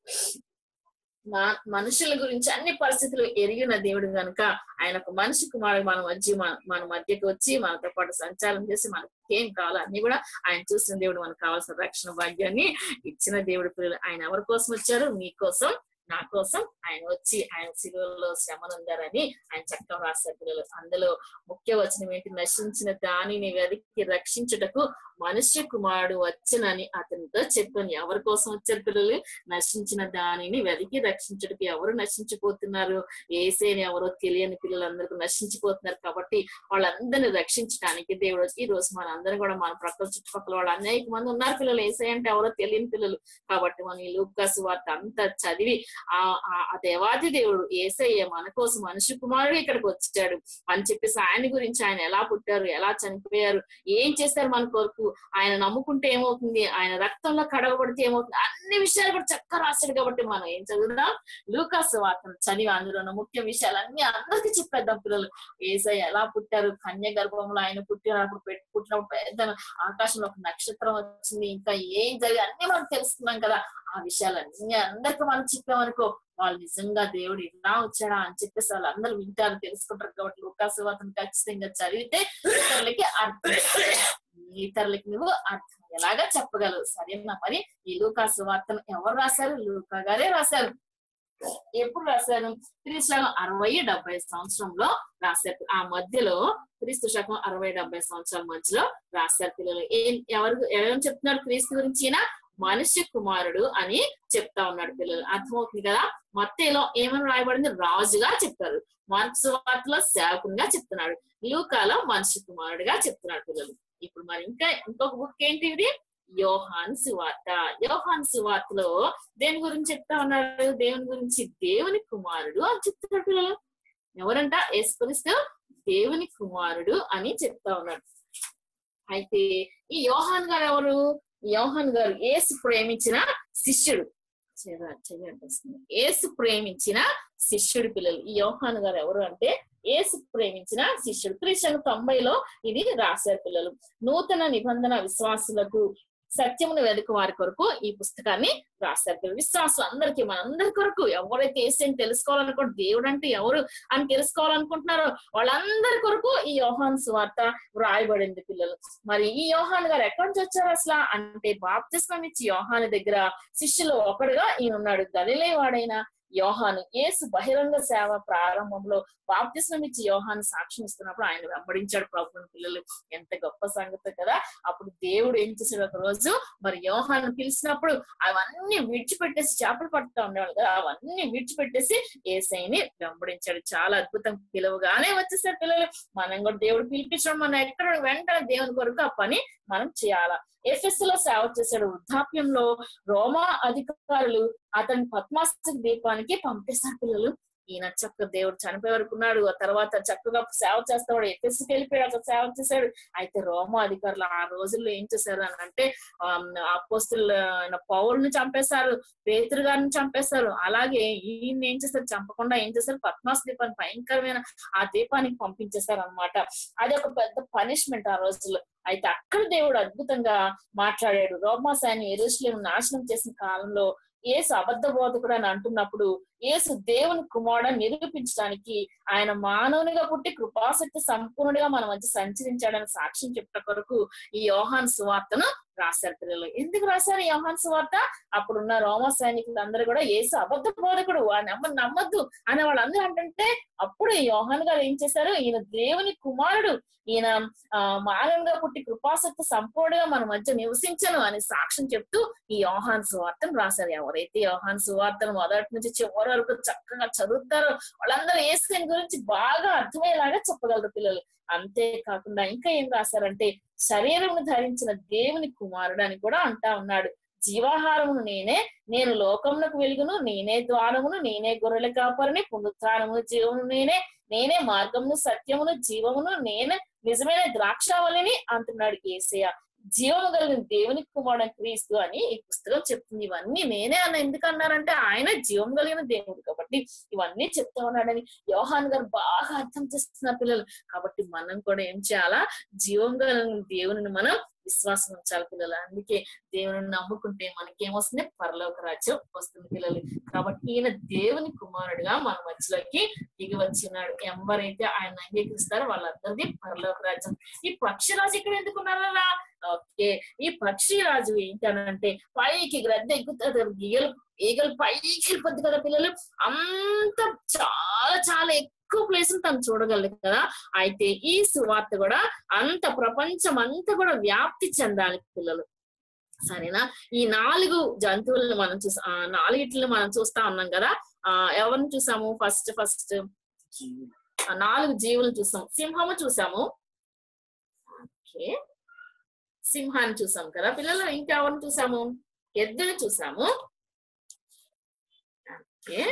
[SPEAKER 8] మనుషుల గురించి అన్ని పరిస్థితులు ఎరిగిన దేవుడు కనుక ఆయన ఒక మనిషి కుమారుడు మన మధ్యకి వచ్చి మనతో పాటు సంచారం చేసి మనకి ఏం కావాలో అన్ని కూడా ఆయన చూసిన దేవుడు మనకు కావాల్సిన రక్షణ భాగ్యాన్ని ఇచ్చిన దేవుడు పిల్లలు. ఆయన ఎవరి కోసం వచ్చారు? మీకోసం, నా కోసం ఆయన వచ్చి ఆయన శిలువలో శ్రమనుందారని ఆయన చక్కగా రాశారు పిల్లలు. అందులో ముఖ్య వచనం ఏంటి? నశించిన దానిని వెతికి రక్షించుటకు మనుష్య కుమారుడు వచ్చనని అతనితో చెప్పాను. ఎవరి కోసం వచ్చారు పిల్లలు? నశించిన దానిని వెతికి రక్షించుటకు. ఎవరు నశించిపోతున్నారు? యేసేని ఎవరో తెలియని పిల్లలందరూ నశించిపోతున్నారు. కాబట్టి వాళ్ళందరినీ రక్షించడానికి దేవుడు ఈ రోజు మనందరం కూడా మన ప్రక్కల చుట్టుపక్కల వాళ్ళు అనేక మంది ఉన్నారు పిల్లలు. యేసయ్య అంటే ఎవరో తెలియని పిల్లలు. కాబట్టి మనం ఈ లూకా సువార్త అంతా చదివి ఆ దేవాది దేవుడు యేసయ్య మన కోసం మనిషి కుమారుడు ఇక్కడికి వచ్చాడు అని చెప్పేసి ఆయన గురించి, ఆయన ఎలా పుట్టారు, ఎలా చనిపోయారు, ఏం చేశారు మన కొరకు, ఆయన నమ్ముకుంటే ఏమవుతుంది, ఆయన రక్తంలో కడగబడితే ఏమవుతుంది, అన్ని విషయాలు కూడా చక్కగా రాశాడు. కాబట్టి మనం ఏం చదువుదాం? లూకా సువార్తను చదివి అందులో ఉన్న ముఖ్య విషయాలన్నీ అందరికీ చెప్పేద్దాం పిల్లలు. యేసయ్య ఎలా పుట్టారు, కన్య గర్భంలో ఆయన పుట్టినప్పుడు పెద్ద ఆకాశంలో ఒక నక్షత్రం వచ్చింది, ఇంకా ఏం జరిగి అన్ని మనం తెలుసుకున్నాం కదా. ఆ విషయాలన్నీ అందరికీ మనం చెప్పామనుకో, వాళ్ళు నిజంగా దేవుడు ఇలా వచ్చాడా అని చెప్పేసి వాళ్ళందరూ వింటారు, తెలుసుకుంటారు. కాబట్టి లూకా సువార్తను ఖచ్చితంగా చదివితే ఇతరులకి నువ్వు అర్థం ఎలాగా చెప్పగలవు. సరేనా? మరి ఈ లూకా సువార్తను ఎవరు రాశారు? లూకా గారే రాశారు. ఎప్పుడు రాశారు? క్రీస్తు శకం 60-70 సంవత్సరంలో రాశారు. ఆ మధ్యలో క్రీస్తు శకం 60-70 సంవత్సరాల మధ్యలో రాశారు పిల్లలు. ఎవరు చెప్తున్నారు క్రీస్తు గురించి? మనుష్య కుమారుడు అని చెప్తా ఉన్నాడు పిల్లలు. అర్థమవుతుంది కదా. మత్తయిలో ఏమని రాయబడింది? రాజుగా చెప్తారు. మార్కు సువార్తలో సేవకునిగా చెప్తున్నాడు. లూకాలో మనుష్య కుమారుడుగా చెప్తున్నాడు పిల్లలు. ఇప్పుడు మరి ఇంకొక బుక్ ఏంటిది? యోహాను సువార్త. యోహాను సువార్తలో దేని గురించి చెప్తా ఉన్నాడు? దేవుని గురించి. దేవుని కుమారుడు అని చెప్తున్నాడు పిల్లలు. ఎవరంట? యేసుక్రీస్తు దేవుని కుమారుడు అని చెప్తా ఉన్నాడు. అయితే ఈ యోహాన్ గారు ఎవరు? యోహాన్ గారు యేసు ప్రేమించిన శిష్యుడు. యేసు ప్రేమించిన శిష్యుడు పిల్లలు. ఈ యోహాన్ గారు ఎవరు అంటే యేసు ప్రేమించిన శిష్యుడు. క్రీస్తు 90లో ఇది రాశారు పిల్లలు. నూతన నిబంధన విశ్వాసులకు, సత్యమును వెతుకు వారి కొరకు ఈ పుస్తకాన్ని రాశారు. విశ్వాసం అందరికీ, మనందరి కొరకు. ఎవరైతే యేసుని తెలుసుకోవాలనుకుంటే, దేవుడు అంటే ఎవరు అని తెలుసుకోవాలనుకుంటున్నారో వాళ్ళందరి కొరకు ఈ యోహాను సువార్త రాయబడింది పిల్లలు. మరి ఈ యోహాను గారు ఎక్కడి నుంచి వచ్చారు అసలు అంటే, బాప్తిస్మం ఇచ్చి యోహాను దగ్గర శిష్యులు ఒకడుగా ఈయన ఉన్నాడు. గలిలే వాడైన యోహాను యేసు బహిరంగ సేవ ప్రారంభంలో బాప్తిస్మం ఇచ్చి యోహాను సాక్ష్యం ఇస్తున్నప్పుడు ఆయన వెంబడించాడు ప్రభువుని పిల్లలు. ఎంత గొప్ప సంగతి కదా. అప్పుడు దేవుడు ఏం చేశాడు? ఒక రోజు మరి యోహాను పిలిచినప్పుడు అవన్నీ విడిచిపెట్టేసి, చేపలు పడుతూ ఉండేవాళ్ళు కదా, అవన్నీ విడిచిపెట్టేసి యేసయ్యని వెంబడించాడు. చాలా అద్భుతం. పిలువగానే వచ్చేసారు పిల్లలు. మనం కూడా దేవుడు పిలిపించడం, మనం ఎక్కడ వెంటనే దేవుని కొరకు ఆ పని మనం చేయాలా. ఎఫెసులో సేవ చేశాడు. వృద్ధాప్యంలో రోమా అధికారులు అతని పద్మాసు దీపానికి పంపిస్తారు పిల్లలు. ఈయన చక్కగా దేవుడు చనిపోయే వరకు ఉన్నాడు. ఆ తర్వాత చక్కగా సేవ చేస్తాడు. ఎఫెసుకి వెళ్ళిపోయాడు, అక్కడ సేవ చేశాడు. అయితే రోమా అధికారులు ఆ రోజుల్లో ఏం చేశారు అని అంటే, అపోస్తలుడైన పౌలుని చంపేశారు, పేతురు గారిని చంపేశారు. అలాగే ఈయన ఏం చేశారు? చంపకుండా ఏం చేశారు? పద్మాసు దీపాన్ని, భయంకరమైన ఆ దీపానికి పంపించేశారు అనమాట. అది ఒక పెద్ద పనిష్మెంట్ ఆ రోజుల్లో. అయితే అక్కడ దేవుడు అద్భుతంగా మాట్లాడాడు. రోమా సైన్యం యెరూషలేమును నాశనం చేసిన కాలంలో యేసు అబద్ధ బోధకుడు అని అంటున్నప్పుడు, యేసు దేవుని కుమారుడు నిరూపించడానికి ఆయన మానవునిగా పుట్టి కృపాశక్తి సంపూర్ణుడిగా మన మధ్య సంచరించాడని సాక్ష్యం చెప్పే కొరకు ఈ యోహాను సువార్తను రాశారు పిల్లలు. ఎందుకు రాశారు యోహాను సువార్త? అప్పుడున్న రోమా సైనికులు అందరూ కూడా యేసు అబద్ధ బోధకుడు, నమ్మద్దు అనే వాళ్ళందరూ అంటే, అప్పుడు యోహాను గారు ఏం చేశారు? ఈయన దేవుని కుమారుడు, ఈయన మానవునిగా పుట్టి కృపాశక్తి సంపూర్ణంగా మన మధ్య నివసించను అని సాక్ష్యం చెప్తూ ఈ యోహాను సువార్తను రాశారు. ఎవరైతే యోహాను సువార్తను మొదటి నుంచి చివరి వరకు చక్కగా చదువుతారో వాళ్ళందరూ యేసుని గురించి బాగా అర్థమయ్యేలాగా చెప్పగలరు పిల్లలు. అంతేకాకుండా ఇంకా ఏం రాశారంటే, శరీరమును ధరించిన దేవుని కుమారుడు అని కూడా అంటా ఉన్నాడు. జీవాహారమును నేనే, నేను లోకమునకు వెలుగును, నేనే ద్వారమును, నేనే గొర్రెల కాపరిని, పునరుత్థానమును జీవమును నేనే, నేనే మార్గమును సత్యమును జీవమును, నేనే నిజమైన ద్రాక్షావళిని అంటున్నాడు యేసయ్య. జీవము కలిగిన దేవుని కుమారుడు క్రీస్తు అని ఈ పుస్తకం చెప్తుంది. ఇవన్నీ నేనే అన్న ఎందుకు అన్నారంటే, ఆయన జీవం కలిగిన దేవుడు కాబట్టి ఇవన్నీ చెప్తా ఉన్నాడని యోహాను గారు బాగా అర్థం చేస్తున్నారు పిల్లలు. కాబట్టి మనం కూడా ఏం చేయాలా? జీవం కలిగిన దేవుని మనం విశ్వాసం ఉంచాలి పిల్లలు. అందుకే దేవుని నమ్ముకుంటే మనకేమొస్తుంది, పరలోక రాజ్యం వస్తుంది పిల్లలు. కాబట్టి ఈయన దేవుని కుమారుడుగా మన మధ్యలోకి దిగి వచ్చినాడు. ఎవరైతే ఆయన అంగీకరిస్తారో వాళ్ళందరిది పరలోక రాజ్యం. ఈ పక్షిరాజు ఇక్కడ ఎందుకున్నారా? ఓకే, ఈ పక్షిరాజు ఏంటనంటే పైకి గ్రద్ద ఎక్కుతుంది, ఈగలు పైకి వెళ్ళిపోద్ది కదా పిల్లలు. అంత చాలా చాలా ఎక్కువ ప్లేస్ తను చూడగలదు కదా. అయితే ఈ సువార్త కూడా అంత ప్రపంచం అంతా కూడా వ్యాప్తి చెందాలి పిల్లలు. సరేనా? ఈ 4 జంతువులను మనం చూసా, 4 మనం చూస్తా ఉన్నాం కదా. ఎవరిని చూసాము? ఫస్ట్ 4 జీవులు చూసాం. సింహము చూసాము, ఓకే, సింహాన్ని చూసాం కదా పిల్లలు. ఇంకెవరిని చూసాము? ఎద్దుని చూసాము, ఓకే,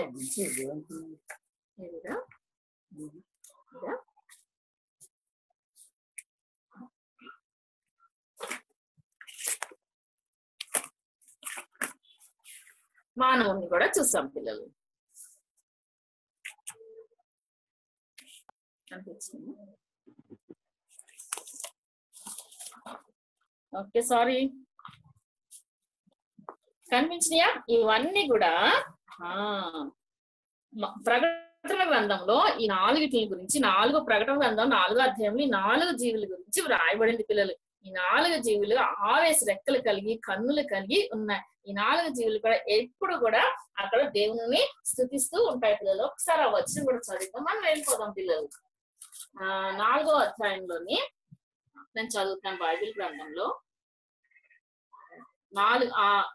[SPEAKER 8] మానవుని కూడా చూసాం పిల్లలు. అనిపించింది? ఓకే, సారీ, కనిపించినాయా? ఇవన్నీ కూడా ప్రకటన గ్రంథంలో ఈ 4 గురించి, 4 ప్రకటన గ్రంథం 4వ అధ్యాయంలో ఈ 4 జీవుల గురించి వ్రాయబడింది పిల్లలు. ఈ 4 జీవులు 6 రెక్కలు కలిగి కన్నులు కలిగి ఉన్నాయి. ఈ 4 జీవులు కూడా ఎప్పుడు కూడా అక్కడ దేవుని స్తుతిస్తూ ఉంటాయి పిల్లలు. ఒకసారి ఆ వచనం కూడా చదువుతాం, మనం వెళ్ళిపోదాం పిల్లలు. 4వ అధ్యాయంలోని నేను చదువుతాను బైబిల్ గ్రంథంలో. 4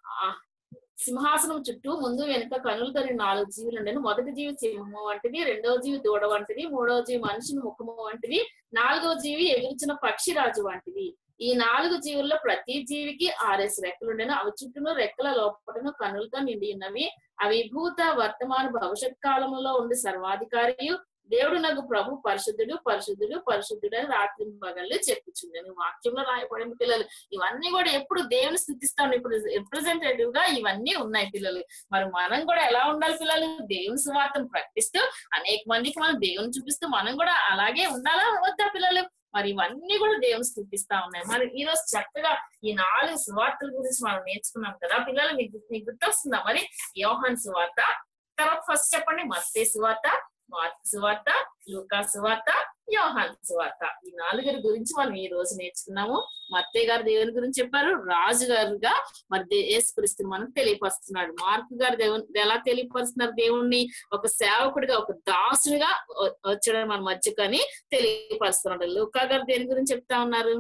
[SPEAKER 8] సింహాసనం చుట్టూ ముందు వెనుక కనులు కలిగిన 4 జీవులు ఉండేను. మొదటి జీవి సింహము వంటిది, రెండవ జీవి దూడ వంటిది, మూడవ జీవి మనిషిని ముఖము వంటిది, 4వ జీవి ఎగిరిచిన పక్షిరాజు వంటిది. ఈ 4 జీవుల్లో ప్రతి జీవికి 6 రెక్కలు ఉండేను. అవి చుట్టూను రెక్కల లోపటను కన్నులతో నిండి ఉన్నవి. అవి భూత వర్తమాన భవిష్యత్ కాలంలో ఉండి సర్వాధికారియు దేవుడు నాకు ప్రభు పరిశుద్ధుడు పరిశుద్ధుడు పరిశుద్ధుడు అని రాత్రి పగళ్ళు చెప్పుచుండను. వాక్యంలో రాయబడిన పిల్లలు ఇవన్నీ కూడా ఎప్పుడు దేవుని స్థుతిస్తాను. ఇప్పుడు రిప్రజెంటేటివ్ గా ఇవన్నీ ఉన్నాయి పిల్లలు. మరి మనం కూడా ఎలా ఉండాలి పిల్లలు? దేవుని సువార్తను ప్రకటిస్తూ అనేక మందికి మనం దేవుని చూపిస్తూ మనం కూడా అలాగే ఉండాలా వద్దా పిల్లలు? మరి ఇవన్నీ కూడా దేవుని స్థుతిస్తా ఉన్నాయి. మరి ఈ రోజు చక్కగా ఈ 4 సువార్తల గురించి మనం నేర్చుకున్నాం కదా పిల్లలు. మీకు గుర్తొస్తుందా మరి? యోహాను సువార్త, తర్వాత ఫస్ట్ చెప్పండి మత్తయి సువార్త, మార్కు సువార్త, లూకా సువార్త, యోహాను సువార్త. ఈ 4 గురించి మనం ఈ రోజు నేర్చుకున్నాము. మత్తయి గారు దేవుని గురించి చెప్పారు, రాజు గారుగా మరి యేసుక్రీస్తుని మనకు తెలియపరుస్తున్నాడు. మార్కు గారు దేవుని ఎలా తెలియపరుస్తున్నారు? దేవుణ్ణి ఒక సేవకుడిగా, ఒక దాసునిగా వచ్చాడని మన మధ్యకని తెలియపరుస్తున్నాడు. లూకా గారు దేని గురించి చెప్తా ఉన్నారు?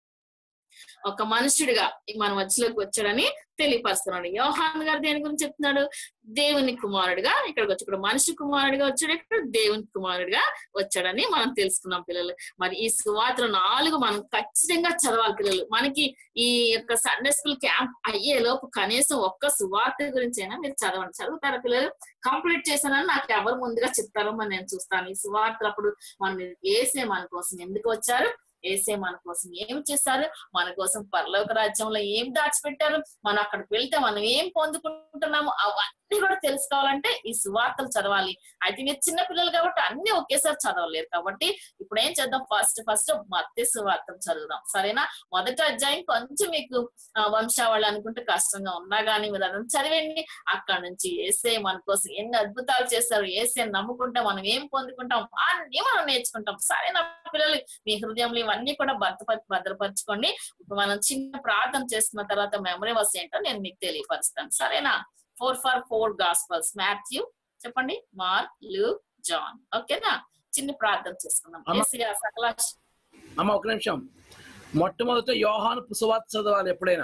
[SPEAKER 8] ఒక మనుషుడిగా మన మధ్యలోకి వచ్చాడని తెలియపరుస్తున్నాడు. యోహాను గారు దేని గురించి చెప్తున్నాడు? దేవుని కుమారుడిగా ఇక్కడికి వచ్చి, ఇక్కడ మనిషి కుమారుడిగా వచ్చాడు, ఇక్కడ దేవుని కుమారుడిగా వచ్చాడని మనం తెలుసుకున్నాం పిల్లలు. మరి ఈ సువార్తలు 4 మనం ఖచ్చితంగా చదవాలి పిల్లలు. మనకి ఈ యొక్క సండే స్కూల్ క్యాంప్ అయ్యే లోపు కనీసం ఒక్క సువార్త గురించి అయినా మీరు చదవండి. చదువుతారా పిల్లలు? కంప్లీట్ చేశానని నాకు ఎవరు ముందుగా చెప్తారో మరి నేను చూస్తాను. ఈ సువార్తలు అప్పుడు మనం యేసే మన కోసం ఎందుకు వచ్చారు, యేసే మన కోసం ఏం చేశారు, మన కోసం పరలోక రాజ్యంలో ఏం దాచిపెట్టారు, మనం అక్కడికి వెళ్తే మనం ఏం పొందుకుంటున్నాము, అవన్నీ కూడా తెలుసుకోవాలంటే ఈ సువార్తలు చదవాలి. అయితే మీరు చిన్న పిల్లలు కాబట్టి అన్ని ఒకేసారి చదవలేరు. కాబట్టి ఇప్పుడు ఏం చేద్దాం? ఫస్ట్ మత్తయి సువార్తను చదువుదాం, సరేనా? మొదటి అధ్యాయం కొంచెం మీకు వంశావళి అనుకుంటే కష్టంగా ఉన్నా గానీ మీరు అదంతా చదివేయండి. అక్కడ నుంచి యేసే మన కోసం ఎన్ని అద్భుతాలు చేస్తారు, యేసే నమ్ముకుంటే మనం ఏం పొందుకుంటాం అన్ని మనం నేర్చుకుంటాం. సరేనా పిల్లలు? మీ హృదయంలో ఇవన్నీ కూడా భద్రపరచుకోండి. ఇప్పుడు మనం చిన్న ప్రార్థన చేసుకున్న తర్వాత మెమరీ వర్స్ ఏంటో నేను మీకు తెలియపరుస్తాను, సరేనా? 4 గాస్పల్స్, మాథ్యూ చెప్పండి, మార్క్, లూక్, జాన్. ఓకేనా? చిన్న ప్రార్థన చేసుకుందాం.
[SPEAKER 6] అమ్మ ఒక నిమిషం, మొట్టమొదట యోహాను సువార్త చదవాలి ఎప్పుడైనా.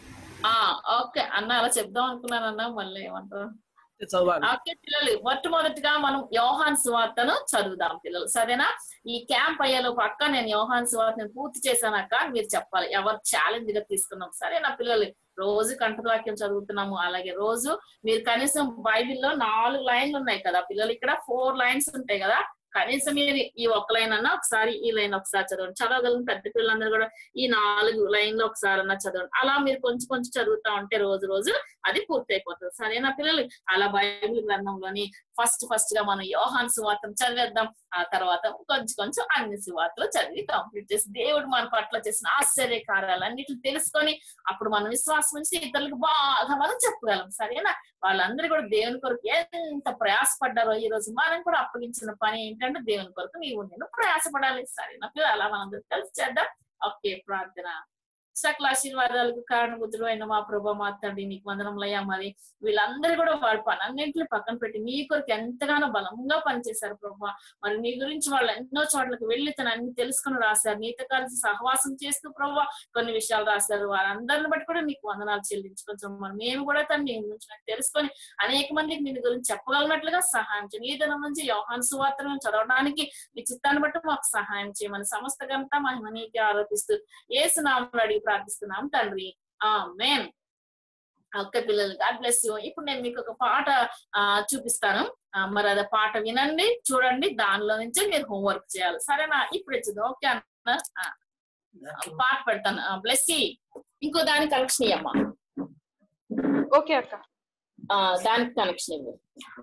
[SPEAKER 8] ఓకే అన్న, అలా చెప్దాం అనుకున్నానన్నా, మళ్ళీ ఏమంటారు?
[SPEAKER 6] చదవాలి.
[SPEAKER 8] ఓకే పిల్లలు, మొట్టమొదటిగా మనం యోహాను సువార్తను చదువుదాం పిల్లలు, సరేనా? ఈ క్యాంప్ అయ్యేలోపు అక్క నేను యోహాను సువార్తను పూర్తి చేశానక్క మీరు చెప్పాలి. ఎవరు ఛాలెంజ్ గా తీసుకున్నాం, సరేనా పిల్లలు? రోజు కంఠవాక్యం చదువుతున్నాము. అలాగే రోజు మీరు కనీసం బైబిల్లో 4 లైన్లు ఉన్నాయి కదా పిల్లలు, ఇక్కడ 4 లైన్స్ ఉంటాయి కదా. కనీసం మీరు ఈ ఒక్క లైన్ అన్నా ఒకసారి ఈ లైన్ ఒకసారి చదవండి. చదవగలిగిన పెద్ద పిల్లలందరూ కూడా ఈ 4 లైన్లు ఒకసారి అన్నా చదవండి. అలా మీరు కొంచెం కొంచెం చదువుతా ఉంటే రోజు రోజు అది పూర్తి అయిపోతుంది. సరేనా పిల్లలు? అలా బైబిల్ గ్రంథంలోని ఫస్ట్ గా మనం యోహాను సువార్తను చదివేద్దాం. ఆ తర్వాత కొంచెం కొంచెం అన్ని సువార్తలు చదివి కంప్లీట్ చేసి దేవుడు మన పట్ల చేసిన ఆశ్చర్య కార్యాలన్నిటిని తెలుసుకొని అప్పుడు మనం విశ్వాసం నుంచి ఇతరులకు బాగా మనం చెప్పగలం. సరేనా? వాళ్ళందరూ కూడా దేవుని కొరకు ఎంత ప్రయాసపడ్డారో ఈ రోజు మనం కూడా అప్పగించిన పని ఏంటంటే దేవుని కొరకు నీవు నేను ప్రయాసపడాలి. సరేనా? అలా మనందరూ కలిసి చేద్దాం. ఓకే, ప్రార్థన. సకల ఆశీర్వాదాలకు కారణబుద్ధుడు అయిన మా ప్రభా మా తండ్రి నీకు వందనములయ్యా. మరి వీళ్ళందరూ కూడా వాళ్ళ పనన్నింటిని పక్కన పెట్టి నీ కొరకు ఎంతగానో బలంగా పనిచేశారు ప్రభా. మరి నీ గురించి వాళ్ళు ఎన్నో చోట్లకు వెళ్ళి తను అన్ని తెలుసుకుని రాశారు. నీతో కలిసి సహవాసం చేస్తూ ప్రభా కొన్ని విషయాలు రాశారు. వారందరిని బట్టి కూడా నీకు వందనాలు చెల్లించుకుంటాం. మరి మేము కూడా తను నీ గురించి తెలుసుకొని అనేక మందికి నీ గురించి చెప్పగలిగినట్లుగా సహాయం చేయండి. ఈ దినం నుంచి యోహాను సువార్తను చదవడానికి నీ చిత్తాన్ని బట్టి మాకు సహాయం చేయమని సమస్త గంట మహిమ నీకే ఆరోపిస్తూ యేసు నామములో అడిగి ప్రార్థిస్తున్నాం తండ్రి. ఆమేన్. ఓకే పిల్లలు, గాడ్ బ్లెస్ యూ. ఇప్పుడు నేను మీకు ఒక పాట చూపిస్తాను. మరి అదే పాట వినండి, చూడండి, దానిలో నుంచి మీరు హోంవర్క్ చేయాలి. సరేనా? ఇప్పుడు చూద్దాం. ఓకే అన్న, పాట పెడతాను. Bless you. ఇంకో దానికి కనెక్షన్ ఇయ్యమ్మా.
[SPEAKER 2] ఓకే అక్క.
[SPEAKER 8] దానికి కనెక్షన్ ఇవ్వు.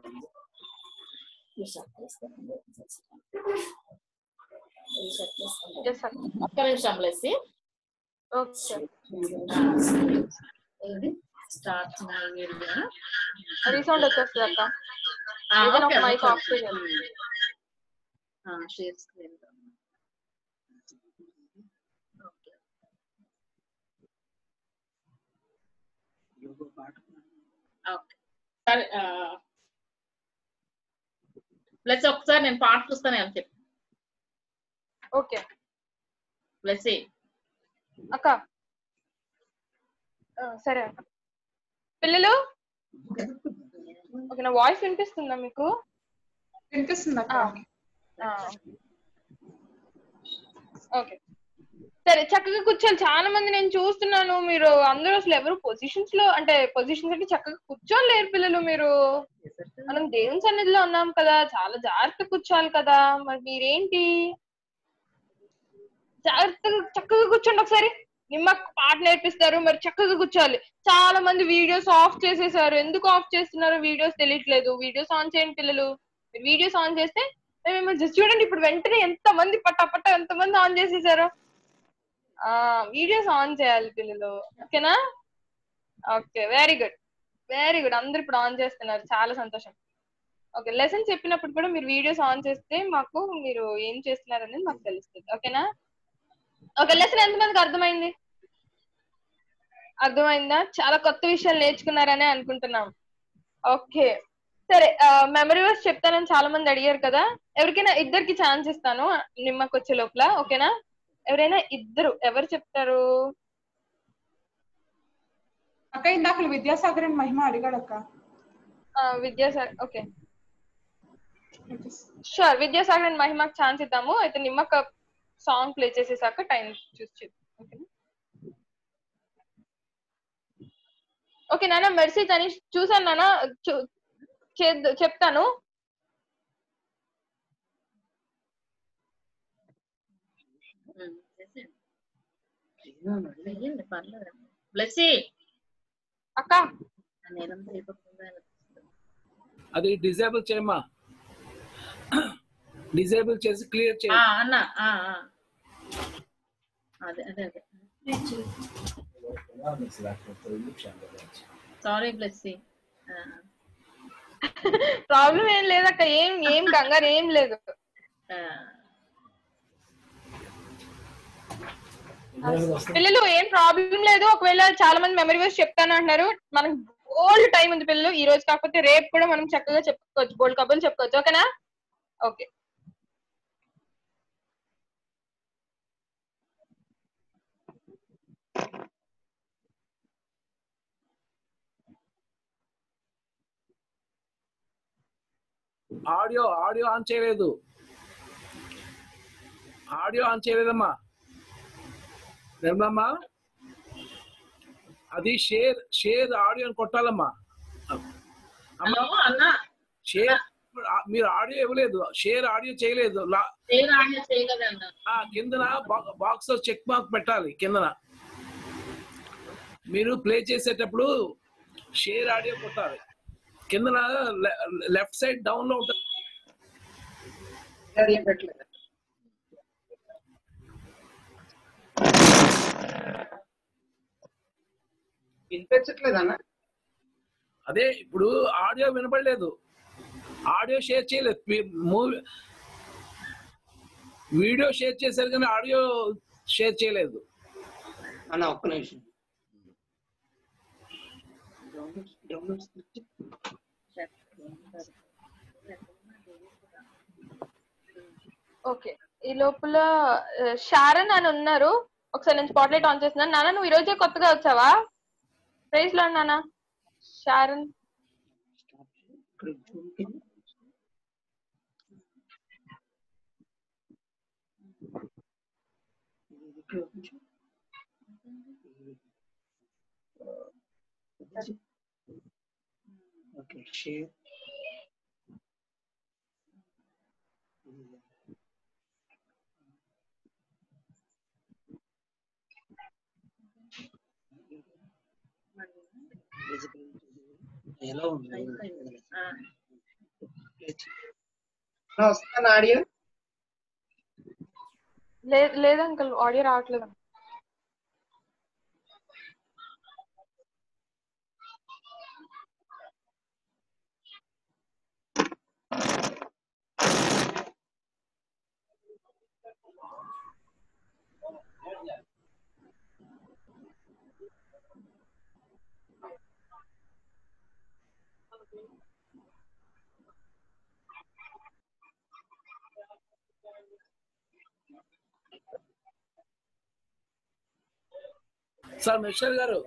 [SPEAKER 8] ఒక్క నిమిషం బ్లెస్ యూ. స్టార్ట్
[SPEAKER 2] రీసౌండ్ వచ్చేస్తుంది అక్క. మైక్ ఆఫ్ చేయాలి.
[SPEAKER 8] Share screen. సరే ప్లస్ ఒకసారి నేను పాట చూస్తాను అని చెప్పి.
[SPEAKER 2] ఓకే
[SPEAKER 8] ప్లస్
[SPEAKER 2] అక్క. సరే అక్క. పిల్లలు ఓకే, నా వాయిస్ వినిపిస్తుందా మీకు?
[SPEAKER 9] వినిపిస్తుంది అక్క.
[SPEAKER 2] ఓకే సరే, చక్కగా కూర్చోవాలి. చాలా మంది నేను చూస్తున్నాను, మీరు అందరూ అసలు ఎవరు పొజిషన్స్ అంటే చక్కగా కూర్చోలేరు పిల్లలు. మీరు మనం దేవుని సన్నిధిలో ఉన్నాం కదా, చాలా జాగ్రత్తగా కూర్చోవాలి కదా. మరి మీరేంటి జాగ్రత్తగా చక్కగా కూర్చోండి. ఒకసారి నిమ్మకు పాట నేర్పిస్తారు, మరి చక్కగా కూర్చోవాలి. చాలా మంది వీడియోస్ ఆఫ్ చేసేసారు. ఎందుకు ఆఫ్ చేస్తున్నారో వీడియోస్ తెలియట్లేదు. వీడియోస్ ఆన్ చేయండి పిల్లలు. వీడియోస్ ఆన్ చేస్తే మేము జస్ట్ చూడండి, ఇప్పుడు వెంటనే ఎంత మంది పట్ట ఎంతమంది ఆన్ చేసేసారో. వీడియోస్ ఆన్ చేయాలి పిల్లలు. ఓకేనా? Okay, very good. అందరు ఇప్పుడు ఆన్ చేస్తున్నారు, చాలా సంతోషం. ఓకే, లెసన్ చెప్పినప్పుడు కూడా మీరు వీడియోస్ ఆన్ చేస్తే మాకు మీరు ఏం చేస్తున్నారు అనేది మాకు తెలుస్తుంది. ఓకేనా? ఓకే, లెసన్ ఎంతమందికి అర్థమైంది? అర్థమైందా? చాలా కొత్త విషయాలు నేర్చుకున్నారనే అనుకుంటున్నాం. ఓకే సరే, మెమరీ వర్స్ చెప్తానని చాలా మంది అడిగారు కదా. ఎవరికైనా ఇద్దరికి ఛాన్స్ ఇస్తాను నిమ్మకి వచ్చే లోపల. ఓకేనా? ఎవరైనా ఇద్దరు ఎవరు చెప్తారు?
[SPEAKER 9] అక్క ఇందాక విద్యాసాగర్ అని మహిమ అడిగాడు అక్క.
[SPEAKER 2] Vidyasagar. Okay sure, Vidyasagar and మహిమకు ఛాన్స్ ఇద్దాము. అయితే నిమ్మక సాంగ్ ప్లే చేసేసాక టైం చూసి ఓకేనా? ఓకే నాన్న, మెర్సీ తనీష్ చూసాను నాన్న, చెప్తాను. అక్క
[SPEAKER 6] అది డిజేబుల్ చేయమ్మా, డిజేబుల్ చేసి క్లియర్ చేయ
[SPEAKER 8] అన్న. అదే సారీ బ్లెస్సీ.
[SPEAKER 2] ప్రాబ్లం ఏం లేదక్క, ఏం కంగారు ఏం లేదు. పిల్లలు ఏం ప్రాబ్లం లేదు. ఒకవేళ చాలా మంది మెమరీ వర్స్ చెప్తాను అంటున్నారు, మనకు ఓల్డ్ టైం ఉంది పిల్లలు. ఈ రోజు కాకపోతే రేపు కూడా మనం చక్కగా చెప్పుకోవచ్చు, బోల్డ్ కబుర్లు చెప్పుకోవచ్చు. ఓకేనా? ఓకే
[SPEAKER 6] ఆడియో ఆన్ చేయలేదు, ఆడియో ఆన్ చేయలేదమ్మా నిర్మలమ్మా. అది షేర్ ఆడియో కొట్టాలమ్మా.
[SPEAKER 8] అన్న
[SPEAKER 6] షేర్ మీరు ఆడియో ఇవ్వలేదు, షేర్ ఆడియో చేయలేదు. కిందన బాక్స్ లో చెక్ మార్క్ పెట్టాలి. కిందన మీరు ప్లే చేసేటప్పుడు షేర్ ఆడియో కొట్టాలి. కిందన లెఫ్ట్ సైడ్ డౌన్ లో ఉంటుంది.
[SPEAKER 13] వినిపించట్లేదన్నా?
[SPEAKER 6] అదే ఇప్పుడు ఆడియో వినపడలేదు, ఆడియో షేర్ చేయలేదు. మూవీ వీడియో షేర్ చేశారు కానీ ఆడియో షేర్ చేయలేదు.
[SPEAKER 13] అన్న ఒక్క నిమిషం.
[SPEAKER 2] ఓకే, ఈ లోపల షారన్ అని ఉన్నారు. ఒకసారి నేను స్పాట్ లైట్ ఆన్ చేస్తున్నాను. నాన్న నువ్వు ఈరోజే కొత్తగా వచ్చావా? ప్రైజ్ లో నాన్న షారన్.
[SPEAKER 13] Okay, share. ఎలా ఉంది? వస్తాను ఆడియో.
[SPEAKER 2] లేదు అంకుల్, ఆడియో రావట్లేదు.
[SPEAKER 6] సార్ మిస్టర్ గారు,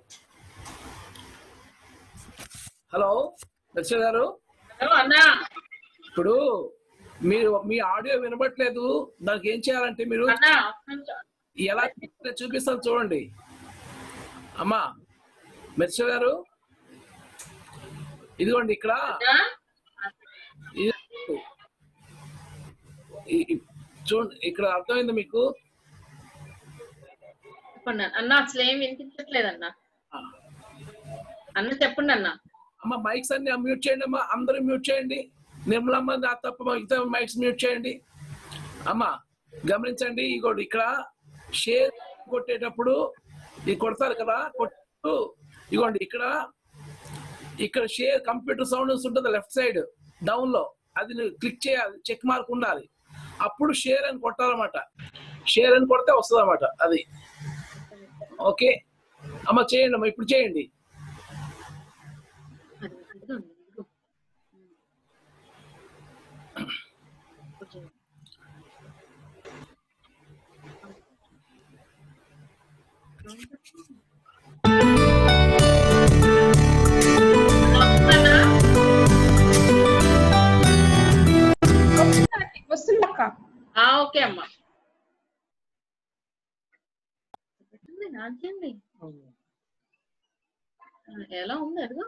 [SPEAKER 6] హలో మిస్టర్ గారు, ఇప్పుడు మీరు మీ ఆడియో వినబట్లేదు. దానికి ఏం చేయాలంటే మీరు ఎలా చూపిస్తాను చూడండి. అమ్మా మిస్టర్ గారు, ఇదిగోండి ఇక్కడ చూడండి, ఇక్కడ అర్థమైంది మీకు?
[SPEAKER 8] అన్న అసలు ఏం వినిపించట్లేదు అన్న. అన్న చెప్పండి అన్న.
[SPEAKER 6] అమ్మ మైక్స్ అన్ని మ్యూట్ చేయండి అమ్మా, అందరూ మ్యూట్ చేయండి. నిర్మలమ్మ తప్ప మిగతా మైక్స్ మ్యూట్ చేయండి. అమ్మ గమనించండి, ఇగోండి ఇక్కడ షేర్ కొట్టేటప్పుడు ఇది కొడతారు కదా, కొట్టు ఇగోండి ఇక్కడ షేర్ కంప్యూటర్ సౌండ్ ఉంటుంది లెఫ్ట్ సైడ్ డౌన్ లో, అది క్లిక్ చేయాలి, చెక్ మార్క్ ఉండాలి. అప్పుడు షేర్ అని కొట్టాలన్నమాట. షేర్ అని కొడితే వస్తుంది అన్నమాట అది. ఓకే అమ్మ చేయండి అమ్మా, ఇప్పుడు చేయండి.
[SPEAKER 9] వస్తుందక్క.
[SPEAKER 8] ఓకే అమ్మా. నాకేండి ఎలా ఉంది అడుగు.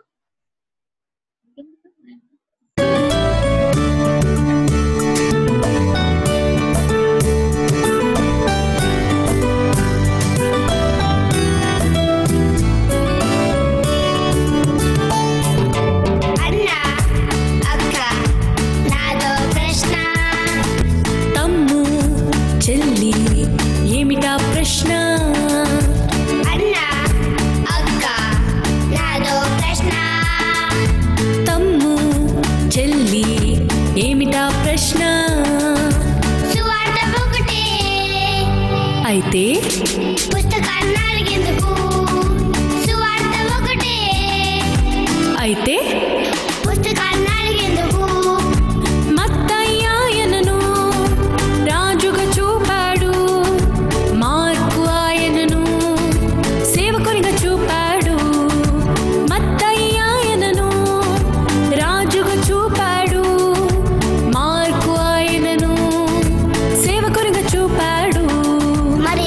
[SPEAKER 4] అన్నా అక్క నాదో ప్రశ్న. తమ్ము చెల్లి ఏమిటా ప్రశ్న? అన్నా అక్క నాదో ప్రశ్న. తమ్ము చెల్లి ఏమిటా ప్రశ్న? సువార్త ఒకటే అయితే పుస్తకాన్ని అడిగేందుకు. సువార్త ఒకటే అయితే పుస్తకాన్ని అడిగేందుకు. మత్తయ్యాయనను రాజుగా చూపాడు, మార్కు ఆయనను సేవకునిగా చూపాడు. మత్తయ్యాయనను రాజుగా చూపాడు, మార్కు ఆయనను సేవకునిగా చూపాడు. మరి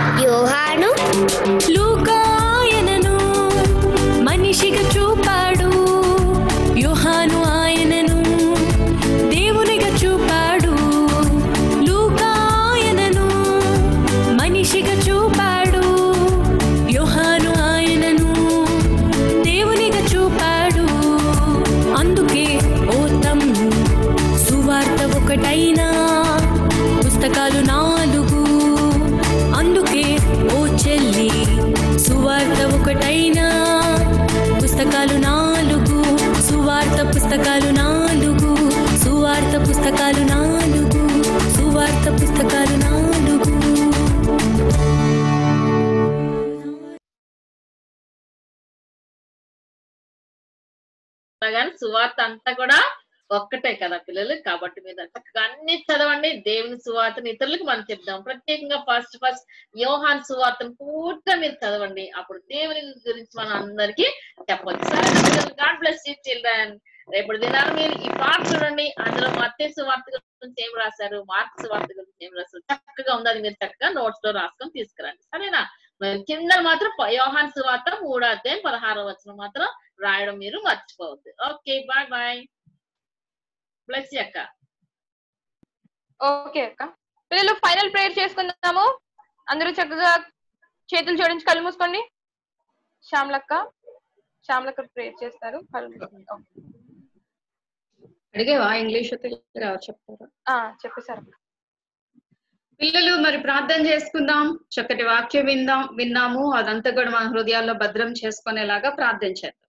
[SPEAKER 4] యోహాను లూకా ఆయనను మనిషిగా చూపాడు.
[SPEAKER 15] సువార్త పుస్తకాలు 4 సువార్త పుస్తకాలు 4
[SPEAKER 8] కానీ సువార్త అంతా కూడా ఒక్కటే కదా పిల్లలు. కాబట్టి మీరు చక్కగా అన్ని చదవండి. దేవుని సువార్తను ఇతరులకు మనం చెప్దాం. ప్రత్యేకంగా ఫస్ట్ యోహాన్ సువార్తను పూర్తిగా మీరు చదవండి. అప్పుడు దేవుని గురించి మనం అందరికీ చెప్పవచ్చు. సరే పిల్లలు, గాడ్ బ్లెస్ యూ చిల్డ్రన్. రేపటి దినాలు మీరు ఈ పాట చూడండి. అందులో మత్తయి సువార్త గురించి ఏం రాశారు, మార్కు సువార్త గురించి ఏం రాశారు, చక్కగా ఉంది. అది మీరు చక్కగా నోట్స్ లో రాసుకొని తీసుకురండి. సరేనా? మరి కింద మాత్రం యోహాన్ సువార్త 3వ అధ్యాయం 16వ వచనం మాత్రం రాయడం మీరు మర్చిపోవద్దు. Okay, bye bye. Bless you అక్క.
[SPEAKER 2] ఓకే అక్క. పిల్లలు ఫైనల్ ప్రేయర్ చేసుకుందాము. అందరూ చక్కగా చేతులు జోడించి కళ్ళు మూసుకోండి. శ్యామలక్క ప్రేయర్ చేస్తారు. కళ్ళు మూసుకోండి.
[SPEAKER 7] అడిగేవా ఇంగ్లీష్ చెప్తారా?
[SPEAKER 2] చెప్పేశారు.
[SPEAKER 7] పిల్లలు మరి ప్రార్థన చేసుకుందాం. చక్కటి వాక్యం విన్నాము. అదంతా కూడా మన హృదయాల్లో భద్రం చేసుకునేలాగా ప్రార్థన చేద్దాం.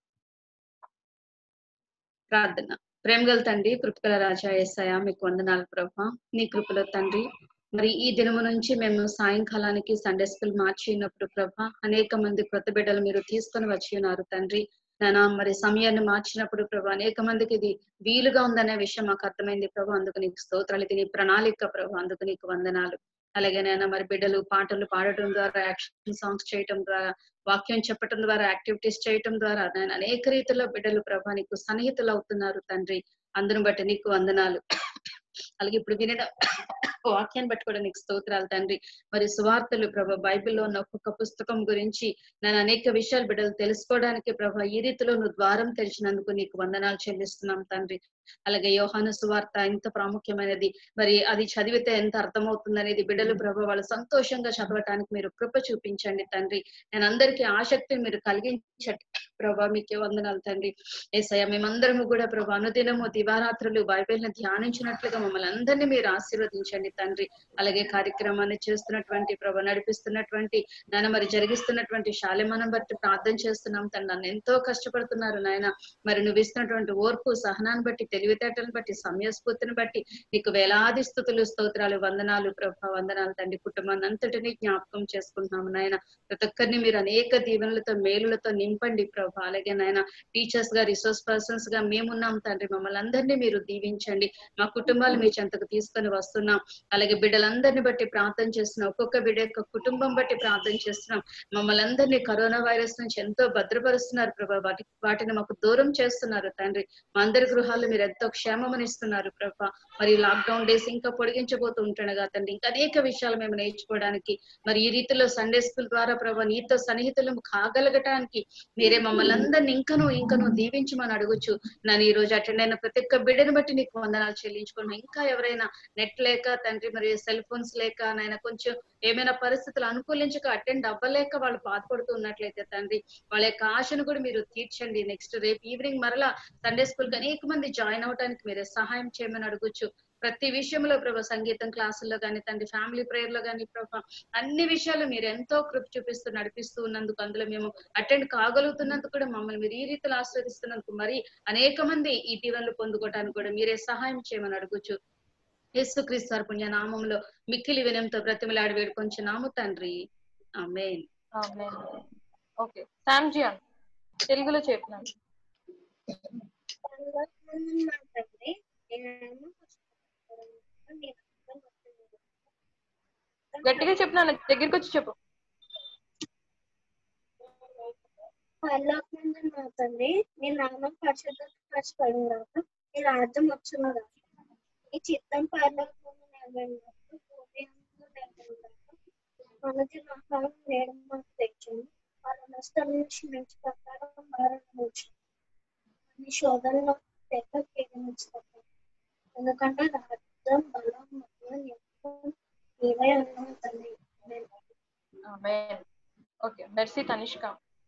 [SPEAKER 7] ప్రార్థన. ప్రేమగల తండ్రి, కృపగల రాజా యేసయ్య, మీకు వందనాలు ప్రభా. నీ కృపలో తండ్రి, మరి ఈ దినము నుంచి మేము సాయంకాలానికి సండే స్కూల్ మార్చి ఉన్నప్పుడు ప్రభా, అనేక మంది కొత్త బిడ్డలు మీరు తీసుకొని వచ్చి ఉన్నారు తండ్రి. నానా మరి సమయాన్ని మార్చినప్పుడు ప్రభా, అనేక మందికి ఇది వీలుగా ఉందనే విషయం మాకు అర్థమైంది ప్రభా. అందుకు నీకు స్తోత్రాలు. ఇది నీ ప్రణాళిక ప్రభా. అందుకు నీకు వందనాలు. అలాగే నాయన మరి బిడ్డలు పాటలు పాడటం ద్వారా, యాక్షన్ సాంగ్స్ చేయటం ద్వారా, వాక్యం చెప్పటం ద్వారా, యాక్టివిటీస్ చేయటం ద్వారా నేను అనేక రీతిలో బిడ్డలు ప్రభా నీకు సన్నిహితులు అవుతున్నారు తండ్రి. అందును బట్టి నీకు వందనాలు. అలాగే ఇప్పుడు వినడ వాక్యాన్ని బట్టి కూడా నీకు స్తోత్రాలు తండ్రి. మరి సువార్తలు ప్రభా, బైబిల్లో ఉన్న ఒక్కొక్క పుస్తకం గురించి నేను అనేక విషయాలు బిడ్డలు తెలుసుకోవడానికి ప్రభా ఈ రీతిలో నువ్వు ద్వారం తెరిచినందుకు నీకు వందనాలు చెల్లిస్తున్నాం తండ్రి. అలాగే యోహాను సువార్త ఎంత ప్రాముఖ్యమైనది, మరి అది చదివితే ఎంత అర్థమవుతుంది అనేది బిడ్డలు ప్రభా వాళ్ళు సంతోషంగా చదవటానికి మీరు కృప చూపించండి తండ్రి. నేను అందరికీ ఆసక్తిని మీరు కలిగించండి ప్రభా. మీకే వందనాలు తండ్రి. యేసయ్య, మేమందరము కూడా ప్రభా అనుదినము దివారాత్రులు బైబిల్ని ధ్యానించినట్లుగా మమ్మల్ని అందరినీ మీరు ఆశీర్వదించండి తండ్రి. అలాగే కార్యక్రమాన్ని చేస్తున్నటువంటి ప్రభా, నడిపిస్తున్నటువంటి నాయన మరి జరిగిస్తున్నటువంటి శాలెమనం బట్టి ప్రార్థన చేస్తున్నాం తండ్రి. నన్ను ఎంతో కష్టపడుతున్నారు నాయన. మరి నువ్వు ఇస్తున్నటువంటి ఓర్పు సహనాన్ని బట్టి, తెలివితేటలను బట్టి, సమయస్ఫూర్తిని బట్టి నీకు వేలాది స్తుతులు, స్తోత్రాలు, వందనాలు ప్రభా. వందనాలు తండ్రి. కుటుంబాన్ని అంతటినీ జ్ఞాపకం చేసుకుంటున్నాము నాయన. ప్రతి ఒక్కరిని మీరు అనేక దీవెనలతో, మేలులతో నింపండి ప్రభా. అలాగే నాయన టీచర్స్ గా, రిసోర్స్ పర్సన్స్ గా మేమున్నాం తండ్రి. మమ్మల్ని అందరినీ మీరు దీవించండి. మా కుటుంబాలు మీ చెంతకు తీసుకొని వస్తున్నాం. అలాగే బిడ్డలందరినీ బట్టి ప్రార్థన చేస్తున్నాం. ఒక్కొక్క బిడ్డ యొక్క కుటుంబం బట్టి ప్రార్థన చేస్తున్నాం. మమ్మల్ని అందరినీ కరోనా వైరస్ నుంచి ఎంతో భద్రపరుస్తున్నారు ప్రభా. వాటిని మాకు దూరం చేస్తున్నారు తండ్రి. మా అందరి గృహాల్లో మీరు ఎంతో క్షేమమనిస్తున్నారు ప్రభా. మరి లాక్డౌన్ డేస్ ఇంకా పొడిగించబోతూ ఉంటుండగా తండ్రి ఇంకా అనేక విషయాలు మేము నేర్చుకోవడానికి, మరి ఈ రీతిలో సండే స్కూల్ ద్వారా ప్రభా నీతో సన్నిహితులు కాగలగటానికి మీరే మమ్మల్ని అందరినీ ఇంకనూ దీవించమని అడుగుచు నన్ను ఈ రోజు అటెండ్ అయిన ప్రతి ఒక్క బిడ్డను బట్టి నీకు వందనాలు చెల్లించుకున్నాను. ఇంకా ఎవరైనా నెట్ లేక తండ్రి, మరి సెల్ ఫోన్స్ లేక నాయన కొంచెం ఏమైనా పరిస్థితులు అనుకూలించక అటెండ్ అవ్వలేక వాళ్ళు బాధపడుతూ ఉన్నట్లయితే తండ్రి వాళ్ళ యొక్క ఆశను కూడా మీరు తీర్చండి. నెక్స్ట్ రేపు ఈవినింగ్ మరలా సండే స్కూల్ కి అనేక మంది జాయిన్ అవడానికి మీరే సహాయం చేయమని అడుగుచ్చు. ప్రతి విషయంలో ప్రభా, సంగీతం క్లాసుల్లో కానీ తండ్రి, ఫ్యామిలీ ప్రేయర్ లో కానీ ప్రభా, అన్ని విషయాలు మీరు ఎంతో కృప చూపిస్తూ నడిపిస్తూ ఉన్నందుకు, అందులో మేము అటెండ్ కాగలుగుతున్నందుకు కూడా మమ్మల్ని మీరు ఈ రీతిలో ఆస్వాదిస్తున్నందుకు, మరి అనేక మంది ఈ దీవెనలు పొందుకోవడానికి కూడా మీరే సహాయం చేయమని అడుగుచ్చు. యేసుక్రీస్తు వారి పుణ్య నామంలో మిక్కిలి వినయంతో బ్రతిమలాడి వేడుకొంచున్నాము తండ్రి. ఆమేన్.
[SPEAKER 2] ఓకే, శామ్జియాన్ తెలుగులో చెప్పినాను. గట్టిగా చెప్పినాను, దగ్గరికి వచ్చి చెప్పు.
[SPEAKER 16] పరలోకమందున్న మా తండ్రి, నీ నామం పరిశుద్ధపరచబడుగాక, నీ రాజ్యం వచ్చును గాక, నీ చిత్తం పరలోకమందు నెరవేరునట్లు భూమి యందు నెరవేరుగాక. అనుదిన ఆహారం నేడు మాకు తెచ్చును, వాళ్ళ నష్టాలను క్షమించు ప్రకారం వారవచ్చు. నీ శోధనలో తెగ కీడించుతారు. ఎందుకంటే రాజ్యం, బలం, మహిమ నీవే ఉన్నావు తండ్రి.
[SPEAKER 2] Amen. Okay, mercy Tanishka.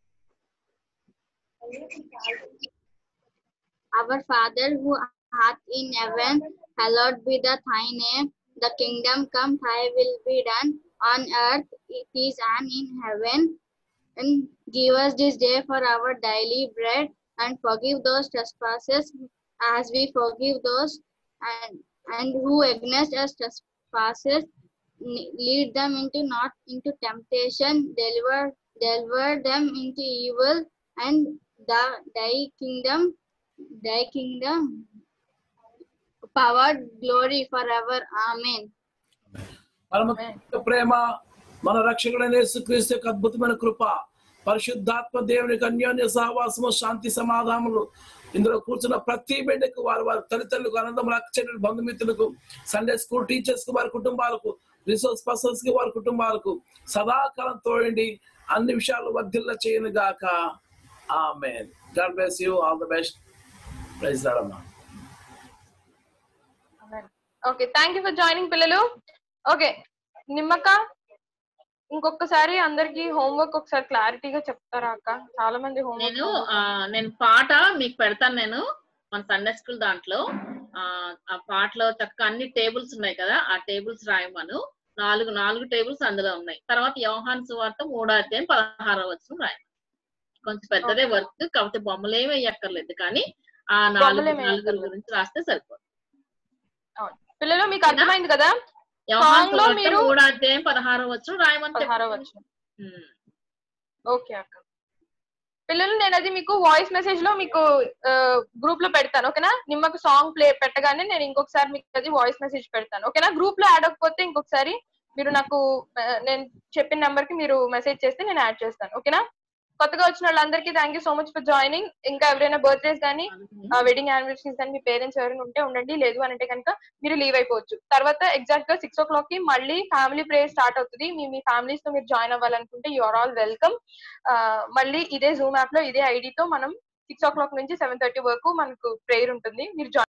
[SPEAKER 12] Our Father who art in heaven, hallowed be thy name. The kingdom come, thy will be done on earth it is and in heaven. And give us this day for our daily bread, and forgive those trespasses as we forgive those and who against us trespasses, lead them not into temptation, deliver them into evil, and thy kingdom, power, glory forever. Amen.
[SPEAKER 6] పరమ ప్రేమ మన రక్షకుడైన యేసుక్రీస్తు యొక్క అద్భుతమైన కృప, పరిశుద్ధాత్మ దేవునికి అన్యోన్య సహవాసము, శాంతి సమాధానములు ఇందులో కూర్చున్న ప్రతి బిడ్డకు వారి తల్లిదండ్రులకు, అనంతములు, అక్కచెల్లెలు, బంధుమిత్రులకు, సండే స్కూల్ టీచర్స్ కు, వారి కుటుంబాలకు, రిసోర్స్ పర్సన్స్ కి, వారి కుటుంబాలకు సదాకాలం తోడండి, అన్ని విషయాలు వర్ధిల్ల చేయను గాక. Amen. God bless you. All the best. Praise lord అమ్మా.
[SPEAKER 2] Okay, thank you for joining పిల్లలు. ఓకే నిమ్మక్క, ఇంకొకసారి అందరికి హోంవర్క్ ఒకసారి క్లారిటీగా చెప్తారా అక్క? చాలా మంది
[SPEAKER 8] నేను పాట మీకు పెడతాను. నేను మన సండే స్కూల్ దాంట్లో ఆ పాటలో చక్కగా అన్ని టేబుల్స్ ఉన్నాయి కదా, ఆ టేబుల్స్ రాయమను. నాలుగు టేబుల్స్ అందులో ఉన్నాయి. తర్వాత యోహాను సువార్త 3:16 రాయమను. కొంచెం పెద్దదే వర్క్, కాకపోతే బొమ్మలు ఏమి వేయక్కర్లేదు, కానీ ఆ నాలుగు గురించి రాస్తే సరిపోతుంది.
[SPEAKER 2] పిల్లలు మీకు అర్థమైంది కదా?
[SPEAKER 8] యోహాను సువార్త 3:16 రాయమని.
[SPEAKER 2] ఓకే అక్క. పిల్లలు నేను అది మీకు వాయిస్ మెసేజ్ లో మీకు గ్రూప్ లో పెడతాను, ఓకేనా? నిమ్మకు సాంగ్ ప్లే పెట్టగానే నేను ఇంకొకసారి మీకు అది వాయిస్ మెసేజ్ పెడతాను, ఓకేనా? గ్రూప్ లో యాడ్ అవ్వకపోతే ఇంకొకసారి మీరు నాకు నేను చెప్పిన నెంబర్ కి మీరు మెసేజ్ చేస్తే నేను యాడ్ చేస్తాను, ఓకేనా? కొత్తగా వచ్చిన వాళ్ళందరికీ thank you so much for joining. ఇంకా ఎవరైనా బర్త్డేస్ కానీ వెడ్డింగ్ యానివర్సరీస్ కానీ మీ పేరెంట్స్ ఎవరైనా ఉంటే ఉండండి, లేదు అంటే కనుక మీరు లీవ్ అయిపోవచ్చు. తర్వాత ఎగ్జాక్ట్ గా 6 o'clock కి మళ్ళీ ఫ్యామిలీ ప్రేయర్ స్టార్ట్ అవుతుంది. మీ ఫ్యామిలీస్ తో మీరు జాయిన్ అవ్వాలనుకుంటే యు ఆర్ ఆల్ వెల్కమ్. మళ్ళీ ఇదే జూమ్ యాప్ లో ఇదే ఐడితో మనం 6 o'clock నుంచి 7:30 వరకు మనకు ప్రేయర్ ఉంటుంది. మీరు